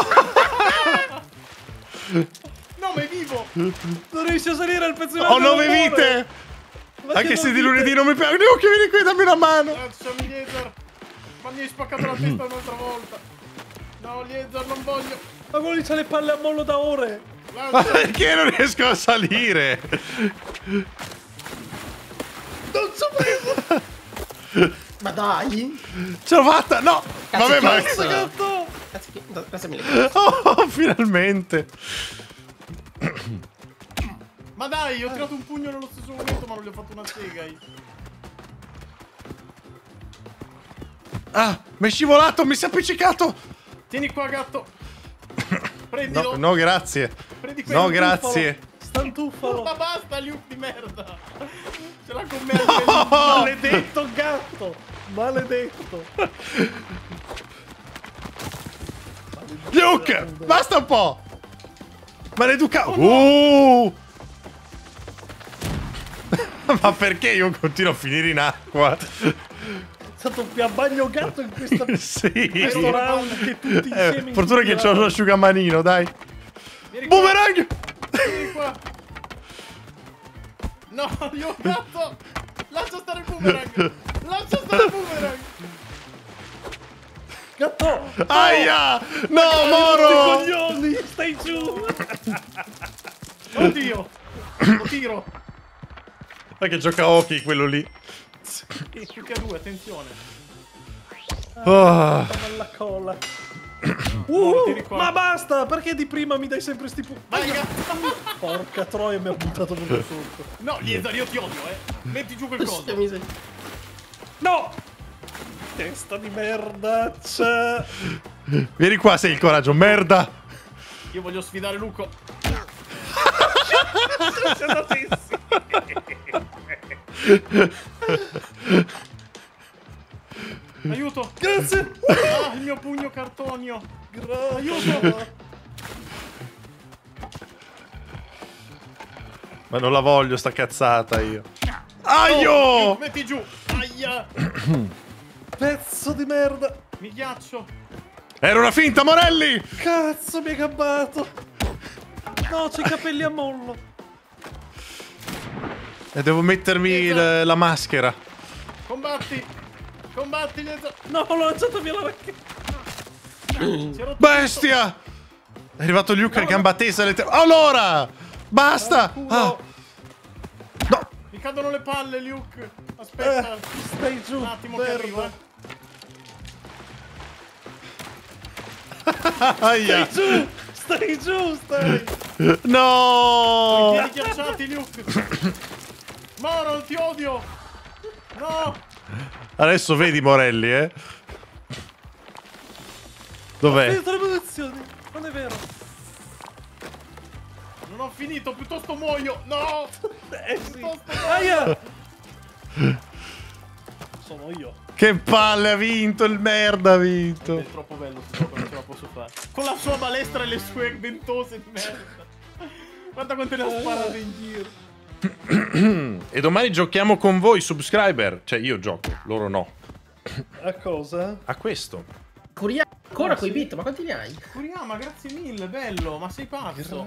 No, ma è vivo. Non riesci a salire al pezzo di Ho merda. 9 non muore. vite! Ma che Anche se di vite? lunedì non mi piace. Luke, vieni qui, dammi una mano! Lasciami, Liesa. Ma mi hai spaccato la testa un'altra volta. No, Liesa, non voglio. Ma quello lì c'ha le palle a mollo da ore. Ma Lascia. perché non riesco a salire? Non so preso. Ma dai! Ce l'ho fatta! No! Cazzo, Vabbè, ma... cazzo. Gatto. Cazzo, grazie mille. Oh, finalmente! Ma dai, ho tirato un pugno nello stesso momento, ma non gli ho fatto una sega. Ah, mi è scivolato, mi si è appiccicato! Tieni qua, gatto. Prendilo. No, no, grazie. Prendi quello. No, grazie. Stantufalo. Ma basta, Luke di merda. Ce l'ha con me a livello- Maledetto gatto. Maledetto. Luke, basta un po'! Maleduca... Ma perché io continuo a finire in acqua? È stato più a bagno gatto in questo Sì. round che tutti insieme. Fortuna che c'ho l'asciugamanino, dai. Vieni qua. Boomerang! Vieni qua. No, io gatto. Lascia stare il boomerang. Lascia stare il boomerang. Gatto. Aia! No, Tutti i Moro! coglioni. Stai giù. Oddio. Lo tiro. Ma che gioca a hockey quello lì. Più che a due, attenzione. Oh. Alla colla. tieni qua. Ma basta. Perché di prima mi dai sempre sti Vai, gatto. Porca troia, mi ha buttato proprio sotto. No, Liesa, io ti odio, Metti giù quel coso. No. Testa di merdaccia. Vieni qua, sei il coraggio, merda! Io voglio sfidare Luco. Siamo andatissimi. Aiuto. Grazie. Ah, il mio pugno cartonio. Aiuto. Ma non la voglio sta cazzata io. Aio! Oh, metti giù. Aia. Pezzo di merda. Mi ghiaccio. Era una finta, Morelli! Cazzo, mi hai gabbato. No, c'ho i capelli a mollo. E devo mettermi la maschera. Combatti. Combatti, Liesa. No, l'ho lanciato via la racchetta. Si è rotto Bestia! È arrivato Luke a gamba tesa. Allora! Basta! Ah. No! Mi cadono le palle, Luke. Aspetta. Stai giù, Un attimo che arrivo, Aia. Stai giù, stai. No! Piedi ghiacciati, Luke. Moro, ti odio. No. Adesso vedi Morelli, eh? Dov'è? Finito le munizioni. Non è vero. Non ho finito, piuttosto muoio. No. Sì. Piuttosto Aia. Sono io. Che palle, ha vinto il merda, ha vinto. È troppo bello, sto gioco, non ce la posso fare. Con la sua balestra e le sue ventose di merda. Guarda quante ne ha sparate in giro. E domani giochiamo con voi, subscriber. Cioè, io gioco, loro no. A cosa? A questo. Kuriyama ancora quei bit, ma quanti ne hai? Kuriyama, grazie mille, bello, ma sei pazzo.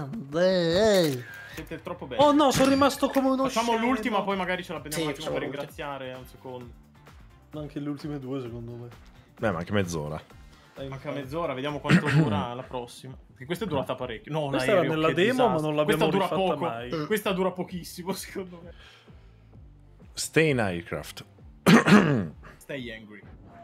Siete troppo belli. Oh no, sono rimasto come uno Facciamo scemo. l'ultima, poi magari ce la prendiamo Sì, un attimo per facciamo ringraziare un secondo. Anche le ultime due, secondo me. Ma anche mezz'ora. Manca mezz'ora, vediamo quanto dura la prossima. Perché questa è durata parecchio. No, Questa l'aereo, era nella che demo, disastro. ma non l'abbiamo Questa dura rifatta poco. mai. Questa dura pochissimo, secondo me. Stay in aircraft. Stay angry.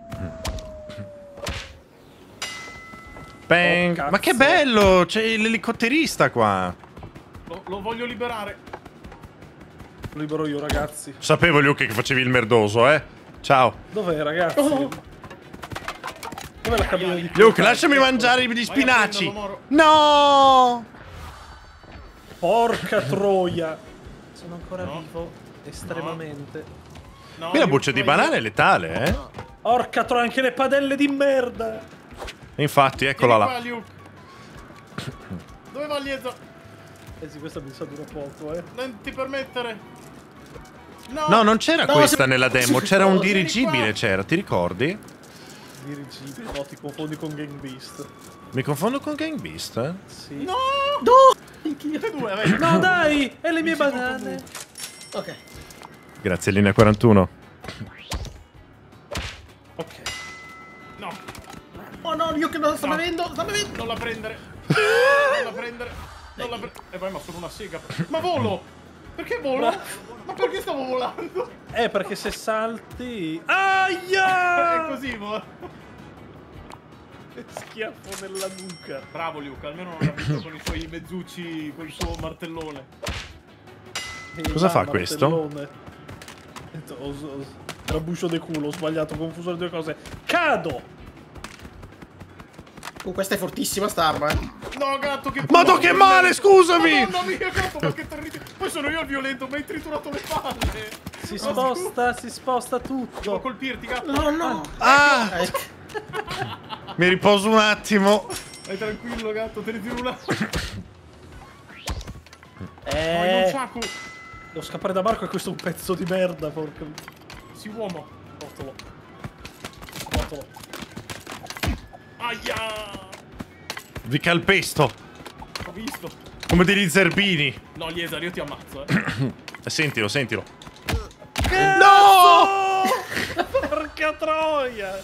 Bang. Oh, Ma che cazzo. bello! C'è l'elicotterista qua. Lo voglio liberare. Lo libero io, ragazzi. Sapevo, Luke, che facevi il merdoso, eh? Ciao. Dov'è, ragazzi? Oh. Dov'è la cabina di Luke, lasciami mangiare gli spinaci. No! Porca troia. Sono ancora No. vivo. Estremamente. No, Qui la io- buccia di banana è letale, eh? Porca troia, anche le padelle di merda. E infatti, eccola là. Vieni qua, Luke. Dove va Lieza? Eh sì, questa mi sa dura poco, eh. Non ti permettere. No, non c'era No, questa se- nella demo, c'era un Vieni dirigibile, qua. c'era, ti ricordi? Dirigibile, no, ti confondi con Gang Beast. Mi confondo con Gang Beast, eh? Sì. No! Anch'io. Tutte e due, vedi? No, dai! E le mie banane. Ok. Grazie, linea 41. Ok. No, Oh no, io che non sto bevendo, sto bevendo. non la prendere. Non la prendere. Non la prendere. E vai, ma sono una sega. Ma volo! Perché volo? Ma perché stavo volando? Perché se salti... È Aia! così, mo. Che schiaffo nella nuca. Bravo Luca, almeno non l'ha visto con i suoi mezzucci, con il suo martellone. Cosa fa questo? Martellone. Trabuscio de culo, ho sbagliato, ho confuso le due cose. Cado! Questa è fortissima sta arma, eh. No, gatto, che... Madò, che male, scusami! Madonna mia, gatto, ma che terribile. Poi sono io il violento, mi hai triturato le palle. Si sposta Devo tutto. colpirti, gatto. No, no. Ah! Ecco. Mi riposo un attimo. Vai tranquillo, gatto, te ne tiro una. Non Chaku. Devo scappare da Marco e questo è un pezzo di merda, porca. Si uomo. Portalo. Portalo. Aia. Vi calpesto. Ho visto. Come degli zerbini. No, Liesa, io ti ammazzo, Sentilo, sentilo. No! Porca troia!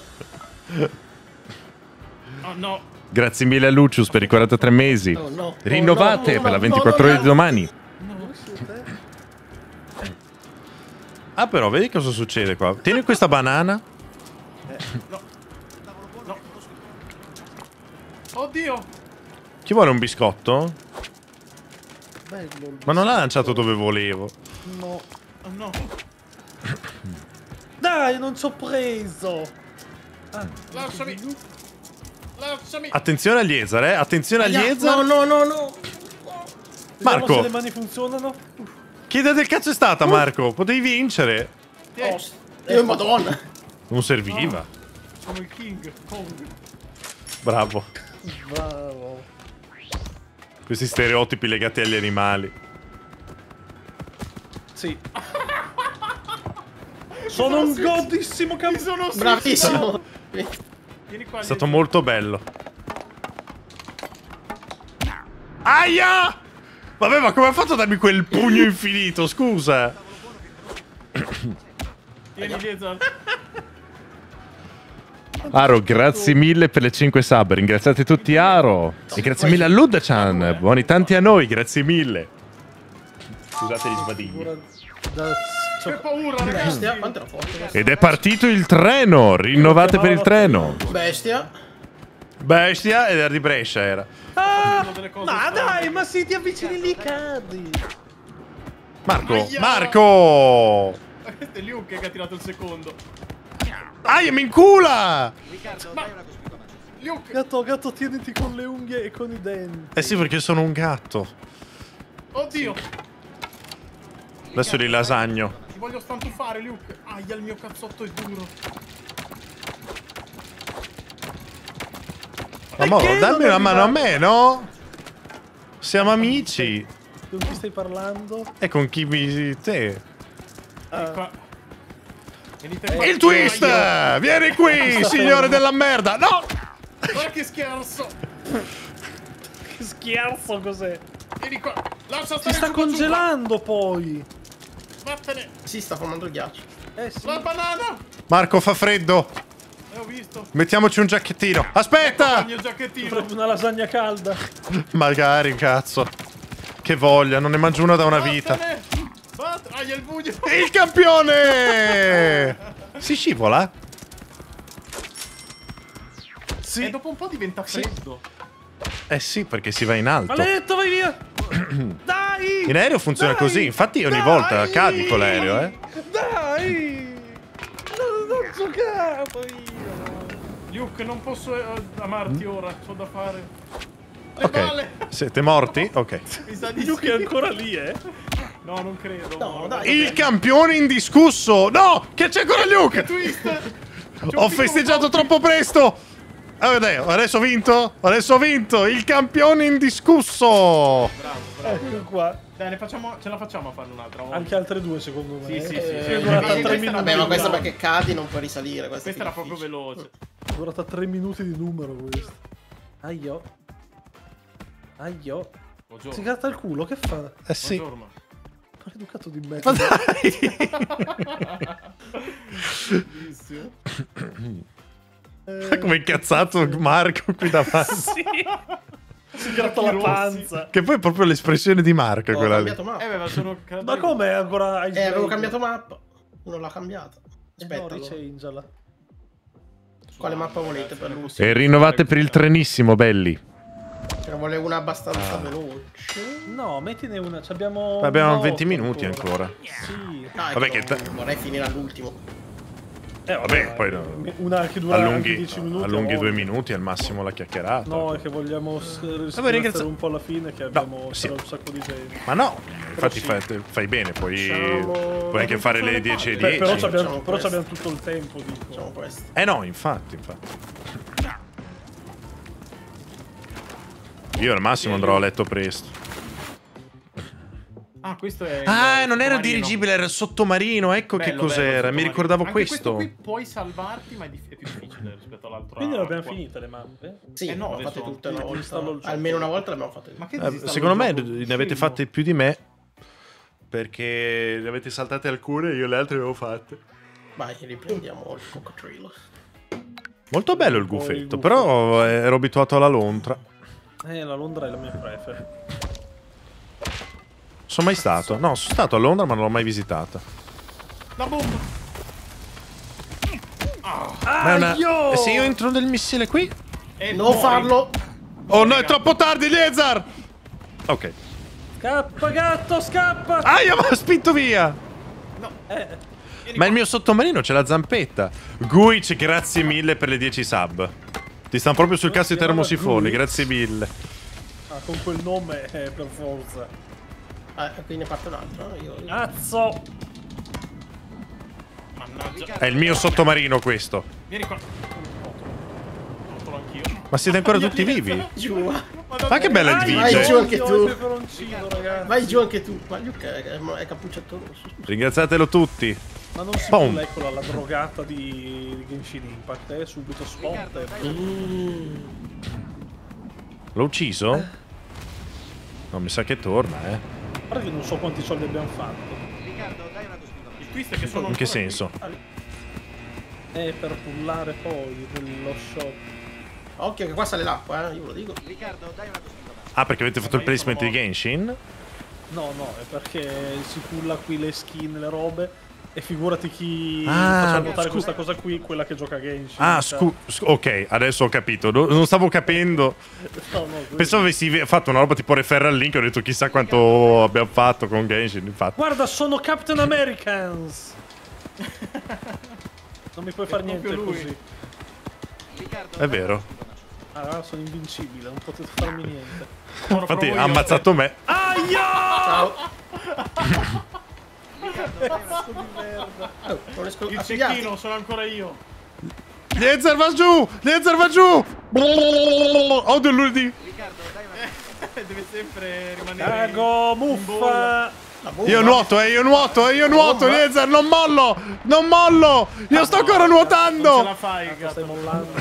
Oh no. Grazie mille a Lucius per i 43 mesi. Oh, no. Rinnovate Oh, no, per la no, 24 no, ore no, di domani. No, siete? Ah, però, vedi cosa succede qua. Tieni questa banana. Oddio. Chi vuole un biscotto? Bello. Ma non l'ha lanciato dove volevo. No. Oh no. Dai, non ci ho preso. Lasciami. Lasciami. Attenzione agli Ezar, eh. Attenzione agli Ezar. No, no, no, no. Vediamo Marco. se le mani funzionano. Che idea del cazzo è stata, Marco? Potevi vincere. Madonna. Non serviva. Sono il King Kong. Bravo. Bravo. Questi stereotipi legati agli animali. Sì. Sono un godissimo campione. Bravissimo. Vieni qua. È stato molto bello. Aia! Vabbè, ma come ha fatto a darmi quel pugno infinito? Scusa. Tieni Liesa. Aro, grazie mille per le 5 sub. Ringraziate tutti Aro. E grazie mille a Ludda-chan. Buoni tanti a noi, grazie mille. Scusate gli sbadigli. Che paura, ragazzi. Bestia, quanto era forte? Ed è partito il treno. Rinnovate per il treno. Bestia. Bestia ed era di Brescia era. Delle cose Ma strane. dai, ma se ti avvicini lì cadi. Marco, Aia. Marco! Questo è Luke che ha tirato il secondo. Aia, mi incula! Luke! Gatto, tieniti con le unghie e con i denti. Eh sì, perché sono un gatto. Oddio! Adesso li lasagno. Ti voglio stantufare, Luke. Aia, il mio cazzotto è duro. Ma mo, che dammi non una mano a arriva? me, no? Siamo amici. Con chi stai parlando? E con chi mi... te? Vieni qua. Venite qua. Il twist! Aia. Vieni qui, signore della merda! No! Guarda che scherzo! Che scherzo cos'è? Vieni qua. Lascia Si stare sta il suo congelando poi. zucca. Vattene. Si sta formando il ghiaccio. Sì. La banana! Marco, fa freddo. Ho visto. Mettiamoci un giacchettino. Il Aspetta! mio giacchettino. Proprio una lasagna calda. Magari, cazzo. Che voglia, non ne mangio una da una vita. Vattene. Aia, il buio. Il campione! Si scivola? Sì. E dopo un po' diventa freddo. Eh sì, perché si va in alto. Maledetto, vai via. Dai! In aereo funziona Dai! così, infatti ogni Dai! volta cadi con l'aereo, eh. Dai! Non giocavo io. Luke, non posso amarti ora. C'ho da fare. Le Ok, balle. siete morti? Ok. Mi sa di Luke sì. è ancora lì, eh? No, non credo. No, dai. Il campione indiscusso! No! Che c'è ancora Luke? Twist. Ho festeggiato troppo presto! Ah, adesso ho vinto? Adesso ho vinto! Il campione indiscusso! Ecco qua. Dai, ce la facciamo a farne un'altra volta. Anche altre due, secondo me. Sì, sì, sì, È sì. durata Questa 3 era minuti. Vabbè, ma questa perché cadi non puoi risalire. Questa era proprio veloce. È durata 3 minuti di numero questo. Aio. Si Buongiorno. gratta il culo, che fa? Eh sì. Buongiorno. Ma educato di me. Ma dai! Bellissimo. Come incazzato Marco qui davanti. Sì. Si gratta la Occhi panza. Che poi è proprio l'espressione di Marco Ho quella lì. cambiato mappa. Ma sono Ma come ancora hai Avevo cambiato mappa. Non l'ha cambiata. No, Aspetta, allora. richangeala. Quale mappa volete per l'ultimo? E rinnovate per il trenissimo, belli. Ce ne vuole una abbastanza veloce. No, mettine una, ci abbiamo... Abbiamo una 20 volta minuti ancora. Sì. Dai, Vabbè, che che non vorrei finire all'ultimo. Vabbè, poi no. Una che dura anche Allunghi, 10 minuti. allunghi a 2 volte. minuti al massimo la chiacchierata. No, è che vogliamo ringrazio- ringraziare un po' alla fine che abbiamo sì. c'era un sacco di gente. Ma no, infatti sì. fai bene, puoi Facciamo- anche fare le 10 e Beh, 10. però Facciamo c'abbiamo questo. tutto il tempo, dico. Facciamo questo. No, infatti. Io al massimo andrò a letto presto. Ah, questo è. Ah, il non era sottomarino. dirigibile, era il sottomarino. Ecco che Bello, cos'era. bello, Mi sottomarino. ricordavo Anche questo. qui puoi salvarti, ma è più difficile rispetto all'altro. Quindi le abbiamo finite le mappe? Sì, no, le ho fatte adesso tutte una installo il volta. gioco. Almeno una volta le abbiamo fatte tutte. Ma che disinstallo Secondo me il gioco? ne avete Scemo. fatte più di me. Perché ne avete saltate alcune e io le altre le avevo fatte. Vai, riprendiamo il coccodrillo. Molto bello il Poi il gufetto, gufo. però ero abituato alla lontra. La Londra è la mia prefer. Sono mai stato? No, sono stato a Londra ma non l'ho mai visitata. La bomba! Ma è una... Se io entro nel missile qui... Non farlo! Oh no, è troppo tardi, Liezar! Ok. Scappa gatto, scappa! Aia, mi ha spinto via! Eh, Ma il mio sottomarino c'è la zampetta. Guic, grazie mille per le 10 sub. Ti stanno proprio sul cazzo i chiamava termosifoni, Guic? grazie mille. con quel nome per forza. Qui ne parte un altro. Io... Cazzo! Mannaggia. È il mio sottomarino questo. Vieni qua. Lo anch'io. Ma siete ancora tutti vivi? Giù. Ma che bella il Vai giù video. anche tu. Il peperoncino, ragazzi. Vai giù anche tu. Ma Luke è cappuccetto rosso. Ringraziatelo tutti. Ma non si Pom. può eccola la drogata di Genshin Impact, subito spot. L'ho ucciso? No, mi sa che torna, Guarda che non so quanti soldi abbiamo fatto. Il twist è che sono In che ancora senso? Per pullare poi nello shop. Occhio che qua sale l'acqua, io ve lo dico. Ah, perché avete fatto il placement di Genshin? No, è perché si pulla qui le skin, le robe. E figurati chi Ah, faceva notare questa cosa qui, quella che gioca Genshin. Ah, cioè. ok, adesso ho capito. Non stavo capendo. No, Pensavo avessi fatto una roba tipo referral link. Ho detto chissà quanto abbiamo fatto con Genshin. Infatti, Guarda, sono Captain Americans! Non mi puoi fare niente proprio lui. così. è vero. Ah, sono invincibile, non potete farmi niente. Ora Infatti, provo ha io. ammazzato me. Aia! Ciao. Pezzo di merda. Oh, non riesco Il a pigliarti. cecchino, sono ancora io. Liezar va giù! Liezar va giù! Odio lunedì. Deve sempre rimanere. Cago, in muffa! bolla. La bomba. Io nuoto, Liezar, non mollo! Io sto ancora Non ce la nuotando! fai, Stai gatto. mollando.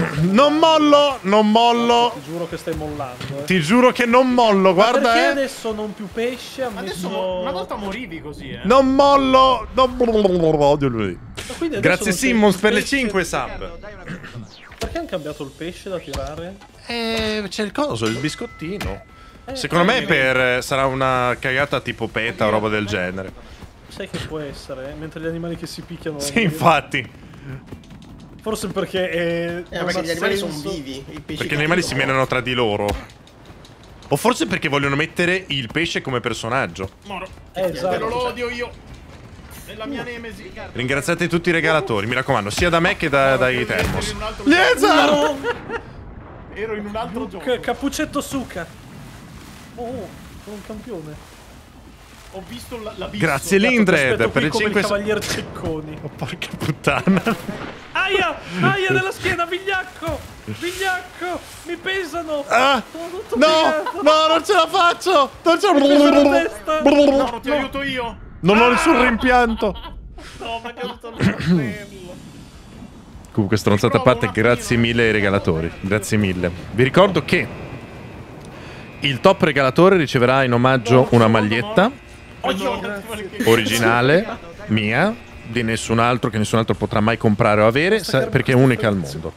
Non mollo! Ti giuro che stai mollando. Ti giuro che non mollo, guarda, Perché adesso non più pesce? Ha Adesso messo... una volta morivi così, Non mollo! Odio lunedì. Quindi adesso Grazie non c'è Simmons più per le pesce. 5 sub. Perché hanno cambiato il pesce da tirare? C'è il coso, il biscottino. Secondo me sarà una cagata tipo PETA o roba del genere. Sai che può essere, mentre gli animali che si picchiano... Sì, infatti. Forse perché non Perché ha gli animali senso. sono vivi. I pesci Perché gli animali si menano tra di loro. O forse perché vogliono mettere il pesce come personaggio. Moro. Esatto. Però lo odio io. È la mia nemesi. Ringraziate tutti i regalatori, mi raccomando, sia da me che dai Termos. Liezar! Liezar! Ero in un altro gioco. Cappuccetto Suka. Oh, sono un campione. Ho visto l'abisso. Grazie Aspetto Lindred per qui le come 5 il cavalier Cecconi. Oh, porca puttana. Aia nella schiena, vigliacco! Vigliacco! Mi pesano! Ah, Sono tutto no, piegato. no, non ce la faccio. Non ce Mi pesano la testa! Moro, ti aiuto io. Non ho nessun rimpianto. No, mi è caduto il cappello. Comunque, stronzata a parte, grazie mille ai regalatori. Grazie mille. Vi ricordo che il top regalatore riceverà in omaggio una maglietta originale mia, di nessun altro, che nessun altro potrà mai comprare o avere, perché è unica al mondo.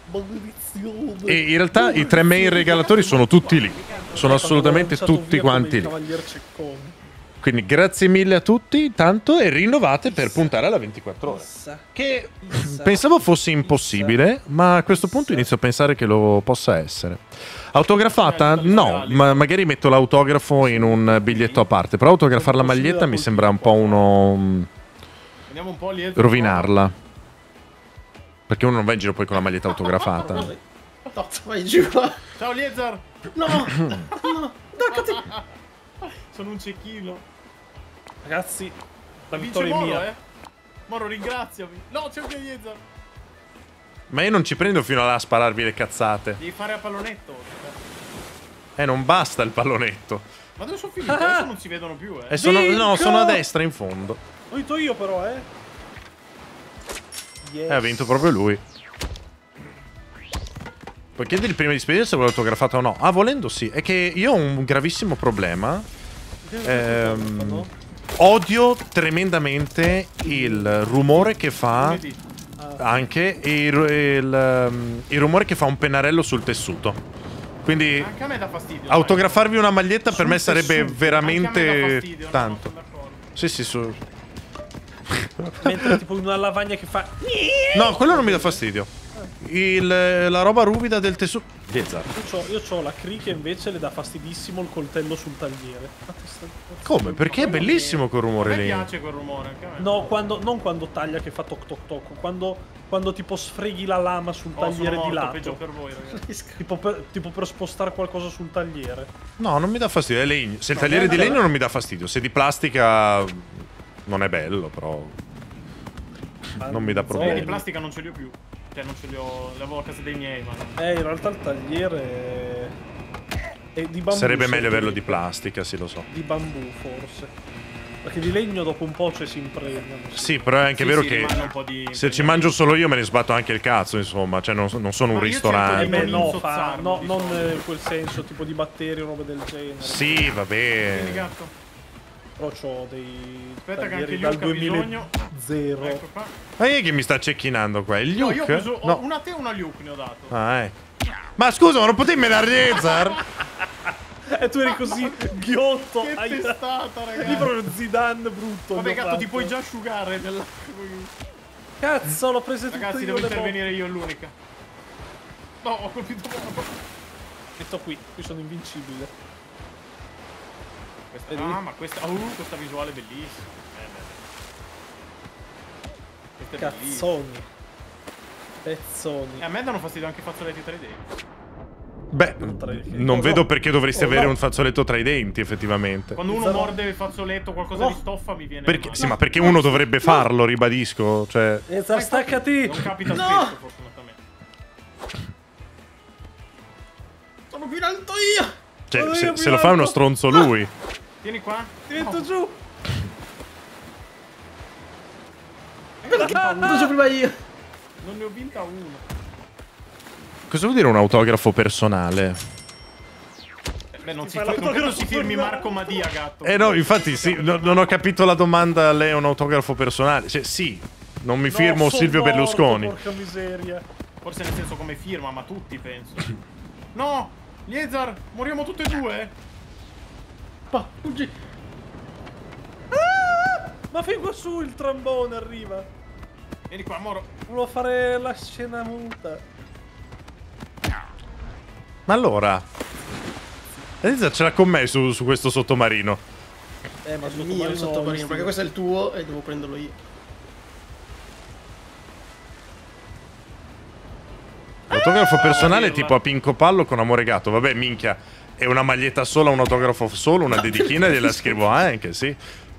E in realtà i 3 main regalatori sono tutti lì. Sono assolutamente tutti quanti lì. Cavalier Cecconi. Quindi grazie mille a tutti, tanto, e rinnovate per puntare alla 24 ore. Che pensavo fosse impossibile, ma a questo punto inizio a pensare che lo possa essere. Autografata? No, ma magari metto l'autografo in un biglietto a parte. Però autografare la maglietta mi sembra un po' uno... Andiamo un po' Liezar. rovinarla. Perché uno non va in giro poi con la maglietta autografata. No, vai giù. Ciao Liezar. No, no, attaccati. Sono un cecchino. Ragazzi, la Vince vittoria è Moro, mia. Moro, ringraziami. No, c'è anche Liezar. Ma io non ci prendo fino là a spararvi le cazzate. Devi fare a pallonetto. Non basta il pallonetto. Ma dove sono finito? Adesso non si vedono più, E sono, no, Vinco! sono a destra in fondo. Ho vinto io però, Yes. Ha vinto proprio lui. Puoi chiedere prima di spedire se vuole autografato o no. Ah, volendo sì. È che io ho un gravissimo problema. Odio tremendamente il rumore che fa. Anche il rumore che fa un pennarello sul tessuto. Quindi Anche a me dà fastidio. autografarvi una maglietta per me sarebbe Anche a me dà veramente fastidio, no, tanto. sono d'accordo. Sì, sì, su. Mentre tipo in una lavagna che fa... No, quello non mi dà fastidio. La roba ruvida del tessuto. Liezar. Io c'ho la Cree che invece le dà fastidissimo il coltello sul tagliere. Come? Perché è bellissimo quel A rumore me lì. piace quel rumore. Anche a me. No, non quando taglia che fa toc toc toc, quando tipo sfreghi la lama sul Oh, sono tagliere di morto, peggio lato. per voi, ragazzi. Tipo per spostare qualcosa sul tagliere. No, non mi dà fastidio, è legno. Se il tagliere è di legno non mi dà fastidio. Se è di plastica non è bello, però non mi dà Io di problemi. plastica non ce li ho più. Cioè, non ce li ho. Le avevo a casa dei miei, ma non... In realtà il tagliere è di bambù. Sarebbe se meglio averlo vedi. di plastica, sì, lo so. Di bambù forse. Perché di legno dopo un po' si impregnano. Sì, però è anche Sì, vero sì, che rimane un po' di se ci mangio solo io me ne sbatto anche il cazzo, insomma. Cioè non sono un Ma io ristorante. cerco di- No, insozzarlo, non quel senso, tipo di batteri o robe del genere. Sì, va Vieni, bene. gatto. Però c'ho dei... Aspetta che anche dal Luke ha bisogno. 2000. Ecco qua. Ma chi è che mi sta cecchinando qua? Il No, Luke? io ho preso No. una a te e una a Luke, ne ho dato. Ah, Ma scusa, ma non potevi menare Liezar? E tu eri così ghiotto. Che testata, Lì ragazzi. proprio Zidane brutto. Vabbè, gli ho gatto, ti fatto. puoi già asciugare nella... Cazzo, l'ho presa tutte Ragazzi, io devo le intervenire io, l'unica. No, ho colpito poco. E sto qui sono invincibile. Questa, ma questa visuale è bellissima. Questa è bellissima. Cazzoni. Pezzoni. A me danno fastidio anche i fazzoletti 3D. Beh, non vedo perché dovresti avere un fazzoletto tra i denti, effettivamente. Quando uno morde il fazzoletto, qualcosa di stoffa mi viene Perché, male. sì, ma perché uno dovrebbe farlo, ribadisco. Cioè... Staccati! Non capita spesso, fortunatamente. Sono più in alto io! Cioè, se lo fa uno stronzo lui. Vieni qua. Ti metto giù! Vado giù prima io! Non ne ho vinta una. Cosa vuol dire un autografo personale? Beh, non fai credo si firmi Marco Madia, gatto. No, infatti sì, non ho capito la domanda. Lei è un autografo personale? Cioè, sì, non mi firmo Silvio Berlusconi. Porca miseria. Forse nel senso come firma, ma tutti penso. No! Liezar, moriamo tutte e due? Pa, fuggi! Ma fin qua su il trombone arriva. Vieni qua, Moro. Volevo fare la scena muta. Ma allora, Elisa ce l'ha con me su questo sottomarino. Ma È il mio sottomarino, perché questo è il tuo e devo prenderlo io. L'autografo personale è tipo a Pinco Pallo con Amore Gatto. Vabbè, minchia, è una maglietta sola, un autografo solo, una dedichina e gliela scrivo anche, sì.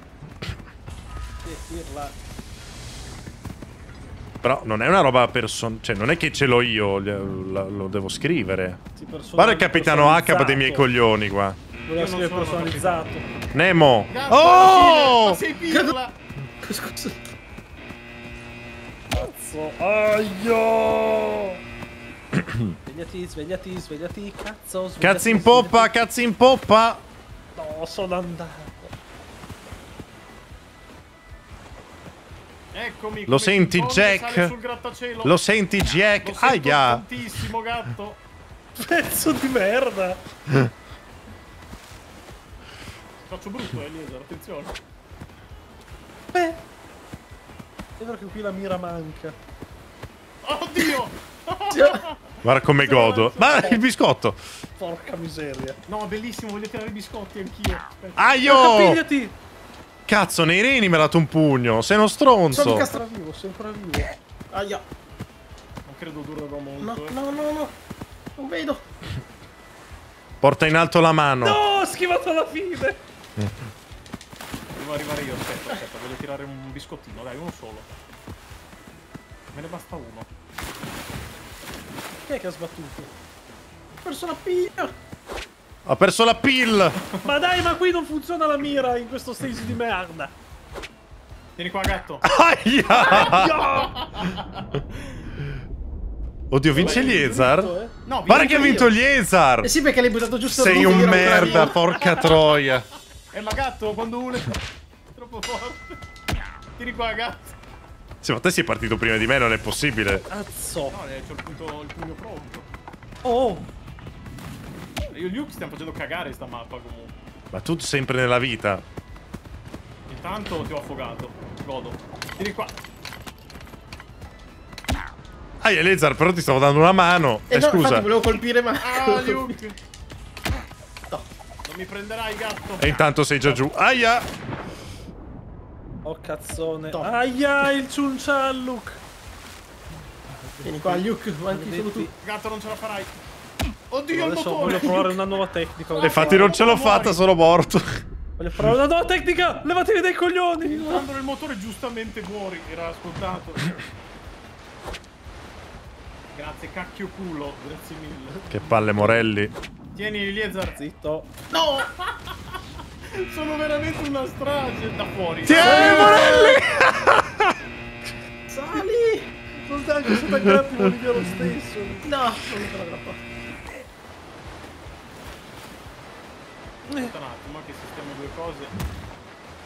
Però non è una roba cioè, non è che ce l'ho io, lo devo scrivere. Guarda il capitano H dei miei coglioni qua. Voleva scrivere personalizzato. Nemo. Gatto, Oh! ma sei piccola! Scusa. Cazzo. Aio! Svegliati, cazzo. Cazzo in poppa, cazzo in poppa. No, sono andato. Eccomi. Lo senti, Jack? Sul grattacielo. Lo senti, Jack? Lo sento Aia. tantissimo, gatto. Pezzo di merda. Faccio brutto, Eliezer, attenzione. Beh. È vero che qui la mira manca. Oddio! Guarda come godo. Ma il biscotto. Porca miseria. No, bellissimo, voglio tirare i biscotti anch'io. Aspetta. Aio! Pigliati! Cazzo, nei reni mi ha dato un pugno. Sei uno stronzo. Sei ancora vivo. Aia. Non credo durerò molto. No. Non vedo. Porta in alto la mano. No, ho schivato alla fine. Devo arrivare io, aspetta, voglio tirare un biscottino, dai, uno solo. Me ne basta uno. Chi è che ha sbattuto? Ho perso la piglia. Ha perso la pill. Ma dai, ma qui non funziona la mira in questo stage di merda. Vieni qua, gatto. Aia! Oddio, vince Liezar? No, Guarda che ha vinto Liezar. Eh sì, perché l'hai buttato giusto Sei dopo un che io ero merda, ancora porca troia. ma gatto, quando uno è troppo forte. Vieni qua, gatto. Sì, ma te sei partito prima di me, non è possibile. Cazzo. No, c'ho il pugno pronto. Oh. Io e Luke stiamo facendo cagare sta mappa comunque. Ma tu sempre nella vita. Intanto ti ho affogato. Godo. Vieni qua. Aia, Liezar, però ti stavo dando una mano. no, Scusa. infatti volevo colpire, ma... Ah, Luke. No. Non mi prenderai, gatto. E intanto sei già giù. Aia! Oh cazzone. Top. Aia, il ciuncialluk. Vieni qua, Luke, avanti solo tu. Gatto, non ce la farai. Oddio, il Adesso motore. voglio provare una nuova tecnica. E infatti non ce l'ho fatta, sono morto. Voglio provare una nuova tecnica. Levatevi dai coglioni. Quando il motore giustamente muori, era scontato. Grazie, cacchio culo, grazie mille. Che palle, Morelli. Tieni, Liezar. Zitto. No! Sono veramente una strage da fuori. Tieni, Morelli! Sali! Non dai, che sono aggrappi via lo stesso. No, non mi te l'aggrappo. Aspetta un attimo che sistemo due cose.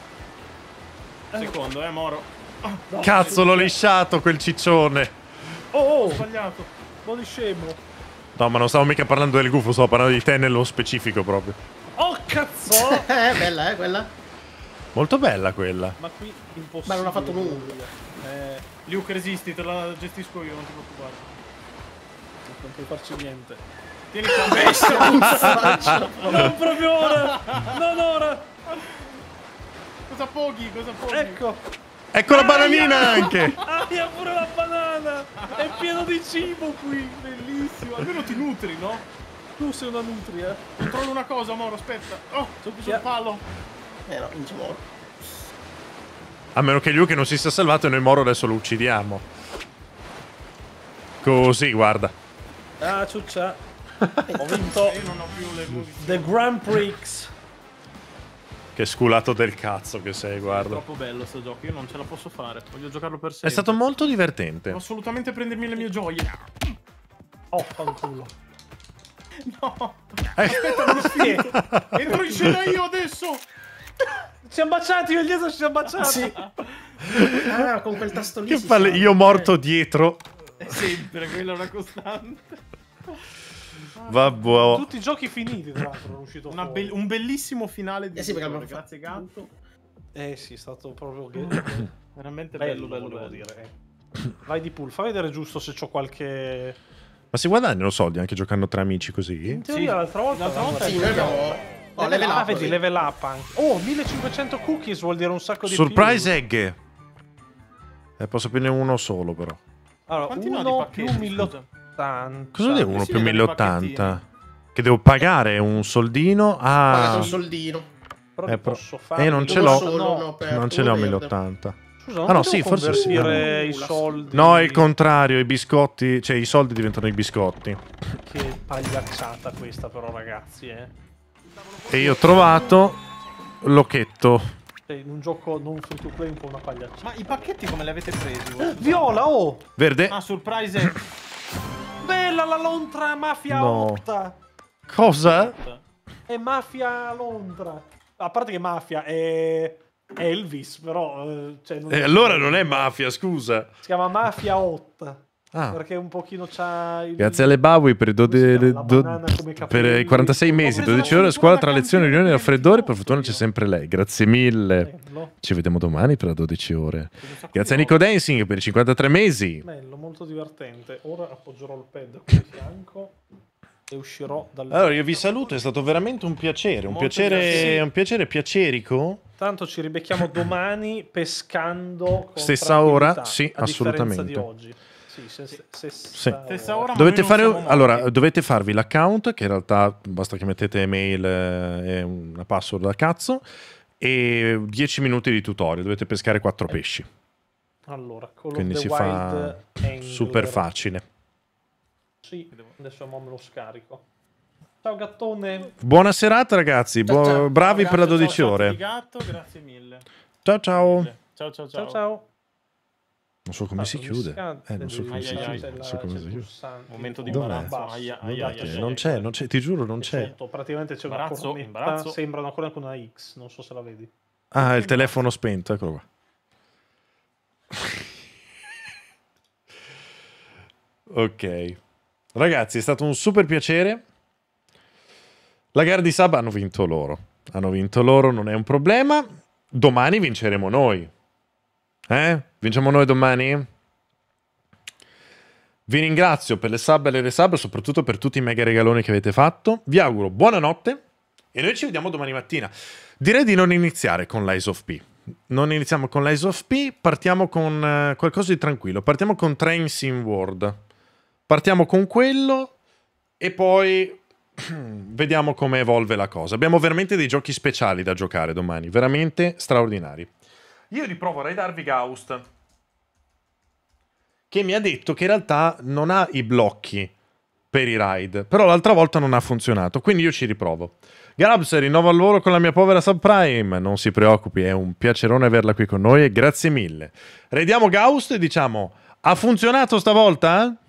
Secondo, Moro. No, Cazzo, l'ho lisciato quel ciccione. Oh, Ho sbagliato. buon scemo. No, ma non stavo mica parlando del gufo, stavo parlando di te nello specifico proprio. Oh, cazzo! Bella, quella. Molto bella quella. Ma qui impossibile. Ma non ha fatto nulla. Luke, resisti, te la gestisco io, non ti preoccupare. Non puoi farci niente. Tieni qua. Non proprio ora! Non ora! Cosa poghi? Cosa poghi? Ecco! Ecco la bananina anche. Aia, pure la banana! È pieno di cibo qui! Bellissimo. Almeno ti nutri, no? Tu sei una nutria. Controllo una cosa, Moro, aspetta. Oh, sono chiuso il palo. No, non ci muore. A meno che Luke non si sia salvato e noi Moro adesso lo uccidiamo. Così, guarda. Ah, ciuccia. Ho vinto Io non ho più le munizioni. The Grand Prix. Che sculato del cazzo che sei, È guarda. troppo bello sto gioco, io non ce la posso fare. Voglio giocarlo per È sempre. stato molto divertente. Devo assolutamente prendermi le mie gioie. Oh, fanculo. No. Aspetta, non ho finito. Entro in scena io adesso. Ci siamo baciati, io e Eliezer ci siamo baciati. Sì. Ah, con quel tasto lì. Che si palle, sa. io morto dietro. È sempre, quella è una costante. Vabbè. Tutti i giochi finiti, tra l'altro, è uscito fuori. Un bellissimo finale di Sì, perché giocare, abbiamo grazie gatto. Sì, è stato proprio Veramente bello, bello, volevo bello. dire. Vai di pool, fa vedere giusto se c'ho qualche... Ma si guadagnano soldi anche giocando tra amici così? In teoria l'altra volta... Sì, noi abbiamo... Oh, level up. vedi, level up anche. Oh, 1500 cookies vuol dire un sacco di Surprise più. egg. Posso prendere uno solo però. Allora, Quanti ne ho di 1 pacchetti, più scusa? 1080. Cosa devo uno si più vede nei 1080? Che devo pagare un soldino? Pagate Ah, un soldino. Però che però- posso fare? non ce Dove l'ho. sono? Solo uno per non ce l'ho uno verde. 1080. Scusa, non Ah, no, devo sì, forse sì. convertire i Nulla. soldi. No, è il contrario, i biscotti, cioè i soldi diventano i biscotti. Che pagliacciata questa però, ragazzi, E io ho trovato l'occhetto. Cioè, in un gioco non free to play è un po' una pagliacciata. Ma i pacchetti come li avete presi voi? Viola, oh! Verde? Ah, surprise egg. Bella la Lontra Mafia No. 8! Cosa? È Mafia Londra. A parte che Mafia è Elvis, però... cioè, non Allora non è mafia, scusa. Si chiama Mafia 8. Ah. Perché un pochino c'ha... Il... Grazie alle Bowie per, La banana come per capelli. i 46 mesi, Ho preso 12 la ore a scuola tra fortuna lezioni, da riunioni e campione. raffreddore. Per fortuna c'è sempre lei. Grazie mille. Bello, Ci vediamo domani per 12 ore. Grazie a Nico Dancing per i 53 mesi. bello, molto divertente. Ora appoggerò il pad qui di fianco e uscirò dal... Allora io vi saluto, è stato veramente un piacere. Molto divertente. Un piacere piacerico. Tanto ci ribecchiamo domani pescando con Stessa ora? tranquillità, Sì, a differenza assolutamente. di oggi. Sì, Stessa ora, ma Dovete noi non siamo morti. allora, dovete farvi l'account, che in realtà basta che mettete email e una password da cazzo, e 10 minuti di tutorial, dovete pescare 4 pesci. Allora, Call Quindi of the si fa Wild Angler. super facile. Sì, adesso me lo scarico. Ciao gattone. Buona serata ragazzi, Ciao. bravi per la Grazie, 12 ciao, ore. di gatto, grazie mille. Ciao ciao. Ciao ciao ciao. Ciao ciao. Non so come si chiude. Non so come Ai, si ai, ai. chiude. Non so come si chiude. Momento di Dov'è? imbarazzo. Aia, aia, aia, aia. Non c'è, ti giuro, non c'è. Praticamente c'è una Imbarazzo, cornetta, imbarazzo. sembra una cornetta con una X, non so se la vedi. Ah, il telefono spento, eccolo qua. Ok. Ragazzi, è stato un super piacere. La gara di Sab hanno vinto loro. Hanno vinto loro, non è un problema. Domani vinceremo noi. Vinciamo noi domani? Vi ringrazio per le sub e le resub, soprattutto per tutti i mega regaloni che avete fatto. Vi auguro buonanotte e noi ci vediamo domani mattina. Direi di non iniziare con l'Eyes of P. Non iniziamo con l'Eyes of P, partiamo con qualcosa di tranquillo. Partiamo con Train Sim World. Partiamo con quello e poi vediamo come evolve la cosa. Abbiamo veramente dei giochi speciali da giocare domani, veramente straordinari. Io riprovo a raidarvi Ghost, che mi ha detto che in realtà non ha i blocchi per i raid, però l'altra volta non ha funzionato, quindi io ci riprovo. Grabs, rinnovo al lavoro con la mia povera subprime, non si preoccupi, è un piacerone averla qui con noi e grazie mille. Raidiamo Ghost e diciamo, ha funzionato stavolta?